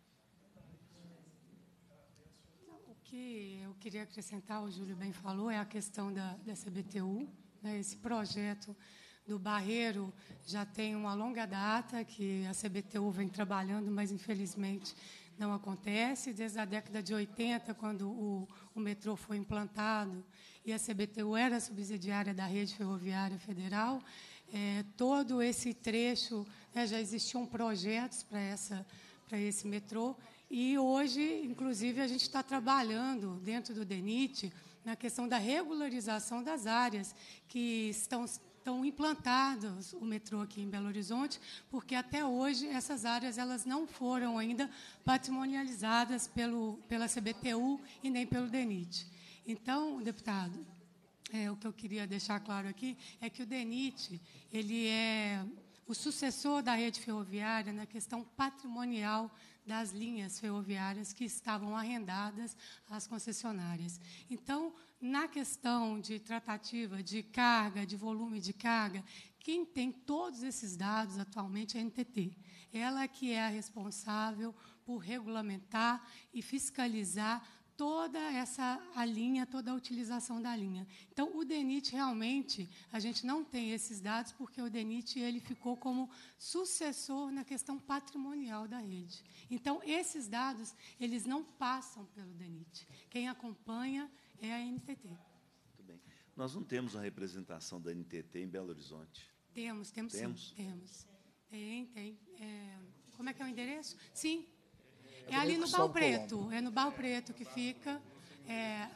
O que eu queria acrescentar, o Júlio bem falou, é a questão da, da C B T U, né, esse projeto do Barreiro já tem uma longa data que a C B T U vem trabalhando, mas, infelizmente, não acontece. Desde a década de oitenta, quando o, o metrô foi implantado e a C B T U era subsidiária da Rede Ferroviária Federal, é, todo esse trecho, né, já existiam projetos para essa, para esse metrô, e hoje, inclusive, a gente está trabalhando dentro do DENIT na questão da regularização das áreas que estão estão implantados o metrô aqui em Belo Horizonte, porque até hoje essas áreas elas não foram ainda patrimonializadas pelo, pela C B T U e nem pelo DENIT. Então, deputado, é, o que eu queria deixar claro aqui é que o DENIT ele é o sucessor da rede ferroviária na questão patrimonial das linhas ferroviárias que estavam arrendadas às concessionárias. Então, na questão de tratativa de carga, de volume de carga, quem tem todos esses dados atualmente é a N T T. Ela que é a responsável por regulamentar e fiscalizar toda essa a linha, toda a utilização da linha. Então, o DENIT, realmente, a gente não tem esses dados, porque o DENIT ele ficou como sucessor na questão patrimonial da rede. Então, esses dados eles não passam pelo DENIT. Quem acompanha é a N T T. Muito bem. Nós não temos uma representação da N T T em Belo Horizonte. Temos, temos, temos? sim. Temos. Tem, tem. É, como é que é o endereço? Sim. É ali no Barro Preto, é no Barro Preto que fica. É...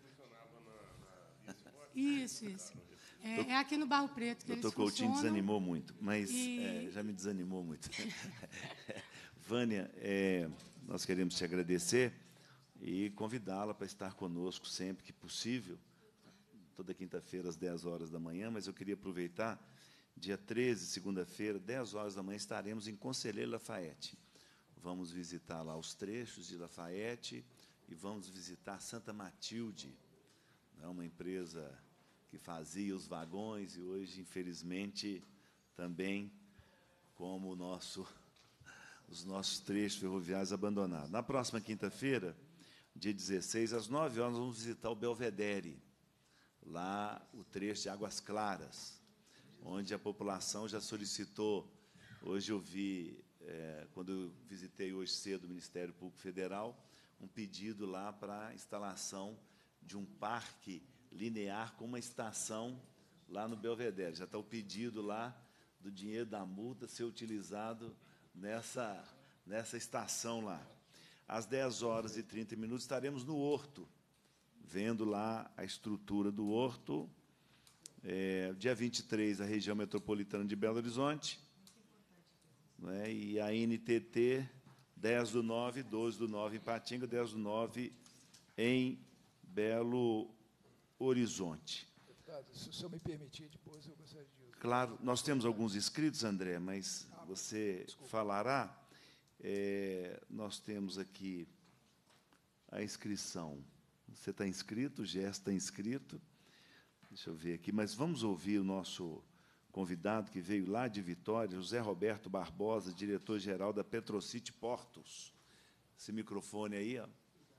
Isso, isso. É, é aqui no Barro Preto que eles funcionam. Doutor Coutinho desanimou muito, mas e... é, já me desanimou muito. Vânia, é, nós queremos te agradecer e convidá-la para estar conosco sempre que possível, toda quinta-feira, às dez horas da manhã, mas eu queria aproveitar, dia treze, segunda-feira, dez horas da manhã, estaremos em Conselheiro Lafayette. Vamos visitar lá os trechos de Lafayette e vamos visitar Santa Matilde, né, uma empresa que fazia os vagões e hoje, infelizmente, também como o nosso, os nossos trechos ferroviários abandonados. Na próxima quinta-feira, dia dezesseis, às nove horas, vamos visitar o Belvedere, lá o trecho de Águas Claras, onde a população já solicitou. Hoje eu vi, é, quando eu visitei hoje cedo o Ministério Público Federal, um pedido lá para a instalação de um parque linear com uma estação lá no Belvedere. Já está o pedido lá do dinheiro da multa ser utilizado nessa, nessa estação lá. Às dez horas e trinta minutos, estaremos no Horto, vendo lá a estrutura do Horto. É, dia vinte e três, a região metropolitana de Belo Horizonte, né, e a N T T, dez do nove, doze do nove em Patinga, dez do nove em Belo Horizonte. Deputado, se o senhor me permitir, depois eu gostaria de... Claro, nós temos alguns inscritos, André, mas você falará. É, nós temos aqui a inscrição. Você está inscrito, o Gerson está inscrito. Deixa eu ver aqui, mas vamos ouvir o nosso convidado que veio lá de Vitória, José Roberto Barbosa, diretor-geral da Petrocity Portos. Esse microfone aí, ó.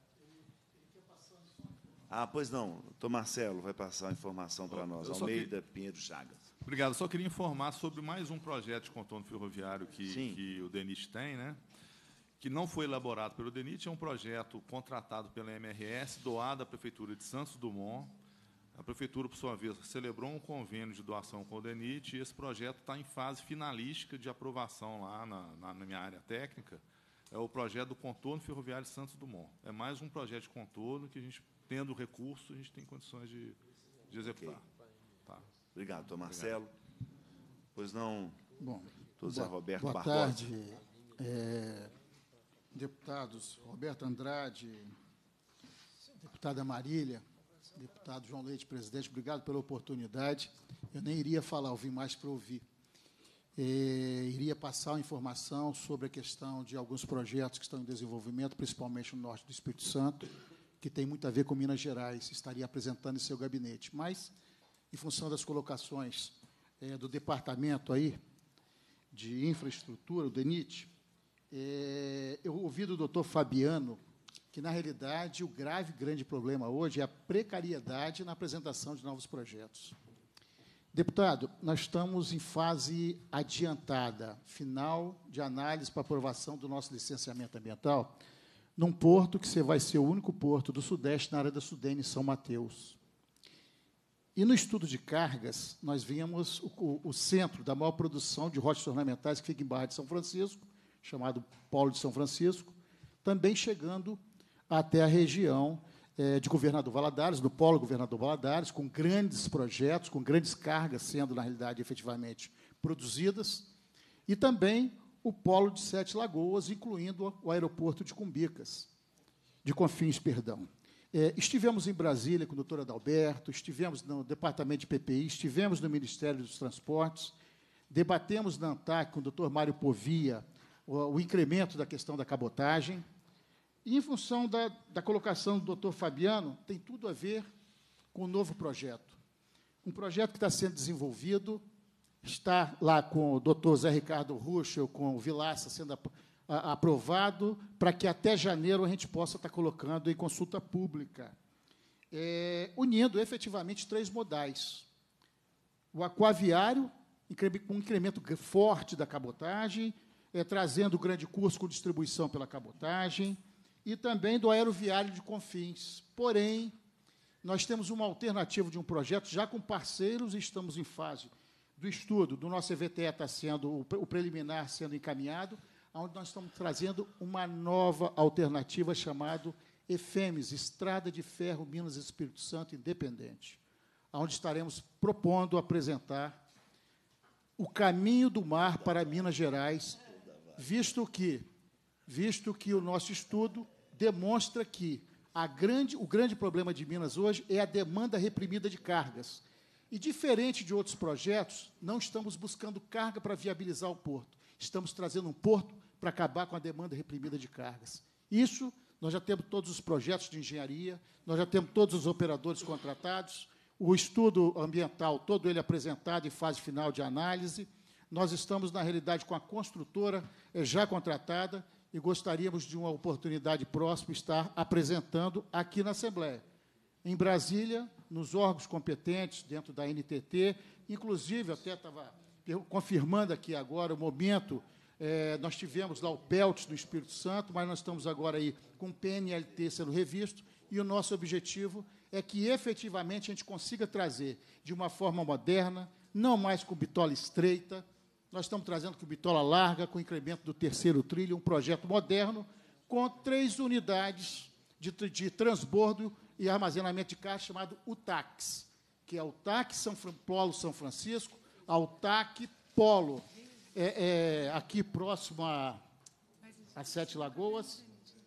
Ah, pois não, doutor Marcelo vai passar a informação para nós. Almeida que... Pinheiro Chagas. Obrigado. Só queria informar sobre mais um projeto de contorno ferroviário que, que o DENIT tem, né? Que não foi elaborado pelo DENIT, é um projeto contratado pela M R S, doado à Prefeitura de Santos Dumont. A Prefeitura, por sua vez, celebrou um convênio de doação com o DENIT, e esse projeto está em fase finalística de aprovação lá na, na, na minha área técnica. É o projeto do contorno ferroviário de Santos Dumont. É mais um projeto de contorno que a gente, tendo recurso, a gente tem condições de, de executar. Okay. Tá. Obrigado, doutor Marcelo. Obrigado. Pois não, bom, doutor Zé Roberto boa Barbosa. Boa tarde, é, deputados Roberto Andrade, deputada Marília, deputado João Leite, presidente, obrigado pela oportunidade. Eu nem iria falar, eu vim mais para ouvir. É, iria passar uma informação sobre a questão de alguns projetos que estão em desenvolvimento, principalmente no norte do Espírito Santo, que tem muito a ver com Minas Gerais, estaria apresentando em seu gabinete. Mas, em função das colocações é, do departamento aí de infraestrutura, o DENIT, é, eu ouvi do doutor Fabiano que, na realidade, o grave, grande problema hoje é a precariedade na apresentação de novos projetos. Deputado, nós estamos em fase adiantada, final de análise para aprovação do nosso licenciamento ambiental, num porto que você vai ser o único porto do Sudeste na área da Sudene, São Mateus. E no estudo de cargas, nós vimos o, o, o centro da maior produção de rochas ornamentais, que fica em Barra de São Francisco, chamado Polo de São Francisco, também chegando até a região é, de Governador Valadares, do Polo Governador Valadares, com grandes projetos, com grandes cargas sendo, na realidade, efetivamente produzidas, e também o Polo de Sete Lagoas, incluindo o aeroporto de Cumbicas, de Confins, perdão. É, estivemos em Brasília com o doutor Adalberto, estivemos no Departamento de P P I, estivemos no Ministério dos Transportes, debatemos na ANTAC com o doutor Mário Povia o, o incremento da questão da cabotagem, e, em função da, da colocação do doutor Fabiano, tem tudo a ver com o novo projeto. Um projeto que está sendo desenvolvido, está lá com o doutor Zé Ricardo Ruschel, com o Vilaça, sendo a, a, aprovado, para que até janeiro a gente possa estar colocando em consulta pública, é, unindo efetivamente três modais. O aquaviário, com um incremento forte da cabotagem, é, trazendo o grande curso com distribuição pela cabotagem, e também do aeroviário de Confins. Porém, nós temos uma alternativa de um projeto, já com parceiros, e estamos em fase do estudo, do nosso E V T E está sendo, o preliminar sendo encaminhado, onde nós estamos trazendo uma nova alternativa chamada EFEMES, Estrada de Ferro Minas Espírito Santo Independente, onde estaremos propondo apresentar o caminho do mar para Minas Gerais, visto que, visto que o nosso estudo demonstra que A grande, o grande problema de Minas hoje é a demanda reprimida de cargas. E, diferente de outros projetos, não estamos buscando carga para viabilizar o porto. Estamos trazendo um porto para acabar com a demanda reprimida de cargas. Isso, nós já temos todos os projetos de engenharia, nós já temos todos os operadores contratados, o estudo ambiental, todo ele apresentado em fase final de análise. Nós estamos, na realidade, com a construtora já contratada e gostaríamos de uma oportunidade próxima estar apresentando aqui na Assembleia. Em Brasília, nos órgãos competentes, dentro da N T T, inclusive, até estava confirmando aqui agora o momento, é, nós tivemos lá o P E L T no Espírito Santo, mas nós estamos agora aí com o P N L T sendo revisto, e o nosso objetivo é que, efetivamente, a gente consiga trazer de uma forma moderna, não mais com bitola estreita. Nós estamos trazendo com bitola larga, com incremento do terceiro trilho, um projeto moderno, com três unidades de, de transbordo e armazenamento de carga, chamado U T A C, que é o T A C São Polo São Francisco, ao T A C Polo, é, é, aqui próximo a, a Sete Lagoas,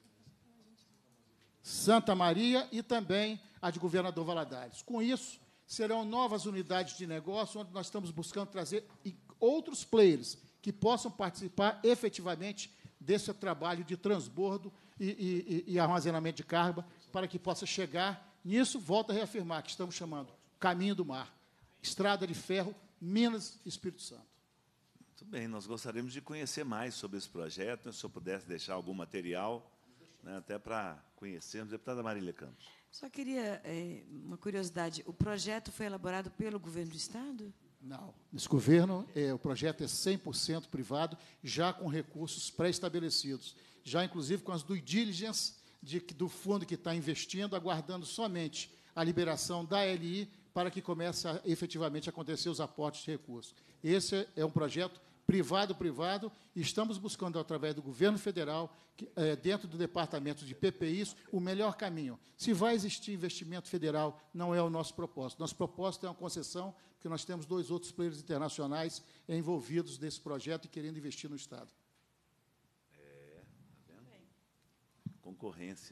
Santa Maria e também a de Governador Valadares. Com isso, serão novas unidades de negócio, onde nós estamos buscando trazer outros players que possam participar efetivamente desse trabalho de transbordo e, e, e armazenamento de carga, para que possa chegar nisso. Volto a reafirmar que estamos chamando Caminho do Mar, Estrada de Ferro, Minas e Espírito Santo. Muito bem, nós gostaríamos de conhecer mais sobre esse projeto, se eu pudesse deixar algum material, né, até para conhecermos. Deputada Marília Campos. Só queria é, uma curiosidade. O projeto foi elaborado pelo governo do Estado? Não. Esse governo, é, o projeto é cem por cento privado, já com recursos pré-estabelecidos, já, inclusive, com as due diligence de, do fundo que está investindo, aguardando somente a liberação da L I para que comece a, efetivamente a acontecer os aportes de recursos. Esse é um projeto privado-privado, e estamos buscando, através do governo federal, que, é, dentro do departamento de P P Is, o melhor caminho. Se vai existir investimento federal, não é o nosso propósito. Nosso propósito é uma concessão, porque nós temos dois outros players internacionais envolvidos nesse projeto e querendo investir no Estado. É, tá vendo? Concorrência.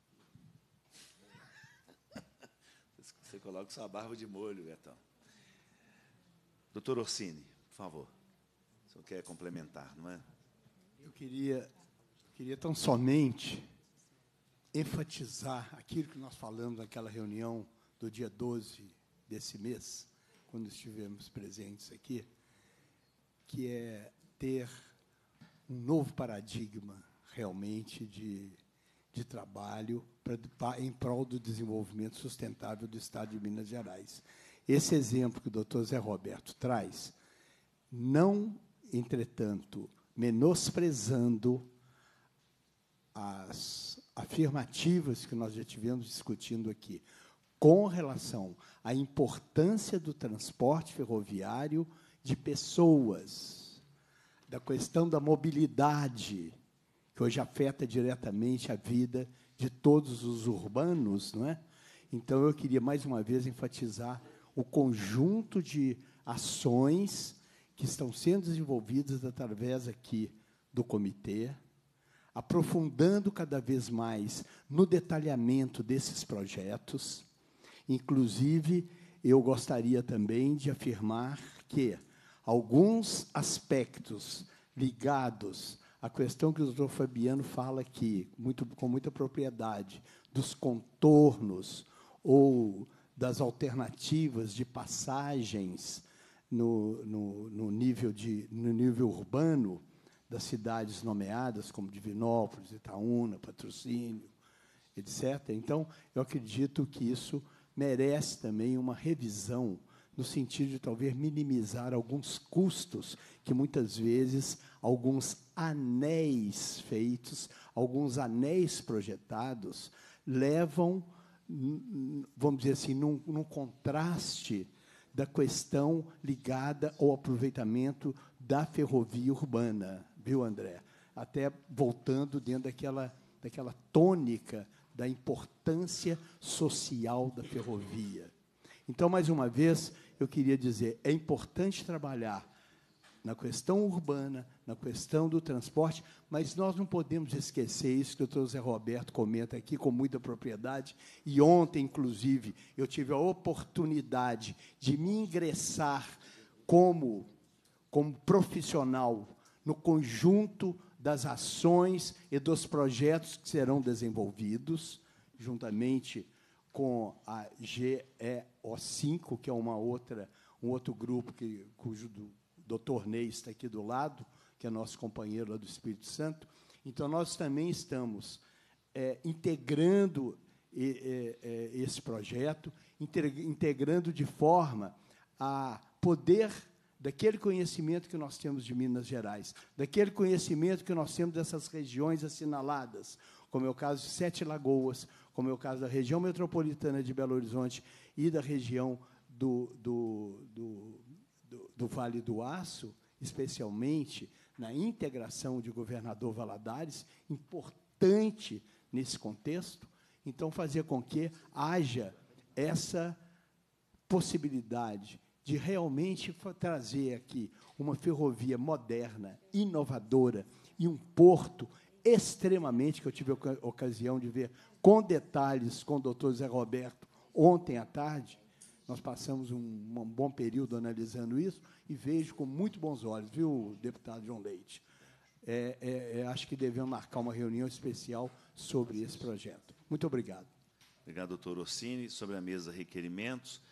Você coloca sua barba de molho, Betão. Doutor Orsini, por favor. O senhor quer complementar, não é? Eu queria, queria tão somente enfatizar aquilo que nós falamos naquela reunião do dia doze desse mês, quando estivemos presentes aqui, que é ter um novo paradigma, realmente, de, de trabalho pra, em prol do desenvolvimento sustentável do Estado de Minas Gerais. Esse exemplo que o doutor Zé Roberto traz, não, entretanto, menosprezando as afirmativas que nós já tivemos discutindo aqui, com relação à importância do transporte ferroviário de pessoas, da questão da mobilidade, que hoje afeta diretamente a vida de todos os urbanos, não é? Então, eu queria, mais uma vez, enfatizar o conjunto de ações que estão sendo desenvolvidas através aqui do comitê, aprofundando cada vez mais no detalhamento desses projetos. Inclusive, eu gostaria também de afirmar que alguns aspectos ligados à questão que o doutor Fabiano fala aqui, muito, com muita propriedade, dos contornos ou das alternativas de passagens no, no, no, nível, de, no nível urbano das cidades nomeadas, como Divinópolis, Itaúna, Patrocínio, etcétera. Então, eu acredito que isso merece também uma revisão, no sentido de talvez minimizar alguns custos que, muitas vezes, alguns anéis feitos, alguns anéis projetados, levam, vamos dizer assim, num, num contraste da questão ligada ao aproveitamento da ferrovia urbana, viu, André? Até voltando dentro daquela, daquela tônica da importância social da ferrovia. Então, mais uma vez, eu queria dizer, é importante trabalhar na questão urbana, na questão do transporte, mas nós não podemos esquecer isso que o doutor Zé Roberto comenta aqui com muita propriedade, e ontem, inclusive, eu tive a oportunidade de me ingressar como, como profissional no conjunto das ações e dos projetos que serão desenvolvidos, juntamente com a G E O cinco, que é uma outra, um outro grupo que, cujo do doutor Ney está aqui do lado, que é nosso companheiro lá do Espírito Santo. Então, nós também estamos é, integrando e, e, esse projeto, integrando de forma a poder daquele conhecimento que nós temos de Minas Gerais, daquele conhecimento que nós temos dessas regiões assinaladas, como é o caso de Sete Lagoas, como é o caso da região metropolitana de Belo Horizonte e da região do, do, do, do, do Vale do Aço, especialmente na integração de Governador Valadares, importante nesse contexto. Então, fazer com que haja essa possibilidade de realmente trazer aqui uma ferrovia moderna, inovadora, e um porto extremamente, que eu tive a ocasião de ver com detalhes com o doutor Zé Roberto ontem à tarde. Nós passamos um, um bom período analisando isso e vejo com muito bons olhos, viu, deputado João Leite? É, é, é, acho que devemos marcar uma reunião especial sobre esse projeto. Muito obrigado. Obrigado, doutor Orsini. Sobre a mesa, requerimentos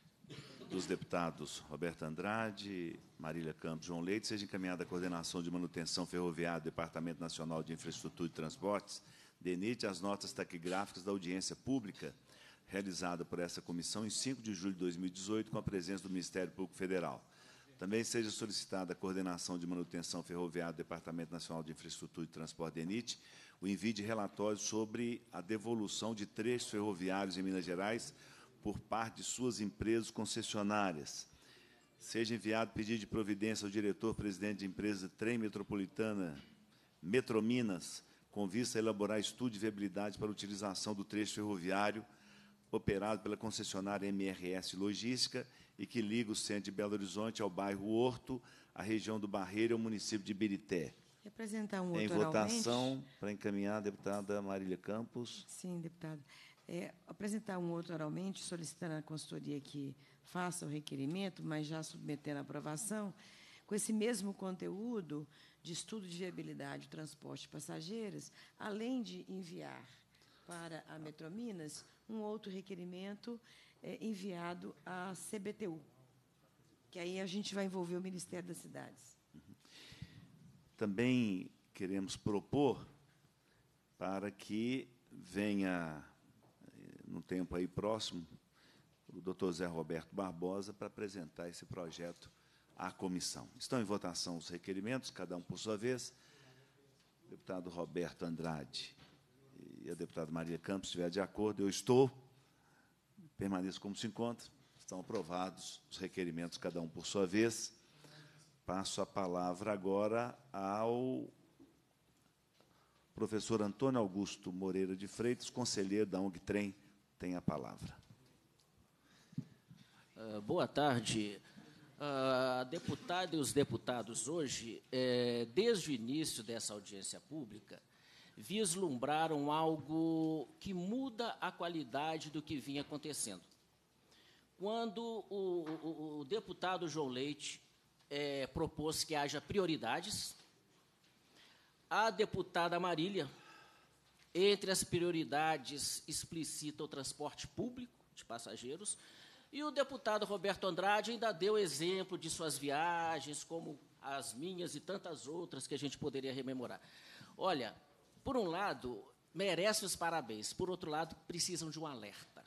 dos deputados Roberto Andrade, Marília Campos, João Leite, seja encaminhada a coordenação de manutenção ferroviária do Departamento Nacional de Infraestrutura e Transportes, DENIT, as notas taquigráficas da audiência pública realizada por essa comissão em cinco de julho de dois mil e dezoito, com a presença do Ministério Público Federal. Também seja solicitada a coordenação de manutenção ferroviária do Departamento Nacional de Infraestrutura e Transporte, DENIT, o envio de relatórios sobre a devolução de trechos ferroviários em Minas Gerais por parte de suas empresas concessionárias. Seja enviado pedido de providência ao diretor-presidente de empresa Trem Metropolitana Metrominas, com vista a elaborar estudo de viabilidade para a utilização do trecho ferroviário operado pela concessionária M R S Logística e que liga o centro de Belo Horizonte ao bairro Horto, a região do Barreiro e ao município de Ibirité. Representar um Em outro votação, para encaminhar, a deputada Marília Campos. Sim, deputado. É, apresentar um outro oralmente, solicitando à consultoria que faça o requerimento, mas já submetendo à aprovação, com esse mesmo conteúdo de estudo de viabilidade do transporte de passageiros, além de enviar para a Metrominas um outro requerimento é, enviado à C B T U, que aí a gente vai envolver o Ministério das Cidades. Também queremos propor para que venha, no tempo aí próximo, o doutor Zé Roberto Barbosa para apresentar esse projeto à comissão. Estão em votação os requerimentos, cada um por sua vez. O deputado Roberto Andrade e a deputada Maria Campos, se estiver de acordo, eu estou, permaneço como se encontra. Estão aprovados os requerimentos, cada um por sua vez. Passo a palavra agora ao professor Antônio Augusto Moreira de Freitas, conselheiro da ONG Trem, tem a palavra. Uh, boa tarde. A uh, deputada e os deputados hoje, eh, desde o início dessa audiência pública, vislumbraram algo que muda a qualidade do que vinha acontecendo. Quando o, o, o deputado João Leite eh, propôs que haja prioridades, a deputada Marília, entre as prioridades, explicita o transporte público de passageiros, e o deputado Roberto Andrade ainda deu exemplo de suas viagens, como as minhas e tantas outras que a gente poderia rememorar. Olha, por um lado, merece os parabéns, por outro lado, precisam de um alerta.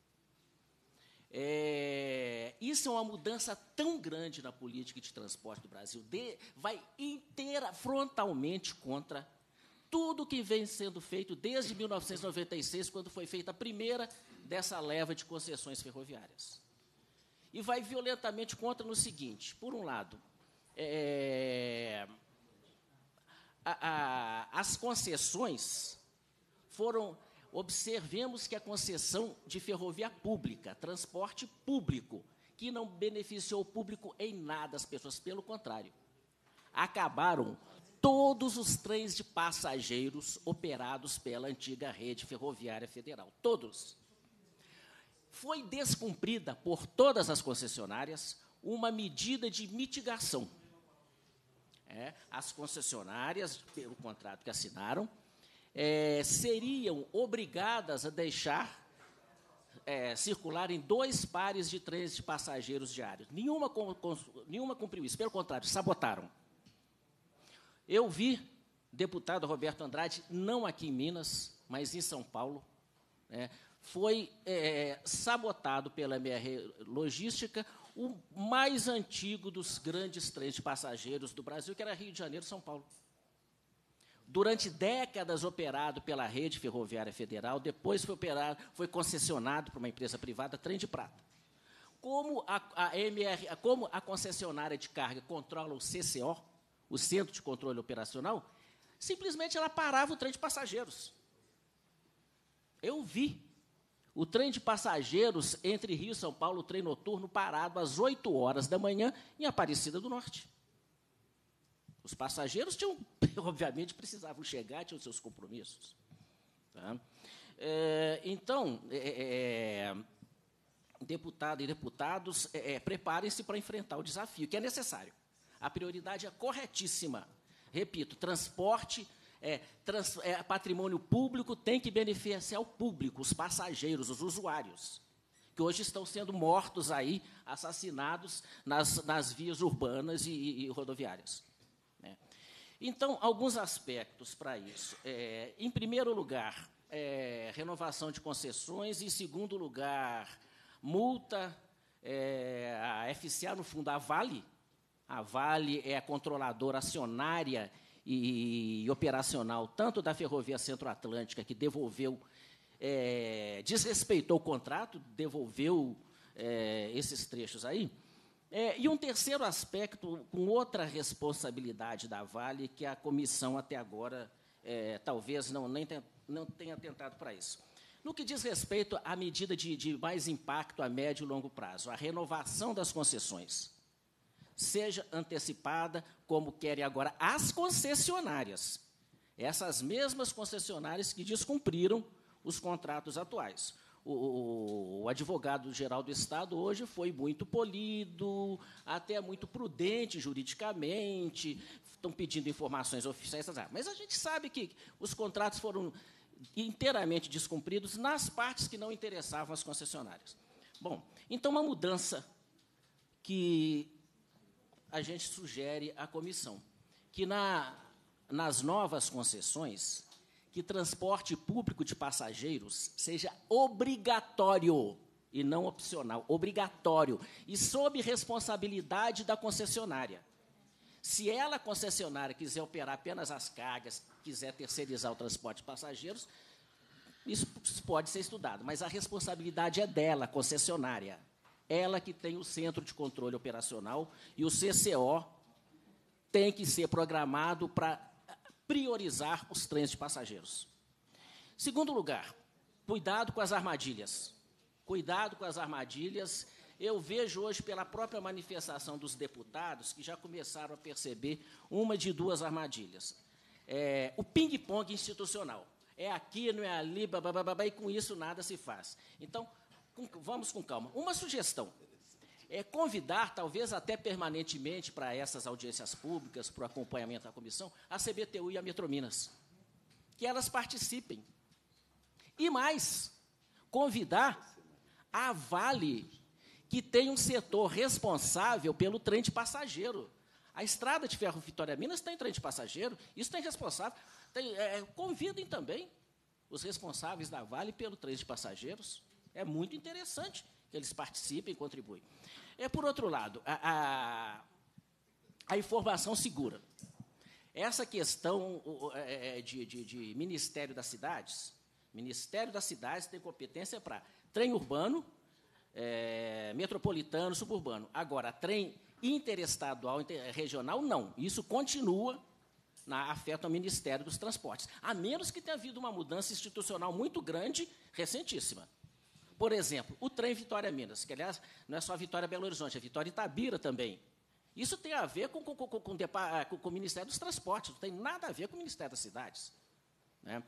É, isso é uma mudança tão grande na política de transporte do Brasil, de, vai inteira, frontalmente contra tudo que vem sendo feito desde mil novecentos e noventa e seis, quando foi feita a primeira dessa leva de concessões ferroviárias. E vai violentamente contra no seguinte: por um lado, é, a, a, as concessões foram... Observemos que a concessão de ferrovia pública, transporte público, que não beneficiou o público em nada, as pessoas, pelo contrário, acabaram todos os trens de passageiros operados pela antiga rede ferroviária federal. Todos. Foi descumprida por todas as concessionárias uma medida de mitigação. É, as concessionárias, pelo contrato que assinaram, é, seriam obrigadas a deixar é, circular em dois pares de trens de passageiros diários. Nenhuma, com, com, nenhuma cumpriu isso, pelo contrário, sabotaram. Eu vi deputado Roberto Andrade, não aqui em Minas, mas em São Paulo, né, foi é, sabotado pela M R Logística o mais antigo dos grandes trens de passageiros do Brasil, que era Rio de Janeiro e São Paulo. Durante décadas operado pela Rede Ferroviária Federal, depois foi, operado, foi concessionado para uma empresa privada, Trem de Prata. Como a, a, M R, como a concessionária de carga controla o C C O, o Centro de Controle Operacional, simplesmente ela parava o trem de passageiros. Eu vi o trem de passageiros entre Rio e São Paulo, o trem noturno, parado às oito horas da manhã em Aparecida do Norte. Os passageiros tinham, obviamente, precisavam chegar, tinham seus compromissos. Tá? É, então, é, é, deputado e deputados, é, é, preparem-se para enfrentar o desafio, que é necessário. A prioridade é corretíssima. Repito, transporte, é, trans, é, patrimônio público tem que beneficiar o público, os passageiros, os usuários, que hoje estão sendo mortos aí, assassinados nas, nas vias urbanas e, e, e rodoviárias. Né? Então, alguns aspectos para isso. É, em primeiro lugar, é, renovação de concessões. Em segundo lugar, multa, é, a F C A, no fundo, a Vale. A Vale é a controladora acionária e, e operacional tanto da Ferrovia Centro-Atlântica, que devolveu, é, desrespeitou o contrato, devolveu é, esses trechos aí. É, e um terceiro aspecto, com outra responsabilidade da Vale, que a comissão até agora é, talvez não, nem tem, não tenha tentado para isso. No que diz respeito à medida de, de mais impacto a médio e longo prazo, a renovação das concessões, seja antecipada, como querem agora as concessionárias, essas mesmas concessionárias que descumpriram os contratos atuais. O, o advogado-geral do Estado hoje foi muito polido, até muito prudente juridicamente, estão pedindo informações oficiais, mas a gente sabe que os contratos foram inteiramente descumpridos nas partes que não interessavam as concessionárias. Bom, então, uma mudança que a gente sugere à comissão, que na, nas novas concessões, que transporte público de passageiros seja obrigatório e não opcional, obrigatório, e sob responsabilidade da concessionária. Se ela, a concessionária, quiser operar apenas as cargas, quiser terceirizar o transporte de passageiros, isso pode ser estudado, mas a responsabilidade é dela, concessionária. Ela que tem o Centro de Controle Operacional e o C C O tem que ser programado para priorizar os trens de passageiros. Segundo lugar, cuidado com as armadilhas. Cuidado com as armadilhas. Eu vejo hoje, pela própria manifestação dos deputados, que já começaram a perceber uma de duas armadilhas. É, o ping-pong institucional. É aqui, não é ali, bababá, e com isso nada se faz. Então, vamos com calma. Uma sugestão é convidar, talvez até permanentemente, para essas audiências públicas, para o acompanhamento da comissão, a C B T U e a Metrominas, que elas participem. E mais, convidar a Vale, que tem um setor responsável pelo trem de passageiro. A estrada de ferro Vitória Minas tem trem de passageiro, isso tem responsável. Tem, é, convidem também os responsáveis da Vale pelo trem de passageiros. É muito interessante que eles participem e contribuem. É, por outro lado, a, a, a informação segura. Essa questão de, de, de Ministério das Cidades, Ministério das Cidades tem competência para trem urbano, é, metropolitano, suburbano. Agora, trem interestadual, interregional, não. Isso continua, na, afeta o Ministério dos Transportes, a menos que tenha havido uma mudança institucional muito grande, recentíssima. Por exemplo, o trem Vitória Minas, que, aliás, não é só Vitória Belo Horizonte, é Vitória Itabira também. Isso tem a ver com, com, com, com, com, com o Ministério dos Transportes, não tem nada a ver com o Ministério das Cidades. Né?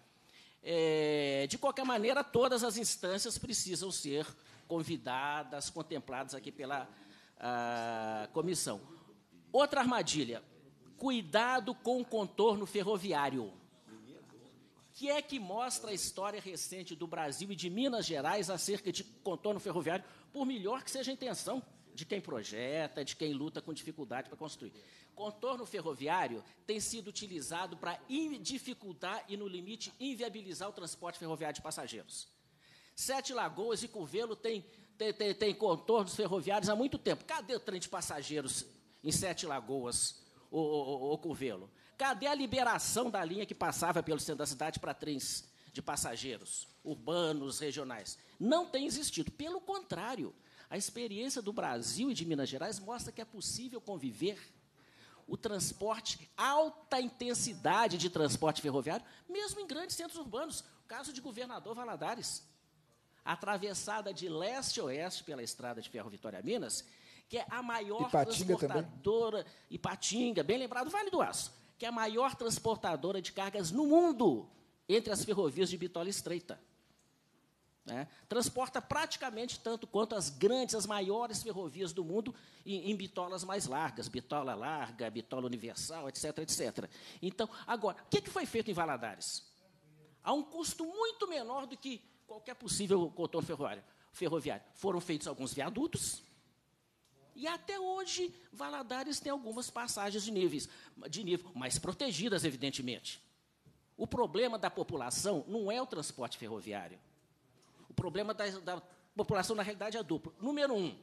É, de qualquer maneira, todas as instâncias precisam ser convidadas, contempladas aqui pela a, comissão. Outra armadilha, cuidado com o contorno ferroviário. Que é que mostra a história recente do Brasil e de Minas Gerais acerca de contorno ferroviário, por melhor que seja a intenção de quem projeta, de quem luta com dificuldade para construir. Contorno ferroviário tem sido utilizado para dificultar e, no limite, inviabilizar o transporte ferroviário de passageiros. Sete Lagoas e Curvelo têm tem, tem, tem contornos ferroviários há muito tempo. Cadê o trem de passageiros em Sete Lagoas ou, ou, ou Curvelo? Cadê a liberação da linha que passava pelo centro da cidade para trens de passageiros urbanos, regionais? Não tem existido. Pelo contrário, a experiência do Brasil e de Minas Gerais mostra que é possível conviver o transporte, alta intensidade de transporte ferroviário, mesmo em grandes centros urbanos. O caso de Governador Valadares, atravessada de leste a oeste pela estrada de ferro Vitória-Minas, que é a maior Ipatinga transportadora... Também. Ipatinga, bem lembrado, Vale do Aço, que é a maior transportadora de cargas no mundo, entre as ferrovias de bitola estreita. Né? Transporta praticamente tanto quanto as grandes, as maiores ferrovias do mundo em, em bitolas mais largas, bitola larga, bitola universal, etc, etcétera. Então, agora, o que, que foi feito em Valadares? A um custo muito menor do que qualquer possível contorno ferroviário. ferroviário. Foram feitos alguns viadutos, e até hoje Valadares tem algumas passagens de, níveis, de nível mais protegidas, evidentemente. O problema da população não é o transporte ferroviário. O problema da, da população, na realidade, é duplo. Número um,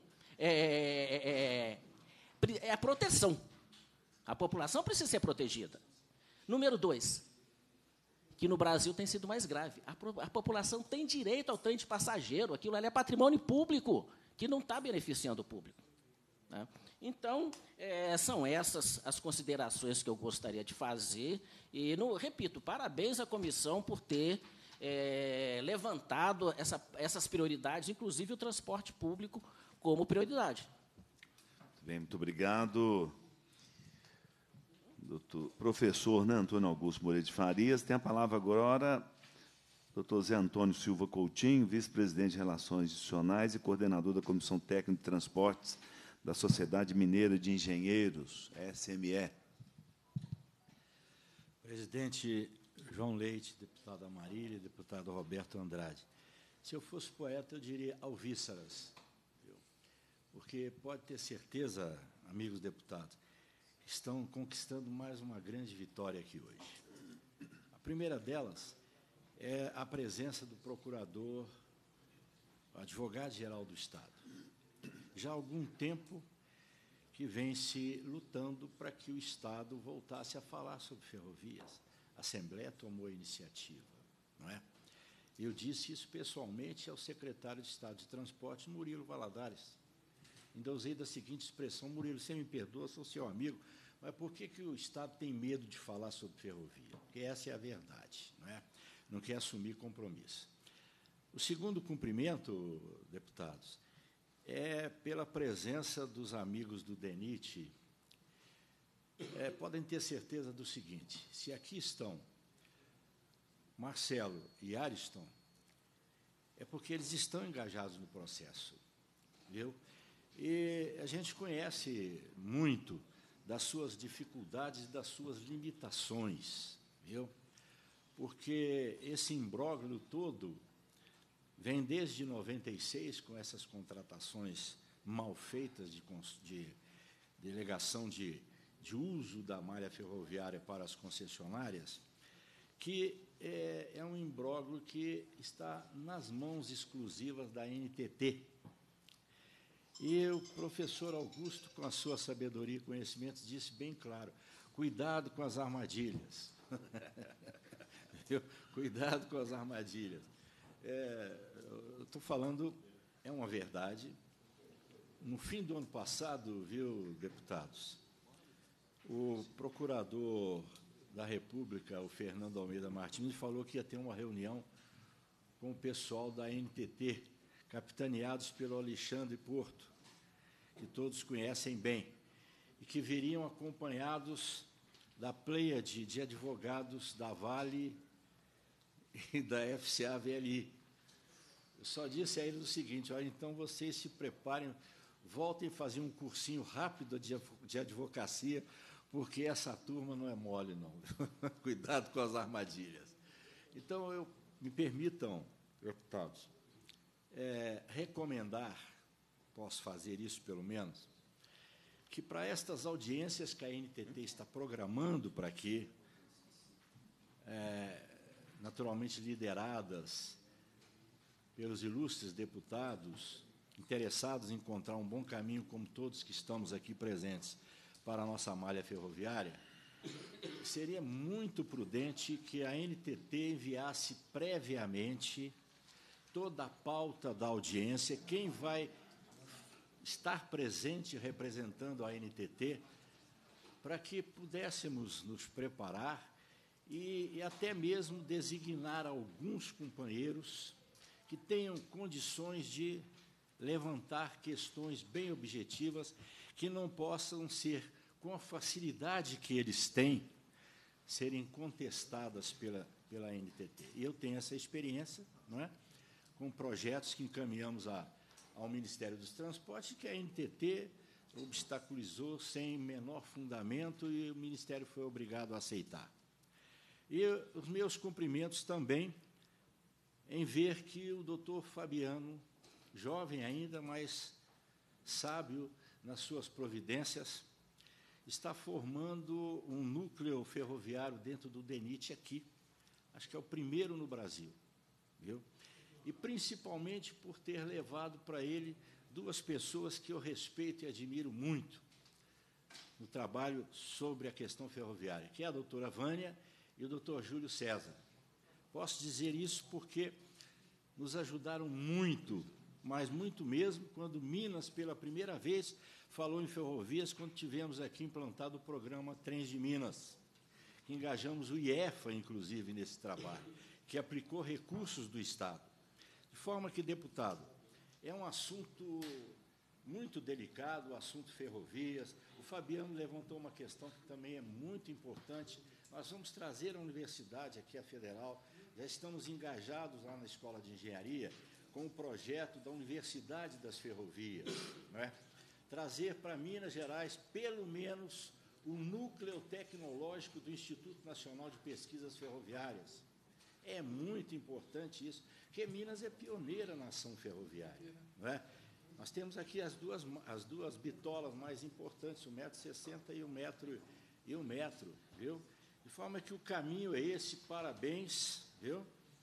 é, é, é a proteção. A população precisa ser protegida. Número dois, que no Brasil tem sido mais grave. A, a população tem direito ao trem de passageiro. Aquilo ali é patrimônio público, que não está beneficiando o público. Né? Então, é, são essas as considerações que eu gostaria de fazer. E, no, repito, parabéns à comissão por ter é, levantado essa, essas prioridades, inclusive o transporte público como prioridade. Bem, muito obrigado. Doutor, professor né, Antônio Augusto Moreira de Farias. Tem a palavra agora doutor Zé Antônio Silva Coutinho, vice-presidente de Relações Institucionais e coordenador da Comissão Técnica de Transportes da Sociedade Mineira de Engenheiros, S M E. Presidente João Leite, deputada Marília, deputado Roberto Andrade. Se eu fosse poeta, eu diria alvíceras, porque pode ter certeza, amigos deputados, que estão conquistando mais uma grande vitória aqui hoje. A primeira delas é a presença do procurador, advogado-geral do Estado. Já há algum tempo que vem se lutando para que o Estado voltasse a falar sobre ferrovias. A Assembleia tomou a iniciativa, não é? Eu disse isso pessoalmente ao secretário de Estado de Transportes, Murilo Valadares. Ainda usei da seguinte expressão: Murilo, você me perdoa, sou seu amigo, mas por que, que o Estado tem medo de falar sobre ferrovia? Porque essa é a verdade, não é? Não quer assumir compromisso. O segundo cumprimento, deputados, é pela presença dos amigos do DENIT. É, podem ter certeza do seguinte: se aqui estão Marcelo e Ariston, é porque eles estão engajados no processo, viu? E a gente conhece muito das suas dificuldades e das suas limitações, viu? Porque esse imbróglio todo vem desde noventa e seis, com essas contratações mal feitas de, de delegação de, de uso da malha ferroviária para as concessionárias, que é, é um imbróglio que está nas mãos exclusivas da N T T. E o professor Augusto, com a sua sabedoria e conhecimento, disse bem claro: cuidado com as armadilhas. Cuidado com as armadilhas. É, eu estou falando, é uma verdade. No fim do ano passado, viu, deputados, o procurador da República, o Fernando Almeida Martins, falou que ia ter uma reunião com o pessoal da N T T, capitaneados pelo Alexandre Porto, que todos conhecem bem. e que viriam acompanhados da pleiade de advogados da Vale e da F C A V L I. Eu só disse a eles o seguinte: olha, então vocês se preparem, voltem a fazer um cursinho rápido de advocacia, porque essa turma não é mole, não. Cuidado com as armadilhas. Então, eu, me permitam, deputados, é, recomendar, posso fazer isso pelo menos, que para estas audiências que a N T T está programando para que, é, naturalmente lideradas pelos ilustres deputados interessados em encontrar um bom caminho, como todos que estamos aqui presentes, para a nossa malha ferroviária, seria muito prudente que a N T T enviasse previamente toda a pauta da audiência, quem vai estar presente representando a N T T, para que pudéssemos nos preparar e, e até mesmo designar alguns companheiros que tenham condições de levantar questões bem objetivas que não possam ser, com a facilidade que eles têm, serem contestadas pela, pela N T T. E eu tenho essa experiência, não é? Com projetos que encaminhamos a, ao Ministério dos Transportes, que a N T T obstaculizou sem menor fundamento e o Ministério foi obrigado a aceitar. E os meus cumprimentos também em ver que o doutor Fabiano, jovem ainda, mas sábio nas suas providências, está formando um núcleo ferroviário dentro do DENIT aqui. Acho que é o primeiro no Brasil, viu? E principalmente por ter levado para ele duas pessoas que eu respeito e admiro muito no trabalho sobre a questão ferroviária, que é a doutora Vânia e o doutor Júlio César. Posso dizer isso porque nos ajudaram muito, mas muito mesmo, quando Minas, pela primeira vez, falou em ferrovias, quando tivemos aqui implantado o programa Trens de Minas, que engajamos o IEFA, inclusive, nesse trabalho, que aplicou recursos do Estado. De forma que, deputado, é um assunto muito delicado, o assunto ferrovias. O Fabiano levantou uma questão que também é muito importante. Nós vamos trazer a universidade aqui, a Federal, já estamos engajados lá na Escola de Engenharia com o projeto da Universidade das Ferrovias, não é? Trazer para Minas Gerais, pelo menos, o núcleo tecnológico do Instituto Nacional de Pesquisas Ferroviárias. É muito importante isso, porque Minas é pioneira na ação ferroviária, não é? Nós temos aqui as duas, as duas bitolas mais importantes, o metro sessenta e o metro, e o metro, viu? De forma que o caminho é esse, parabéns, viu?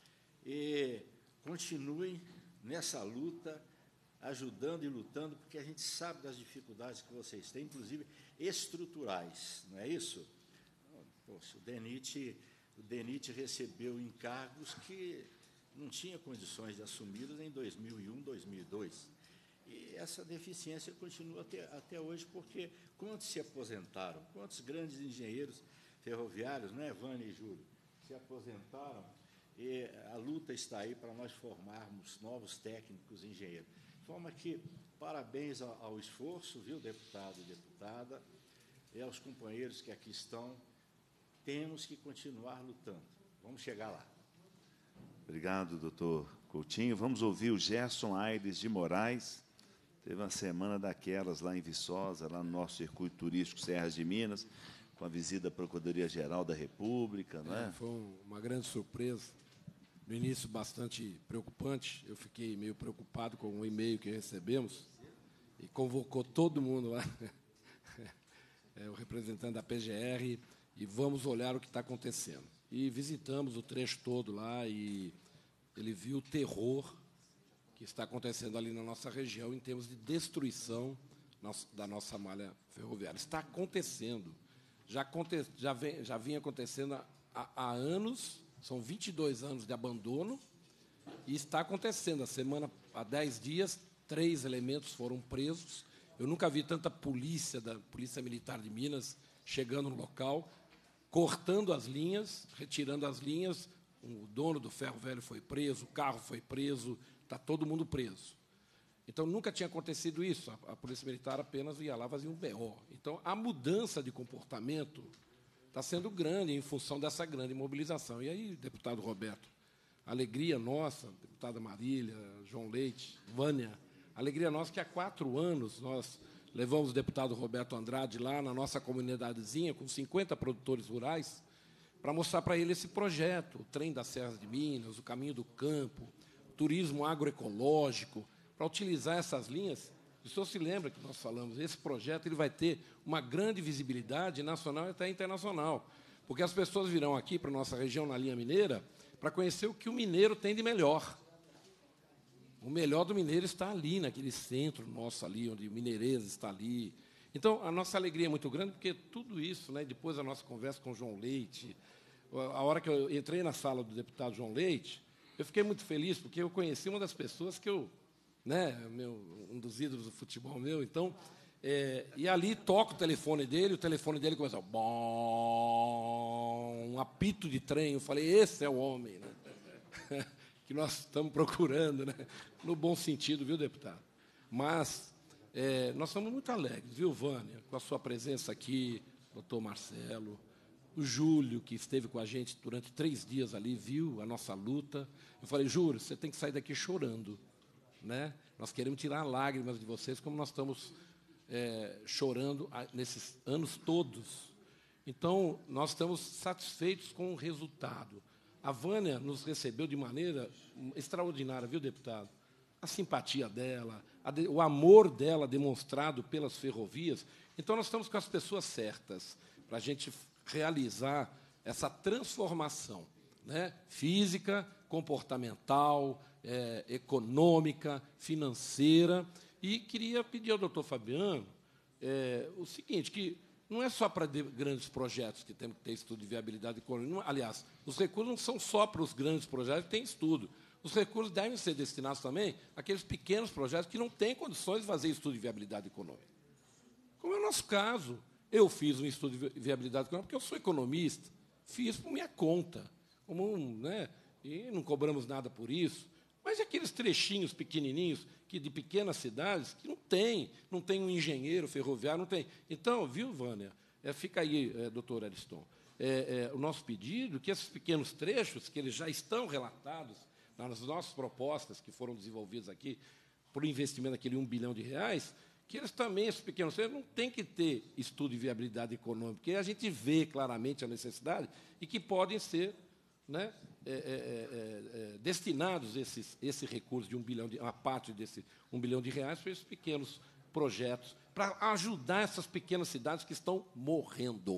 E continuem nessa luta, ajudando e lutando, porque a gente sabe das dificuldades que vocês têm, inclusive estruturais, não é isso? Poxa, o DENIT, o DENIT recebeu encargos que não tinha condições de assumi-los em dois mil e um, dois mil e dois. E essa deficiência continua até, até hoje, porque quantos se aposentaram, quantos grandes engenheiros ferroviários, não é, Vânia e Júlio, se aposentaram, e a luta está aí para nós formarmos novos técnicos e engenheiros. De forma que, parabéns ao, ao esforço, viu, deputado e deputada, e aos companheiros que aqui estão, temos que continuar lutando. Vamos chegar lá. Obrigado, doutor Coutinho. Vamos ouvir o Gerson Aires de Moraes. Teve uma semana daquelas lá em Viçosa, lá no nosso circuito turístico Serras de Minas, com a visita da Procuradoria-Geral da República, não é? É, foi uma grande surpresa. No início, bastante preocupante. Eu fiquei meio preocupado com o e-mail que recebemos e convocou todo mundo lá, é, o representante da P G R, e vamos olhar o que está acontecendo. E visitamos o trecho todo lá e ele viu o terror que está acontecendo ali na nossa região em termos de destruição da nossa malha ferroviária. Está acontecendo. Já, aconte, já, vem, já vinha acontecendo há, há anos, são vinte e dois anos de abandono, e está acontecendo. A semana, há dez dias, três elementos foram presos. Eu nunca vi tanta polícia, da Polícia Militar de Minas, chegando no local, cortando as linhas, retirando as linhas. O dono do ferro velho foi preso, o carro foi preso, está todo mundo preso. Então, nunca tinha acontecido isso. A, a Polícia Militar apenas ia lá fazer um B O. Então, a mudança de comportamento está sendo grande em função dessa grande mobilização. E aí, deputado Roberto, alegria nossa, deputada Marília, João Leite, Vânia, alegria nossa que há quatro anos nós levamos o deputado Roberto Andrade lá na nossa comunidadezinha, com cinquenta produtores rurais, para mostrar para ele esse projeto, o trem das Serras de Minas, o caminho do campo, o turismo agroecológico, para utilizar essas linhas. O senhor se lembra que nós falamos, esse projeto ele vai ter uma grande visibilidade nacional e até internacional, porque as pessoas virão aqui para a nossa região, na linha mineira, para conhecer o que o mineiro tem de melhor. O melhor do mineiro está ali, naquele centro nosso ali, onde o Mineirês está ali. Então, a nossa alegria é muito grande, porque tudo isso, né, depois da nossa conversa com o João Leite, a hora que eu entrei na sala do deputado João Leite, eu fiquei muito feliz, porque eu conheci uma das pessoas que eu, né, meu, um dos ídolos do futebol meu, então, é, e ali toca o telefone dele, o telefone dele começa, bom, um apito de trem, eu falei, esse é o homem, né, que nós estamos procurando, né, no bom sentido, viu, deputado? Mas é, nós estamos muito alegres, viu, Vânia, com a sua presença aqui, doutor Marcelo, o Júlio, que esteve com a gente durante três dias ali, viu a nossa luta. Eu falei, Júlio, você tem que sair daqui chorando, né? Nós queremos tirar lágrimas de vocês, como nós estamos é, chorando nesses anos todos. Então, nós estamos satisfeitos com o resultado. A Vânia nos recebeu de maneira extraordinária, viu, deputado? A simpatia dela, a de, o amor dela demonstrado pelas ferrovias. Então, nós estamos com as pessoas certas para a gente realizar essa transformação, né, física, comportamental, é, econômica, financeira. E queria pedir ao doutor Fabiano é, o seguinte, que não é só para grandes projetos que temos que ter estudo de viabilidade econômica. Aliás, os recursos não são só para os grandes projetos que têm estudo. Os recursos devem ser destinados também àqueles pequenos projetos que não têm condições de fazer estudo de viabilidade econômica. Como é o nosso caso. Eu fiz um estudo de viabilidade econômica porque eu sou economista, fiz por minha conta, como um, né, e não cobramos nada por isso. Mas aqueles trechinhos pequenininhos que de pequenas cidades que não tem, não tem um engenheiro ferroviário, não tem. Então, viu, Vânia? É, fica aí, é, doutor Ariston, é, é, o nosso pedido que esses pequenos trechos, que eles já estão relatados nas nossas propostas que foram desenvolvidas aqui por um investimento daquele um bilhão de reais, que eles também, esses pequenos trechos, não têm que ter estudo de viabilidade econômica, porque a gente vê claramente a necessidade e que podem ser, né, é, é, é, é, destinados esses, esse recurso de um bilhão de uma parte desse um bilhão de reais para esses pequenos projetos, para ajudar essas pequenas cidades que estão morrendo.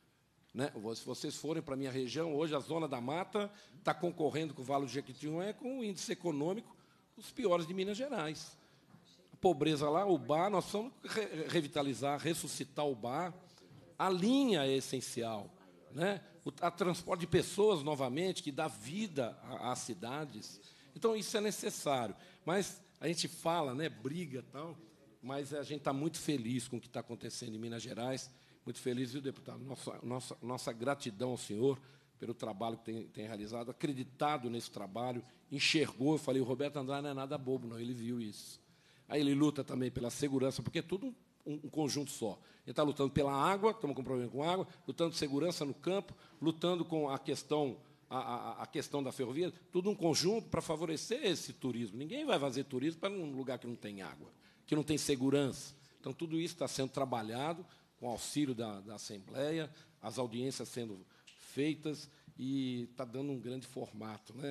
Né? Se vocês forem para a minha região, hoje a Zona da Mata está concorrendo com o Vale do Jequitinhonha com o índice econômico dos piores de Minas Gerais. A pobreza lá, o bar, nós vamos re revitalizar, ressuscitar o bar. A linha é essencial, né? O a transporte de pessoas novamente, que dá vida às cidades. Então, isso é necessário. Mas a gente fala, né, briga e tal, mas a gente está muito feliz com o que está acontecendo em Minas Gerais. Muito feliz, viu, deputado? Nossa, nossa, nossa gratidão ao senhor pelo trabalho que tem, tem realizado, acreditado nesse trabalho, enxergou. Eu falei, o Roberto Andrade não é nada bobo, não, ele viu isso. Aí ele luta também pela segurança, porque é tudo um, um, um conjunto só. Ele está lutando pela água, estamos com problema com água, lutando segurança no campo, lutando com a questão, a, a, a questão da ferrovia, tudo um conjunto para favorecer esse turismo. Ninguém vai fazer turismo para um lugar que não tem água, que não tem segurança. Então, tudo isso está sendo trabalhado com auxílio da, da Assembleia, as audiências sendo feitas, e está dando um grande formato, né?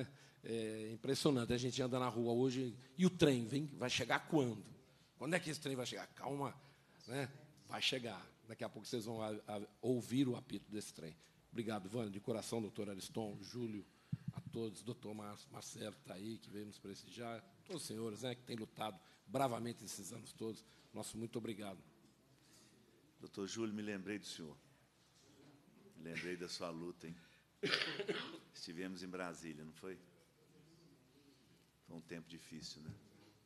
É impressionante. A gente anda na rua hoje e o trem vem, vai chegar quando? Quando é que esse trem vai chegar? Calma, né? Vai chegar. Daqui a pouco vocês vão a, a, ouvir o apito desse trem. Obrigado, Vânia, de coração, doutor Ariston, Júlio, a todos, doutor Mar Marcelo, que está aí, que veio nos prestigiar, todos os senhores, né, que têm lutado bravamente esses anos todos. Nosso muito obrigado. Doutor Júlio, me lembrei do senhor. Me lembrei da sua luta, hein? Estivemos em Brasília, não foi? Foi um tempo difícil, né?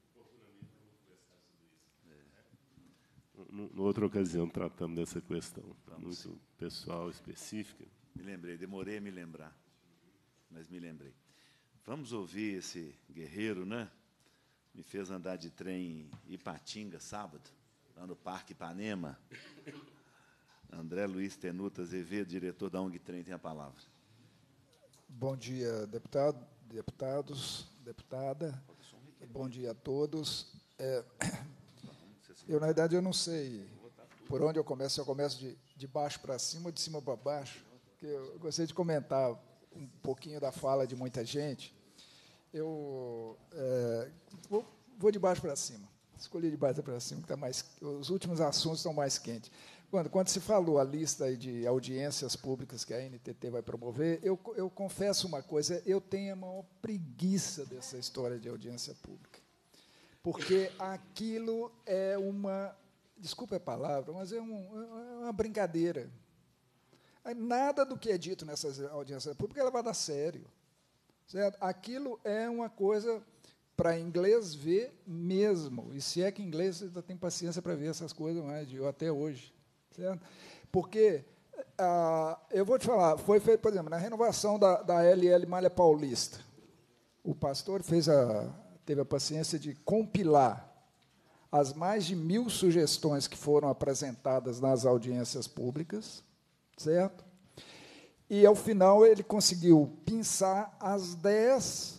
É. Noutra ocasião, tratamos dessa questão. Vamos, muito sim. Pessoal, específica. Me lembrei, demorei a me lembrar, mas me lembrei. Vamos ouvir esse guerreiro, né? me fez andar de trem em Ipatinga, sábado, lá no Parque Ipanema. André Luiz Tenuta Azevedo, diretor da O N G Trem, tem a palavra. Bom dia, deputado, deputados, deputada. Bom dia a todos. É, eu, na verdade, eu não sei por onde eu começo, se eu começo de, de baixo para cima ou de cima para baixo, porque eu gostaria de comentar um pouquinho da fala de muita gente. Eu é, vou, vou de baixo para cima. Escolhi de baixo para cima, que tá mais, os últimos assuntos estão mais quentes. Quando, quando se falou a lista aí de audiências públicas que a N T T vai promover, eu, eu confesso uma coisa, eu tenho a maior preguiça dessa história de audiência pública. Porque aquilo é uma, desculpa a palavra, mas é, um, é uma brincadeira. Nada do que é dito nessas audiências públicas é levado a sério. Certo? Aquilo é uma coisa para inglês ver mesmo. E se é que inglês você ainda tem paciência para ver essas coisas mais de até hoje. Certo? Porque, ah, eu vou te falar, foi feito, por exemplo, na renovação da, da L L Malha Paulista, o pastor fez a, teve a paciência de compilar as mais de mil sugestões que foram apresentadas nas audiências públicas, certo? E, ao final, ele conseguiu pinçar as dez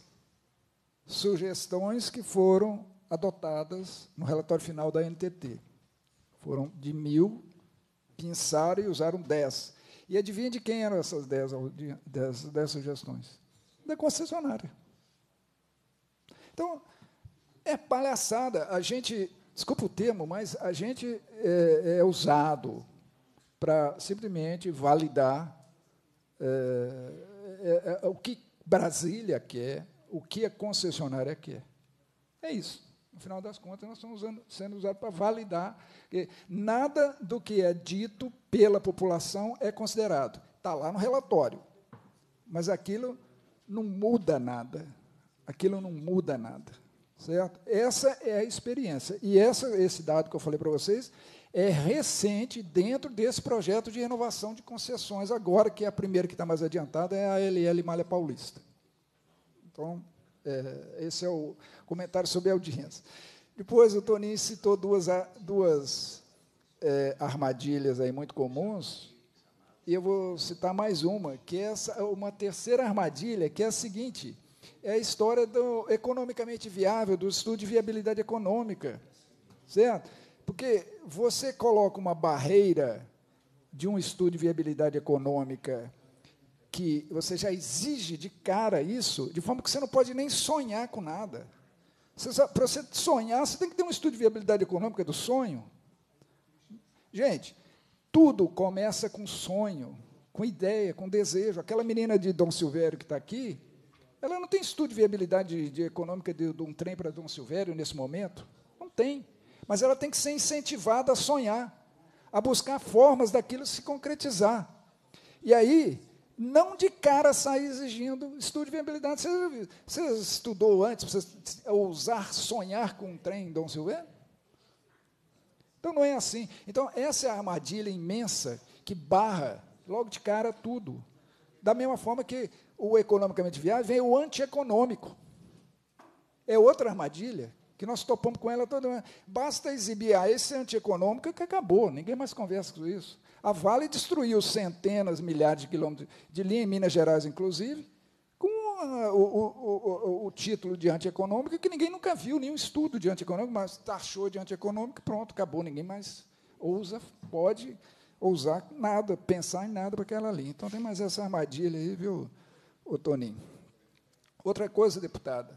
sugestões que foram adotadas no relatório final da N T T. Foram de mil, pinçaram e usaram dez. E adivinha de quem eram essas dez, dez, dez sugestões? Da concessionária. Então, é palhaçada. A gente, desculpa o termo, mas a gente é, é usado para simplesmente validar é, é, é, o que Brasília quer, o que a concessionária quer. É isso. No final das contas, nós estamos usando, sendo usados para validar que nada do que é dito pela população é considerado. Está lá no relatório. Mas aquilo não muda nada. Aquilo não muda nada. Certo? Essa é a experiência. E essa, esse dado que eu falei para vocês é recente dentro desse projeto de renovação de concessões, agora, que é a primeira que está mais adiantada, é a L L Malha Paulista. Então, é, esse é o comentário sobre a audiência. Depois, o Toninho citou duas, duas é, armadilhas aí muito comuns, e eu vou citar mais uma, que é essa, uma terceira armadilha, que é a seguinte, é a história do economicamente viável, do estudo de viabilidade econômica, certo? Porque você coloca uma barreira de um estudo de viabilidade econômica que você já exige de cara isso, de forma que você não pode nem sonhar com nada. Para você sonhar, você tem que ter um estudo de viabilidade econômica do sonho. Gente, tudo começa com sonho, com ideia, com desejo. Aquela menina de Dom Silvério que está aqui, ela não tem estudo de viabilidade de, de econômica de, de um trem para Dom Silvério nesse momento? Não tem. Mas ela tem que ser incentivada a sonhar, a buscar formas daquilo se concretizar. E aí, não de cara sair exigindo estudo de viabilidade. Você, você estudou antes para você ousar sonhar com um trem em Dom Silvério? Então, não é assim. Então, essa é a armadilha imensa que barra, logo de cara, tudo. Da mesma forma que o economicamente viável vem o antieconômico. É outra armadilha, que nós topamos com ela toda. Basta exibir a esse antieconômico que acabou, ninguém mais conversa com isso. A Vale destruiu centenas, milhares de quilômetros de linha, em Minas Gerais, inclusive, com a, o, o, o, o título de antieconômico, que ninguém nunca viu, nenhum estudo de antieconômico, mas taxou de antieconômico, pronto, acabou, ninguém mais ousa, pode ousar nada, pensar em nada para aquela linha. Então, tem mais essa armadilha aí, viu, ô Toninho? Outra coisa, deputada,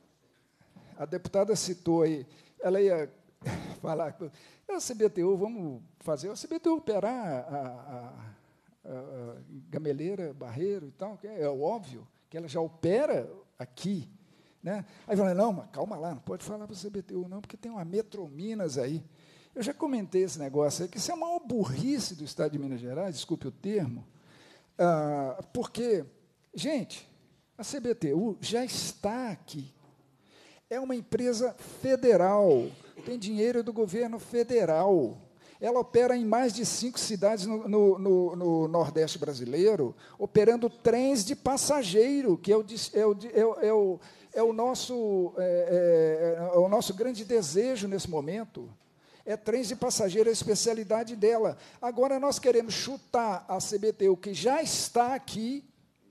a deputada citou aí, ela ia falar, a C B T U, vamos fazer, a C B T U operar a, a, a, a Gameleira, Barreiro e tal, que é óbvio que ela já opera aqui. Né? Aí falei, não, mas calma lá, não pode falar para a C B T U, não, porque tem uma Metrominas aí. Eu já comentei esse negócio aí, que isso é a maior burrice do Estado de Minas Gerais, desculpe o termo, ah, porque, gente, a C B T U já está aqui. É uma empresa federal, tem dinheiro do governo federal. Ela opera em mais de cinco cidades no, no, no, no Nordeste brasileiro, operando trens de passageiro, que é o, é o, é o, é o, é o, nosso, é, é, é o nosso grande desejo nesse momento. É trens de passageiro, é a especialidade dela. Agora, nós queremos chutar a C B T U, que já está aqui,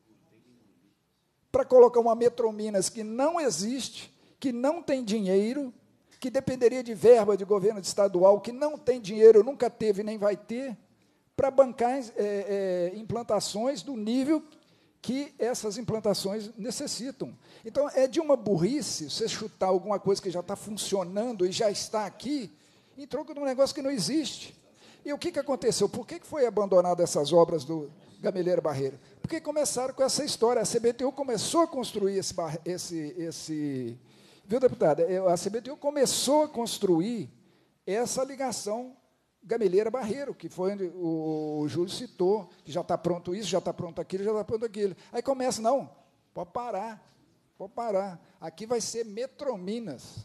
para colocar uma Metrominas que não existe, que não tem dinheiro, que dependeria de verba de governo estadual, que não tem dinheiro, nunca teve nem vai ter, para bancar é, é, implantações do nível que essas implantações necessitam. Então, é de uma burrice você chutar alguma coisa que já está funcionando e já está aqui, em troca de um negócio que não existe. E o que, que aconteceu? Por que, que foi abandonada essas obras do Gameleira Barreiro? Porque começaram com essa história. A C B T U começou a construir esse... esse, esse viu, deputada? A C B T U começou a construir essa ligação Gameleira Barreiro, que foi onde o, o Júlio citou, que já está pronto isso, já está pronto aquilo, já está pronto aquilo. Aí começa, não, pode parar, pode parar. Aqui vai ser Metrominas.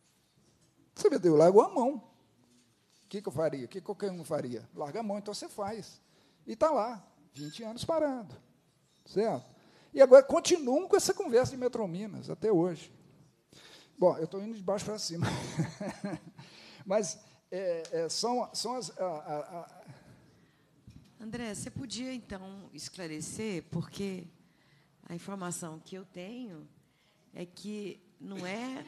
A C B T U largou a mão. O que, que eu faria? O que qualquer um faria? Larga a mão, então você faz. E está lá, vinte anos parado. Certo? E agora continuam com essa conversa de Metrominas, até hoje. Bom, eu estou indo de baixo para cima. Mas é, é, são, são as... A, a, a... André, você podia, então, esclarecer, porque a informação que eu tenho é que não é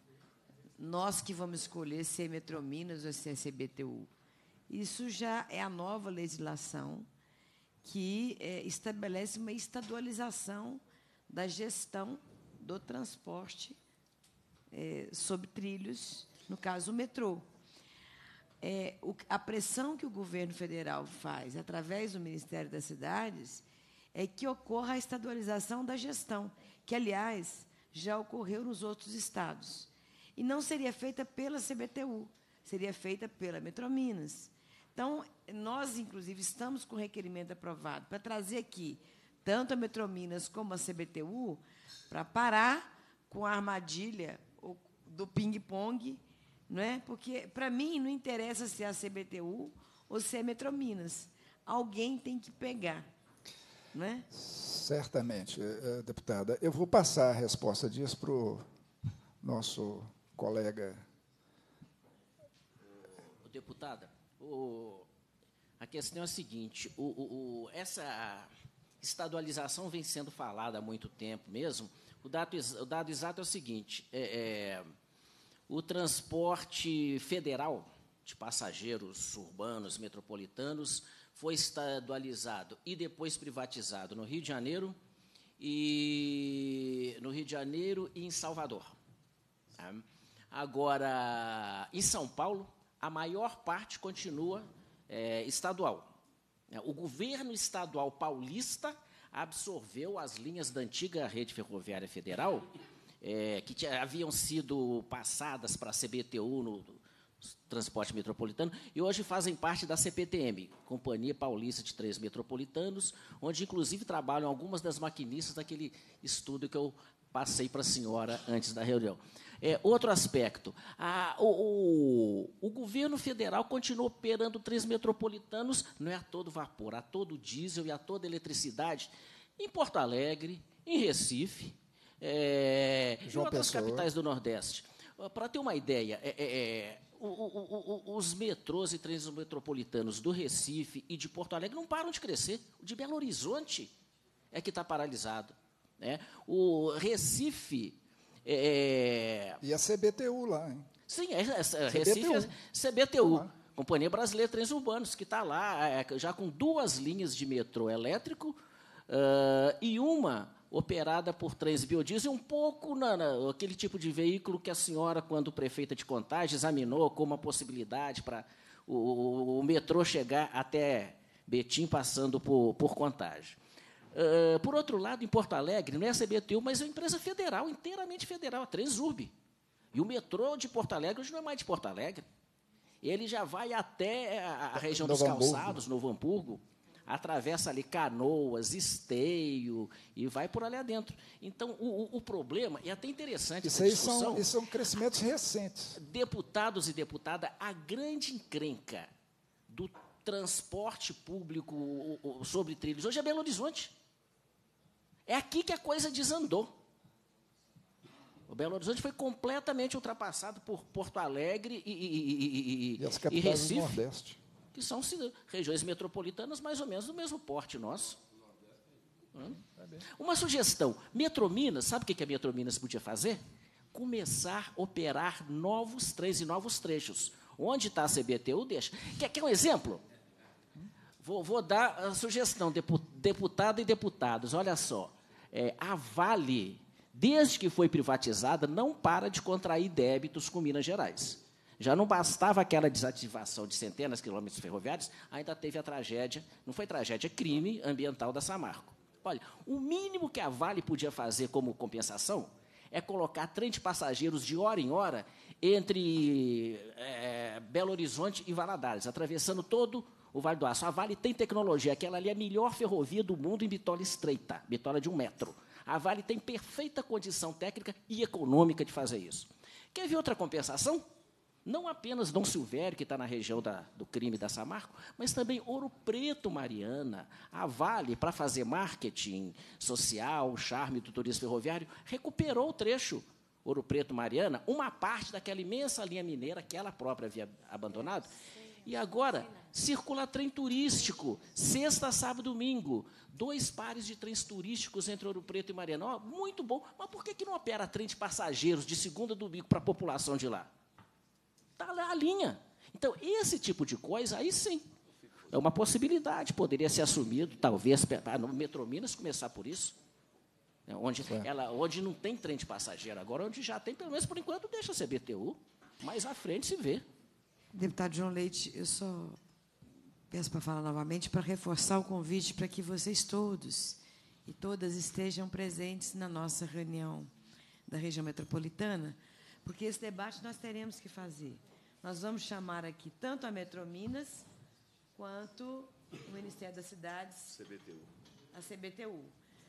nós que vamos escolher se é Metrominas ou se é C B T U. Isso já é a nova legislação que é, estabelece uma estadualização da gestão do transporte é, sobre trilhos, no caso, o metrô. É, o, a pressão que o governo federal faz, através do Ministério das Cidades, é que ocorra a estadualização da gestão, que, aliás, já ocorreu nos outros estados. E não seria feita pela C B T U, seria feita pela Metrominas. Então, nós, inclusive, estamos com o requerimento aprovado para trazer aqui tanto a Metrominas como a C B T U para parar com a armadilha do ping-pong, não é? Porque, para mim, não interessa se é a C B T U ou se é Metrominas. Alguém tem que pegar. Não é? Certamente, deputada. Eu vou passar a resposta disso para o nosso colega. Deputada, o, a questão é a seguinte, o, o, o, essa estadualização vem sendo falada há muito tempo mesmo. O dado, o dado exato é o seguinte, é, é, o transporte federal de passageiros urbanos, metropolitanos, foi estadualizado e depois privatizado no Rio de Janeiro e no Rio de Janeiro e em Salvador. Tá? Agora, em São Paulo, a maior parte continua é, estadual. O governo estadual paulista absorveu as linhas da antiga rede ferroviária federal, é, que tinha, haviam sido passadas para a C B T U no transporte metropolitano, e hoje fazem parte da C P T M, Companhia Paulista de Trens Metropolitanos, onde, inclusive, trabalham algumas das maquinistas daquele estudo que eu passei para a senhora antes da reunião. É, outro aspecto, a, o, o, o governo federal continua operando trens metropolitanos, não é a todo vapor, a todo diesel e a toda eletricidade, em Porto Alegre, em Recife, é, em outras Pessoa. capitais do Nordeste. Para ter uma ideia, é, é, o, o, o, os metrôs e trens metropolitanos do Recife e de Porto Alegre não param de crescer. O de Belo Horizonte é que está paralisado. Né? O Recife... É... E a C B T U lá, hein? Sim, é, é, Recife é C B T U, uhum. Companhia Brasileira de Trens Urbanos, que está lá é, já com duas linhas de metrô elétrico uh, e uma operada por trens biodiesel, um pouco na, na, aquele tipo de veículo que a senhora, quando prefeita de Contagem, examinou como uma possibilidade para o, o, o metrô chegar até Betim, passando por, por Contagem. Uh, por outro lado, em Porto Alegre, não é a C B T U, mas é uma empresa federal, inteiramente federal, a Transurb. E o metrô de Porto Alegre hoje não é mais de Porto Alegre. Ele já vai até a, a região Novo dos Calçados, Hamburgo. Novo Hamburgo, atravessa ali Canoas, Esteio, e vai por ali adentro. Então, o, o, o problema, e até interessante isso essa discussão... São, isso são crescimentos recentes. Deputados e deputadas, a grande encrenca transporte público sobre trilhos. Hoje é Belo Horizonte. É aqui que a coisa desandou. O Belo Horizonte foi completamente ultrapassado por Porto Alegre e, e, e, e, as e capitais Recife, do Nordeste, que são regiões metropolitanas mais ou menos do mesmo porte nosso. Hum? Uma sugestão. Metrominas, sabe o que a Metrominas podia fazer? Começar a operar novos trens e novos trechos. Onde está a C B T U, deixa. Quer, quer um exemplo? Vou, vou dar a sugestão, deputado e deputados. Olha só, é, a Vale, desde que foi privatizada, não para de contrair débitos com Minas Gerais. Já não bastava aquela desativação de centenas de quilômetros ferroviários, ainda teve a tragédia, não foi tragédia, é crime ambiental da Samarco. Olha, o mínimo que a Vale podia fazer como compensação é colocar trem de passageiros de hora em hora entre é, Belo Horizonte e Valadares, atravessando todo o Vale do Aço. A Vale tem tecnologia, aquela ali é a melhor ferrovia do mundo em bitola estreita, bitola de um metro. A Vale tem perfeita condição técnica e econômica de fazer isso. Quer ver outra compensação? Não apenas Dom Silvério, que está na região da, do crime da Samarco, mas também Ouro Preto, Mariana. A Vale, para fazer marketing social, charme do turismo ferroviário, recuperou o trecho Ouro Preto, Mariana, uma parte daquela imensa linha mineira que ela própria havia abandonado. E agora, circula trem turístico, sexta, sábado e domingo. Dois pares de trens turísticos entre Ouro Preto e Mariana. Oh, muito bom, mas por que, que não opera trem de passageiros de segunda a domingo para a população de lá? Está lá a linha. Então, esse tipo de coisa, aí sim, é uma possibilidade, poderia ser assumido, talvez, no Metrominas começar por isso, né, onde, ela, onde não tem trem de passageiro, agora onde já tem, pelo menos por enquanto, deixa a C B T U, mais à frente se vê. Deputado João Leite, eu só peço para falar novamente, para reforçar o convite para que vocês todos e todas estejam presentes na nossa reunião da região metropolitana, porque esse debate nós teremos que fazer. Nós vamos chamar aqui tanto a Metrominas quanto o Ministério das Cidades, C B T U. a C B T U.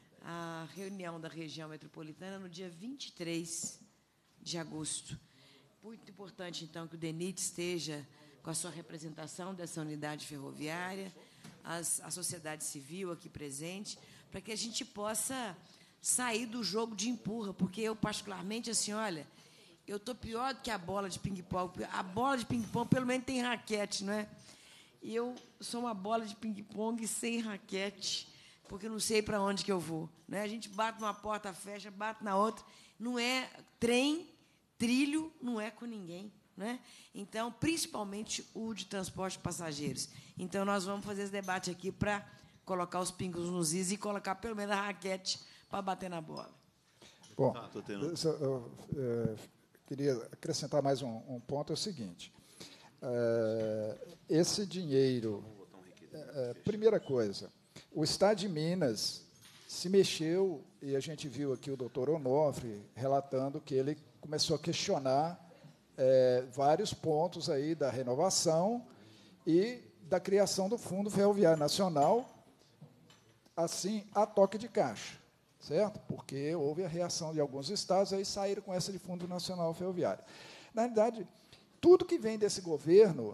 A reunião da região metropolitana no dia vinte e três de agosto. Muito importante, então, que o DENIT esteja com a sua representação dessa unidade ferroviária, as, a sociedade civil aqui presente, para que a gente possa sair do jogo de empurra, porque eu, particularmente, assim, olha, eu estou pior do que a bola de ping-pong. A bola de ping-pong, pelo menos, tem raquete, não é? E eu sou uma bola de ping-pong sem raquete, porque eu não sei para onde que eu vou. Né? A gente bate numa porta, fecha, bate na outra. Não é trem, trilho, não é com ninguém. Né? Então, principalmente o de transporte de passageiros. Então, nós vamos fazer esse debate aqui para colocar os pingos nos is e colocar, pelo menos, a raquete para bater na bola. Bom, eu, eu, eu queria acrescentar mais um, um ponto, é o seguinte. É, esse dinheiro... É, primeira coisa, o Estado de Minas se mexeu, e a gente viu aqui o doutor Onofre relatando que ele começou a questionar é, vários pontos aí da renovação e da criação do Fundo Ferroviário Nacional, assim, a toque de caixa, certo? Porque houve a reação de alguns estados, aí saíram com essa de Fundo Nacional Ferroviário. Na realidade, tudo que vem desse governo,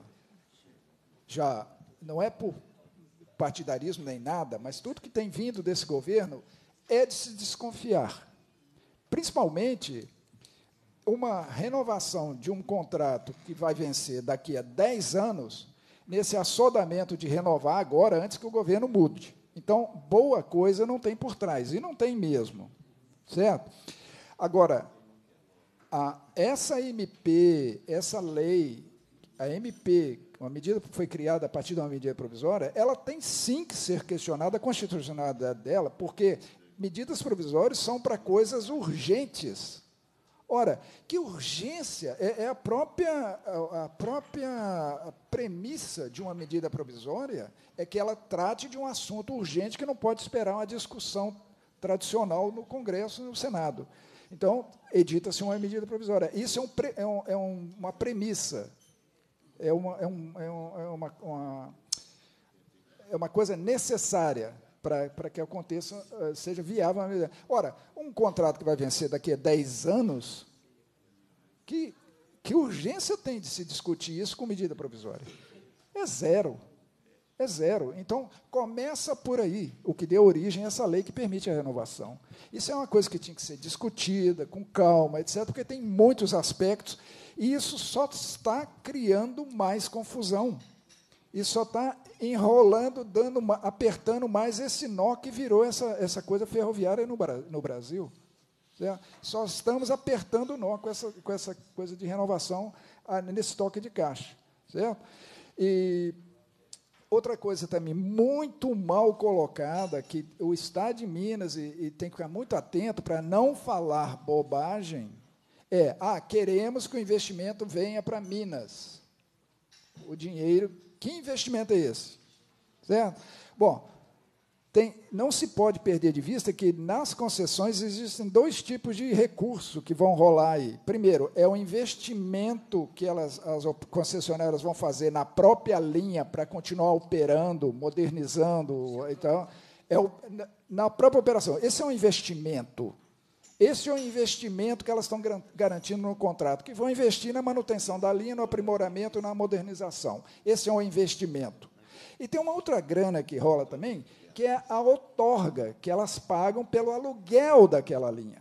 já não é por partidarismo nem nada, mas tudo que tem vindo desse governo é de se desconfiar. Principalmente uma renovação de um contrato que vai vencer daqui a dez anos, nesse assodamento de renovar agora, antes que o governo mude. Então, boa coisa não tem por trás, e não tem mesmo, certo? Agora, a, essa M P, essa lei, a M P, uma medida que foi criada a partir de uma medida provisória, ela tem sim que ser questionada a constitucionalidade dela, porque medidas provisórias são para coisas urgentes. Ora, que urgência é, é a própria, a própria premissa de uma medida provisória, é que ela trate de um assunto urgente que não pode esperar uma discussão tradicional no Congresso e no Senado. Então, edita-se uma medida provisória. Isso é, um, é, um, é um, uma premissa, é, uma, é, um, é, um, é, uma, uma, é uma coisa necessária para que aconteça, seja viável. Ora, um contrato que vai vencer daqui a dez anos, que, que urgência tem de se discutir isso com medida provisória? É zero. É zero. Então, começa por aí, o que deu origem a essa lei que permite a renovação. Isso é uma coisa que tinha que ser discutida, com calma, etcétera, porque tem muitos aspectos, e isso só está criando mais confusão. Isso só está enrolando, dando, apertando mais esse nó que virou essa, essa coisa ferroviária no, no Brasil. Certo? Só estamos apertando o nó com essa, com essa coisa de renovação nesse toque de caixa. Certo? E outra coisa também muito mal colocada, que o Estado de Minas, e, e tem que ficar muito atento para não falar bobagem, é, ah, queremos que o investimento venha para Minas. O dinheiro, que investimento é esse? Certo? Bom, tem, não se pode perder de vista que nas concessões existem dois tipos de recurso que vão rolar aí. Primeiro, é o investimento que elas, as concessionárias vão fazer na própria linha para continuar operando, modernizando. Então, é o, na própria operação. Esse é um investimento. Esse é o investimento que elas estão garantindo no contrato, que vão investir na manutenção da linha, no aprimoramento e na modernização. Esse é um investimento. E tem uma outra grana que rola também, que é a outorga, que elas pagam pelo aluguel daquela linha.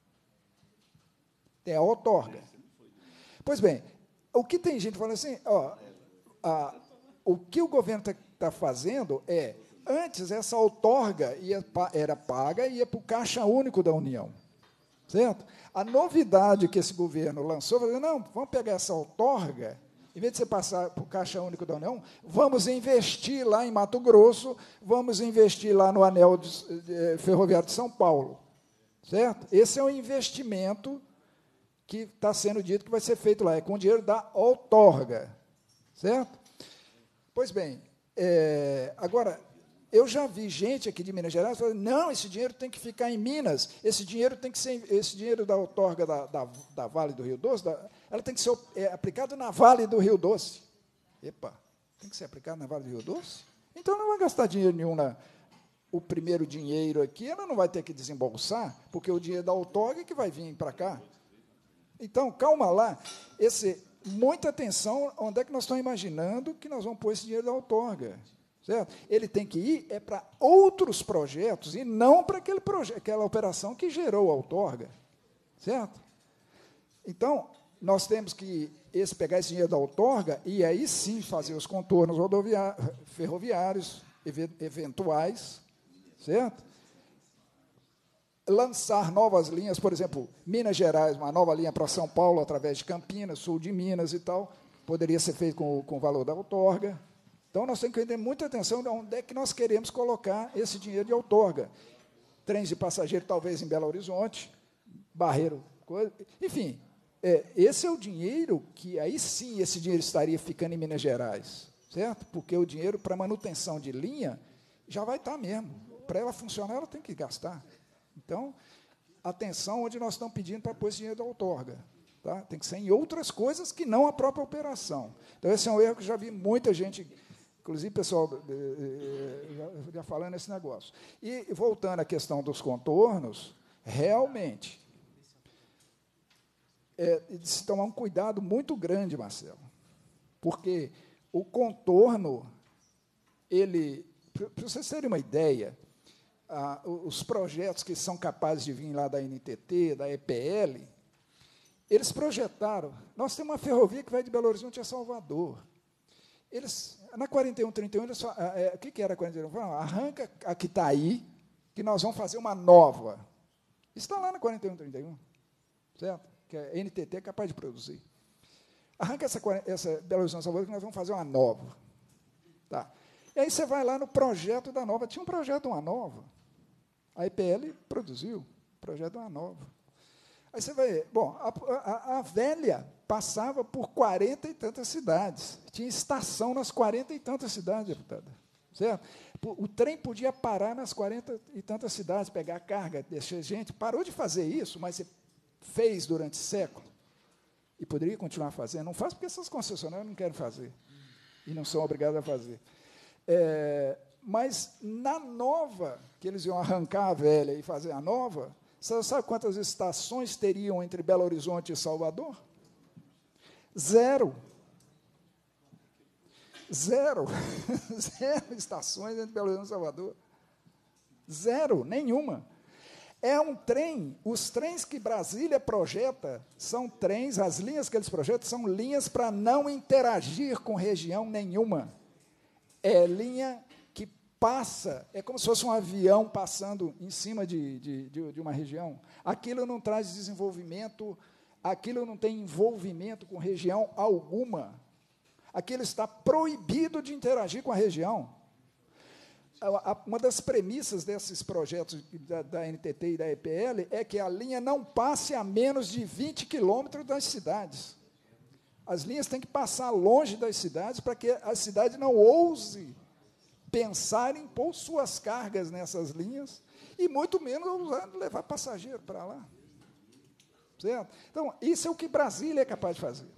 Tem a outorga. Pois bem, o que tem gente falando assim, ó, a, o que o governo está tá fazendo é, antes essa outorga ia, era paga e ia para o Caixa Único da União. Certo? A novidade que esse governo lançou, falou, não, vamos pegar essa outorga, em vez de você passar para o Caixa Único da União, vamos investir lá em Mato Grosso, vamos investir lá no Anel de, de, Ferroviário de São Paulo. Certo? Esse é um investimento que está sendo dito que vai ser feito lá, é com o dinheiro da outorga. Certo? Pois bem, é, agora, eu já vi gente aqui de Minas Gerais falando, não, esse dinheiro tem que ficar em Minas, esse dinheiro tem que ser, esse dinheiro da outorga da, da, da Vale do Rio Doce, da, ela tem que ser é, aplicado na Vale do Rio Doce. Epa, tem que ser aplicado na Vale do Rio Doce? Então não vai gastar dinheiro nenhum na... O primeiro dinheiro aqui, ela não vai ter que desembolsar, porque o dinheiro da outorga é que vai vir para cá. Então, calma lá, esse, muita atenção, onde é que nós estamos imaginando que nós vamos pôr esse dinheiro da outorga? Certo? Ele tem que ir é para outros projetos e não para aquele projeto, aquela operação que gerou a outorga. Certo? Então, nós temos que esse, pegar esse dinheiro da outorga e aí sim fazer os contornos ferroviários eventuais, certo? Lançar novas linhas, por exemplo, Minas Gerais, uma nova linha para São Paulo, através de Campinas, sul de Minas e tal, poderia ser feito com, com o valor da outorga. Então, nós temos que ter muita atenção de onde é que nós queremos colocar esse dinheiro de outorga. Trens de passageiro, talvez, em Belo Horizonte, Barreiro, coisa, enfim, é, esse é o dinheiro que, aí sim, esse dinheiro estaria ficando em Minas Gerais, certo? Porque o dinheiro para manutenção de linha já vai estar mesmo. Para ela funcionar, ela tem que gastar. Então, atenção onde nós estamos pedindo para pôr esse dinheiro da outorga. Tá? Tem que ser em outras coisas que não a própria operação. Então, esse é um erro que eu já vi muita gente... Inclusive, pessoal, já, já falando nesse negócio. E, voltando à questão dos contornos, realmente, é de se tomar um cuidado muito grande, Marcelo, porque o contorno, ele, para vocês terem uma ideia, ah, os projetos que são capazes de vir lá da N T T, da E P L, eles projetaram, nós temos uma ferrovia que vai de Belo Horizonte a Salvador. Eles, na quarenta e um, trinta e um, eles, é, o que, que era a quarenta e um? Falaram, arranca a que está aí, que nós vamos fazer uma nova. Está lá na quarenta e um, trinta e um, certo? Que a N T T é capaz de produzir. Arranca essa, essa Belo Horizonte Salvador, que nós vamos fazer uma nova. Tá. E aí você vai lá no projeto da nova. Tinha um projeto de uma nova. A E P L produziu o projeto de uma nova. Aí você vai... Bom, a, a, a velha passava por quarenta e tantas cidades. Tinha estação nas quarenta e tantas cidades, deputada. Certo? O trem podia parar nas quarenta e tantas cidades, pegar carga, deixar gente. Parou de fazer isso, mas você fez durante séculos. E poderia continuar fazendo. Não faz porque essas concessionárias não querem fazer. E não são obrigadas a fazer. É, mas, na nova, que eles iam arrancar a velha e fazer a nova, você sabe quantas estações teriam entre Belo Horizonte e Salvador? Zero. Zero. Zero estações entre Belo Horizonte e Salvador. Zero, nenhuma. É um trem, os trens que Brasília projeta são trens, as linhas que eles projetam são linhas para não interagir com região nenhuma. É linha que passa, é como se fosse um avião passando em cima de, de, de, de uma região. Aquilo não traz desenvolvimento, aquilo não tem envolvimento com região alguma. Aquilo está proibido de interagir com a região. Uma das premissas desses projetos da, da N T T e da E P L é que a linha não passe a menos de vinte quilômetros das cidades. As linhas têm que passar longe das cidades para que a cidade não ouse pensar em pôr suas cargas nessas linhas e, muito menos, levar passageiro para lá. Certo? Então, isso é o que Brasília é capaz de fazer.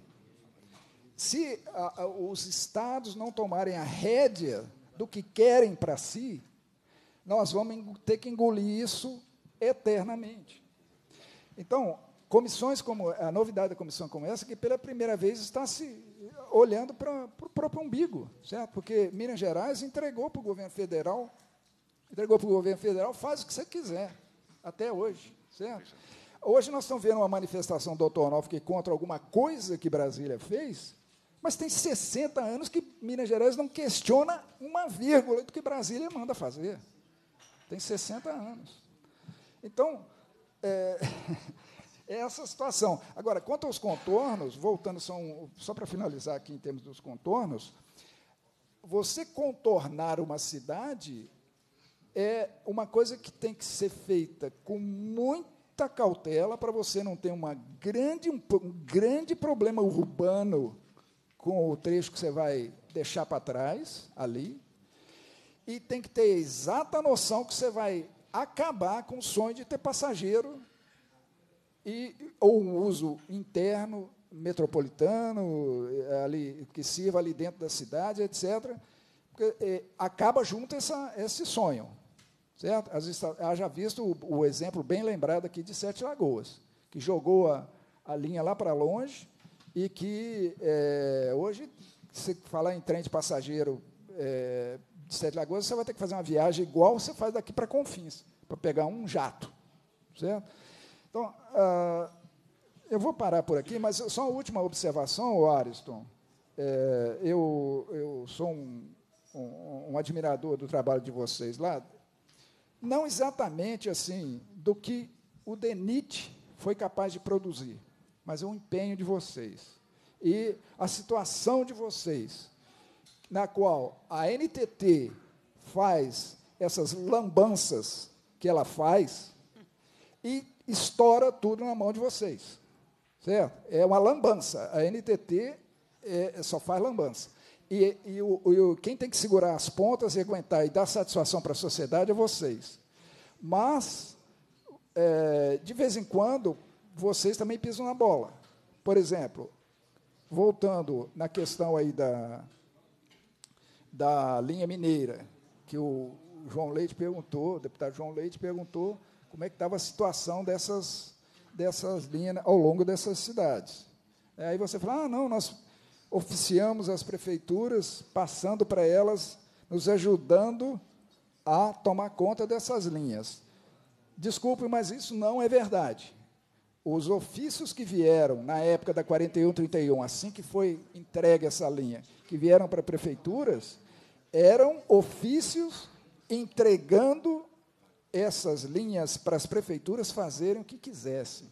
Se a, a, os estados não tomarem a rédea do que querem para si, nós vamos ter que engolir isso eternamente. Então, comissões como a novidade da comissão como essa, que pela primeira vez está se olhando para, para o próprio umbigo, certo? Porque Minas Gerais entregou para o governo federal, entregou para o governo federal, faz o que você quiser, até hoje, certo? Hoje nós estamos vendo uma manifestação do doutor Onofre contra alguma coisa que Brasília fez, mas tem sessenta anos que Minas Gerais não questiona uma vírgula do que Brasília manda fazer. Tem sessenta anos. Então, é, é essa situação. Agora, quanto aos contornos, voltando são, só para finalizar aqui em termos dos contornos, você contornar uma cidade é uma coisa que tem que ser feita com muita cautela para você não ter uma grande, um, um grande problema urbano com o trecho que você vai deixar para trás, ali, e tem que ter exata noção que você vai acabar com o sonho de ter passageiro, e, ou um uso interno, metropolitano, ali, que sirva ali dentro da cidade, etcétera, porque é, acaba junto essa, esse sonho. Certo? Haja visto o, o exemplo bem lembrado aqui de Sete Lagoas, que jogou a, a linha lá para longe, e que, é, hoje, se falar em trem de passageiro é, de Sete Lagoas, você vai ter que fazer uma viagem igual você faz daqui para Confins, para pegar um jato. Certo? Então, ah, eu vou parar por aqui, mas só uma última observação, Ariston. É, eu, eu sou um, um, um admirador do trabalho de vocês lá, não exatamente assim do que o DENIT foi capaz de produzir, mas é o empenho de vocês. E a situação de vocês, na qual a N T T faz essas lambanças que ela faz e estoura tudo na mão de vocês. Certo? É uma lambança. A N T T é, só faz lambança. E, e, o, e o, quem tem que segurar as pontas e aguentar e dar satisfação para a sociedade é vocês. Mas, é, de vez em quando, vocês também pisam na bola. Por exemplo, voltando na questão aí da, da linha mineira, que o João Leite perguntou, o deputado João Leite perguntou como é que estava a situação dessas, dessas linhas ao longo dessas cidades. Aí você fala, ah, não, nós oficiamos as prefeituras, passando para elas, nos ajudando a tomar conta dessas linhas. Desculpe, mas isso não é verdade. Os ofícios que vieram na época da quarenta e um trinta e um, assim que foi entregue essa linha, que vieram para prefeituras, eram ofícios entregando essas linhas para as prefeituras fazerem o que quisessem.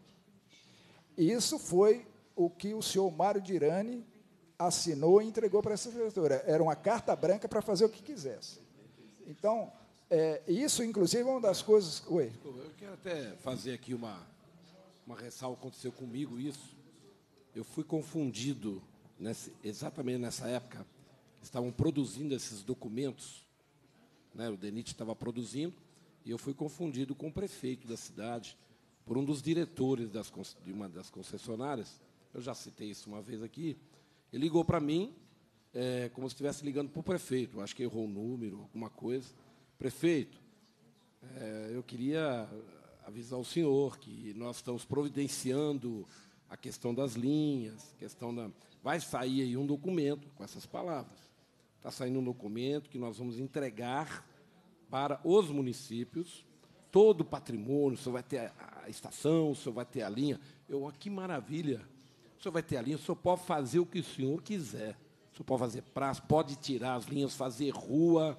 Isso foi o que o senhor Mário Dirani assinou e entregou para essa prefeitura. Era uma carta branca para fazer o que quisesse. Então, é, isso, inclusive, é uma das coisas... Oi. Eu quero até fazer aqui uma... uma ressalva, aconteceu comigo isso. Eu fui confundido, nesse, exatamente nessa época, estavam produzindo esses documentos, né, o DENIT estava produzindo, e eu fui confundido com o prefeito da cidade, por um dos diretores das, de uma das concessionárias. Eu já citei isso uma vez aqui. Ele ligou para mim, é, como se estivesse ligando para o prefeito. Eu acho que errou o número, alguma coisa. Prefeito, é, eu queria avisar o senhor que nós estamos providenciando a questão das linhas, questão da... vai sair aí um documento com essas palavras. está saindo um documento que nós vamos entregar para os municípios todo o patrimônio, o senhor vai ter a estação, o senhor vai ter a linha. Eu, oh, que maravilha! O senhor vai ter a linha, o senhor pode fazer o que o senhor quiser. O senhor pode fazer praça, pode tirar as linhas, fazer rua.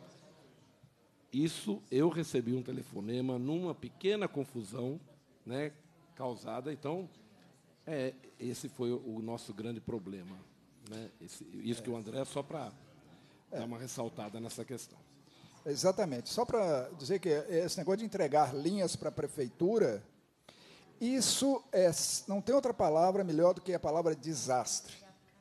Isso, eu recebi um telefonema numa pequena confusão, né, causada. Então, é, esse foi o nosso grande problema. Né? Esse, isso que o André, só para é. dar uma ressaltada nessa questão. Exatamente. Só para dizer que esse negócio de entregar linhas para a prefeitura, isso é, não tem outra palavra melhor do que a palavra desastre.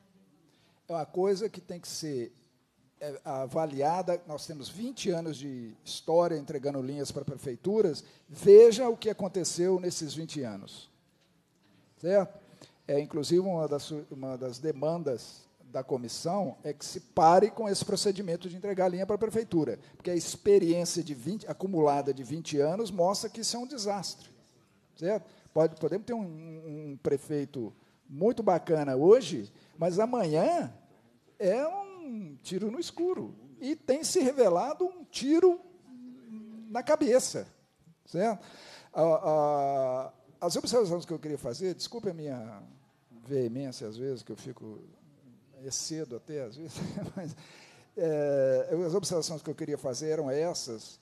É uma coisa que tem que ser é, avaliada. Nós temos vinte anos de história entregando linhas para prefeituras. Veja o que aconteceu nesses vinte anos. Certo? É, inclusive, uma das, uma das demandas da comissão é que se pare com esse procedimento de entregar a linha para a prefeitura, porque a experiência de vinte, acumulada de vinte anos mostra que isso é um desastre. Certo? Pode, podemos ter um, um prefeito muito bacana hoje, mas amanhã é um tiro no escuro. E tem se revelado um tiro na cabeça. Certo? A, a, as observações que eu queria fazer, desculpe a minha veemência, às vezes, que eu fico cedo até, às vezes, mas é, as observações que eu queria fazer eram essas,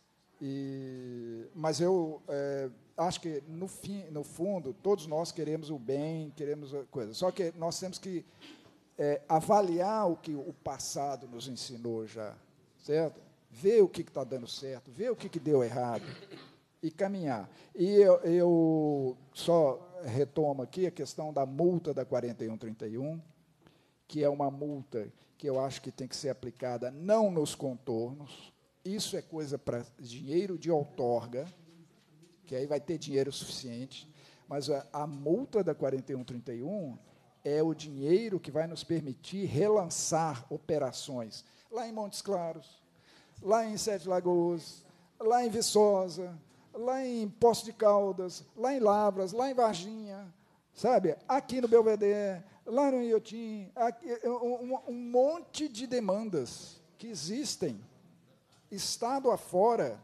e, mas eu é, acho que, no, fim, no fundo, todos nós queremos o bem, queremos a coisa, só que nós temos que é, avaliar o que o passado nos ensinou já, certo? Ver o que está dando certo, ver o que, que deu errado, e caminhar. E eu, eu só retomo aqui a questão da multa da quarenta e um trinta e um, que é uma multa que eu acho que tem que ser aplicada não nos contornos. Isso é coisa para dinheiro de outorga, que aí vai ter dinheiro suficiente, mas a, a multa da quarenta e um trinta e um é o dinheiro que vai nos permitir relançar operações lá em Montes Claros, lá em Sete Lagoas, lá em Viçosa, lá em Poços de Caldas, lá em Lavras, lá em Varginha, sabe? Aqui no Belvedere, lá no Iotim, aqui, um, um monte de demandas que existem, estado afora,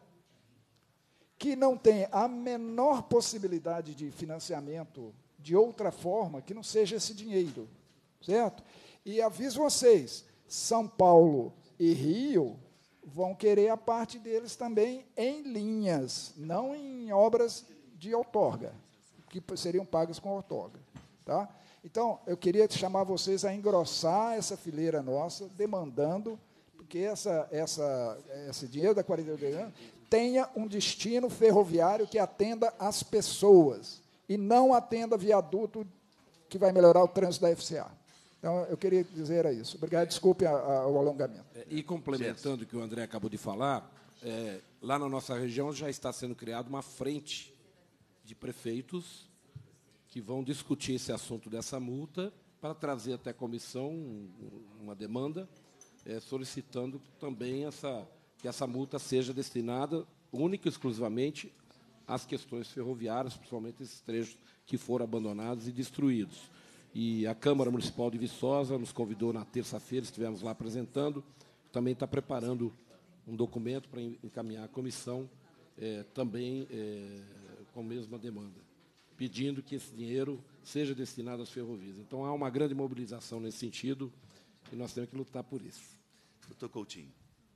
que não tem a menor possibilidade de financiamento de outra forma que não seja esse dinheiro, certo? E aviso vocês, São Paulo e Rio vão querer a parte deles também em linhas, não em obras de outorga, que seriam pagas com outorga. Tá? Então, eu queria chamar vocês a engrossar essa fileira nossa, demandando, porque essa, essa, esse dinheiro da quarenta e um tenha um destino ferroviário que atenda as pessoas, e não atenda viaduto que vai melhorar o trânsito da F C A. Então, eu queria dizer isso. Obrigado, desculpe a, a, o alongamento. E complementando o que o André acabou de falar, é, lá na nossa região já está sendo criada uma frente de prefeitos que vão discutir esse assunto dessa multa para trazer até a comissão uma demanda é, solicitando também essa, que essa multa seja destinada única e exclusivamente às questões ferroviárias, principalmente esses trechos que foram abandonados e destruídos. E a Câmara Municipal de Viçosa nos convidou na terça-feira, estivemos lá apresentando, também está preparando um documento para encaminhar à comissão, é, também é, com a mesma demanda, pedindo que esse dinheiro seja destinado às ferrovias. Então, há uma grande mobilização nesse sentido e nós temos que lutar por isso. Doutor Coutinho.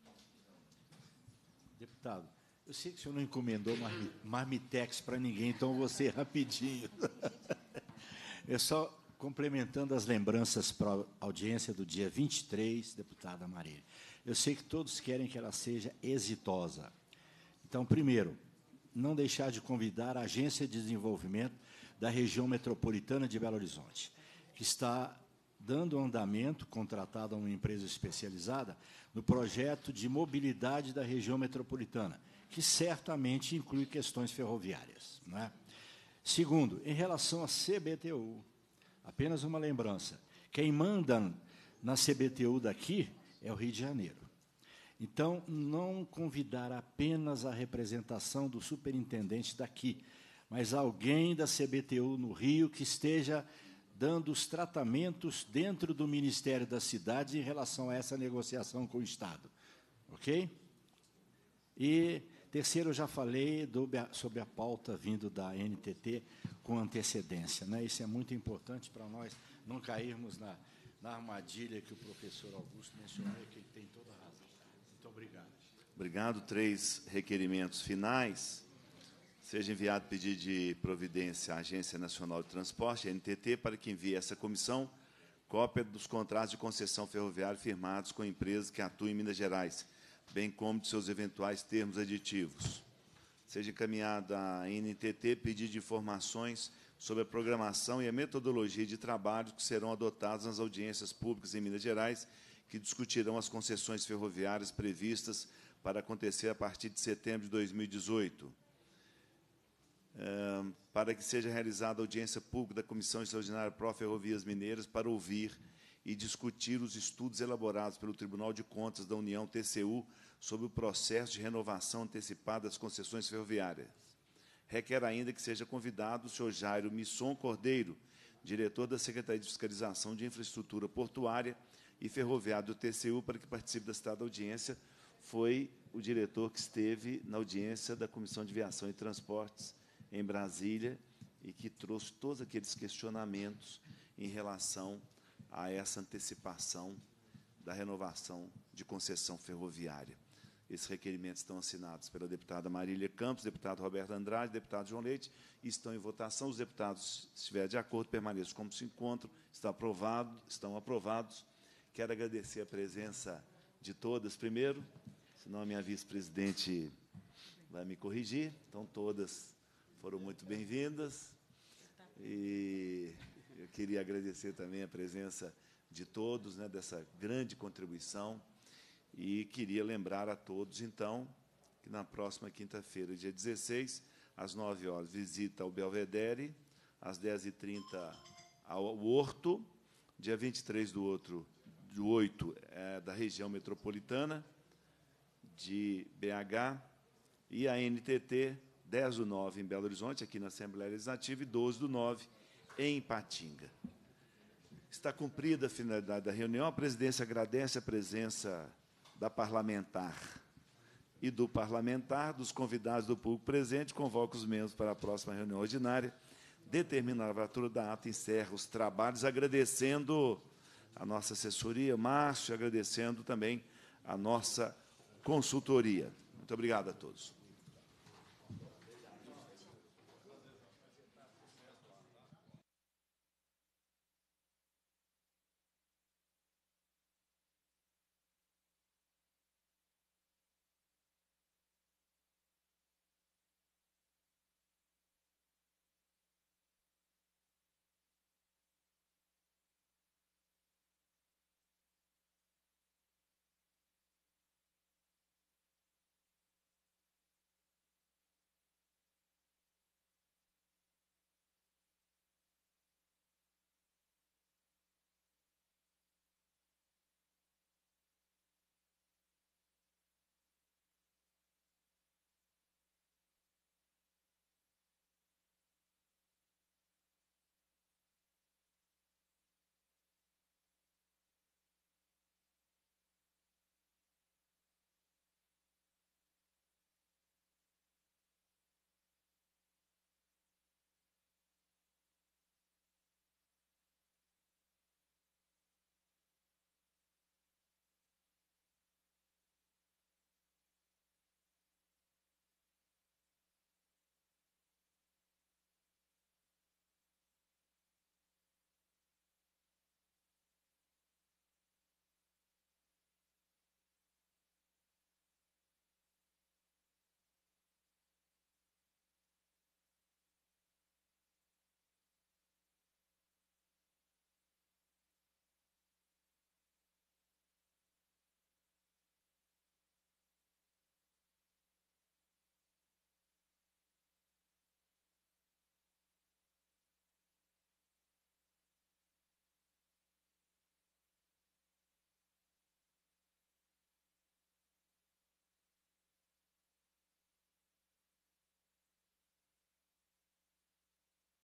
Deputado, eu sei que o senhor não encomendou marmi- marmitex para ninguém, então eu vou ser rapidinho. É só complementando as lembranças para a audiência do dia vinte e três, deputada Marília. Eu sei que todos querem que ela seja exitosa. Então, primeiro, não deixar de convidar a Agência de Desenvolvimento da Região Metropolitana de Belo Horizonte, que está dando andamento, contratada a uma empresa especializada, no projeto de mobilidade da região metropolitana, que certamente inclui questões ferroviárias. Não é? Segundo, em relação à C B T U, apenas uma lembrança, quem manda na C B T U daqui é o Rio de Janeiro. Então, não convidar apenas a representação do superintendente daqui, mas alguém da C B T U no Rio que esteja dando os tratamentos dentro do Ministério das Cidades em relação a essa negociação com o Estado. Ok? E, terceiro, eu já falei do, sobre a pauta vindo da N T T com antecedência. Né? Isso é muito importante para nós não cairmos na, na armadilha que o professor Augusto mencionou, que ele tem toda a razão. Muito obrigado. Obrigado. Três requerimentos finais. Seja enviado pedido de providência à Agência Nacional de Transporte, a N T T, para que envie a essa comissão cópia dos contratos de concessão ferroviária firmados com empresas que atuam em Minas Gerais, bem como de seus eventuais termos aditivos. Seja encaminhado à N T T pedido de informações sobre a programação e a metodologia de trabalho que serão adotados nas audiências públicas em Minas Gerais, que discutirão as concessões ferroviárias previstas para acontecer a partir de setembro de dois mil e dezoito. Uh, para que seja realizada a audiência pública da Comissão Extraordinária Pró Ferrovias Mineiras para ouvir e discutir os estudos elaborados pelo Tribunal de Contas da União, T C U, sobre o processo de renovação antecipada das concessões ferroviárias. Requer ainda que seja convidado o senhor Jairo Misson Cordeiro, diretor da Secretaria de Fiscalização de Infraestrutura Portuária e Ferroviária do T C U, para que participe da citada audiência. Foi o diretor que esteve na audiência da Comissão de Viação e Transportes em Brasília e que trouxe todos aqueles questionamentos em relação a essa antecipação da renovação de concessão ferroviária. Esses requerimentos estão assinados pela deputada Marília Campos, deputado Roberto Andrade, deputado João Leite, e estão em votação. Os deputados, se estiverem de acordo, permaneçam como se encontram. Está aprovado, estão aprovados. Quero agradecer a presença de todas primeiro, senão a minha vice-presidente vai me corrigir. Então, todas foram muito bem-vindas. E eu queria agradecer também a presença de todos, né, dessa grande contribuição. E queria lembrar a todos, então, que na próxima quinta-feira, dia dezesseis, às nove horas, visita ao Belvedere, às dez e trinta ao Horto, dia vinte e três do outro, do oito, é, da região metropolitana de B H, e a N T T, dez do nove em Belo Horizonte, aqui na Assembleia Legislativa, e doze do nove em Ipatinga. Está cumprida a finalidade da reunião. A presidência agradece a presença da parlamentar e do parlamentar, dos convidados do público presente, convoca os membros para a próxima reunião ordinária, determina a lavratura da ata e encerra os trabalhos, agradecendo a nossa assessoria, Márcio, agradecendo também a nossa consultoria. Muito obrigado a todos.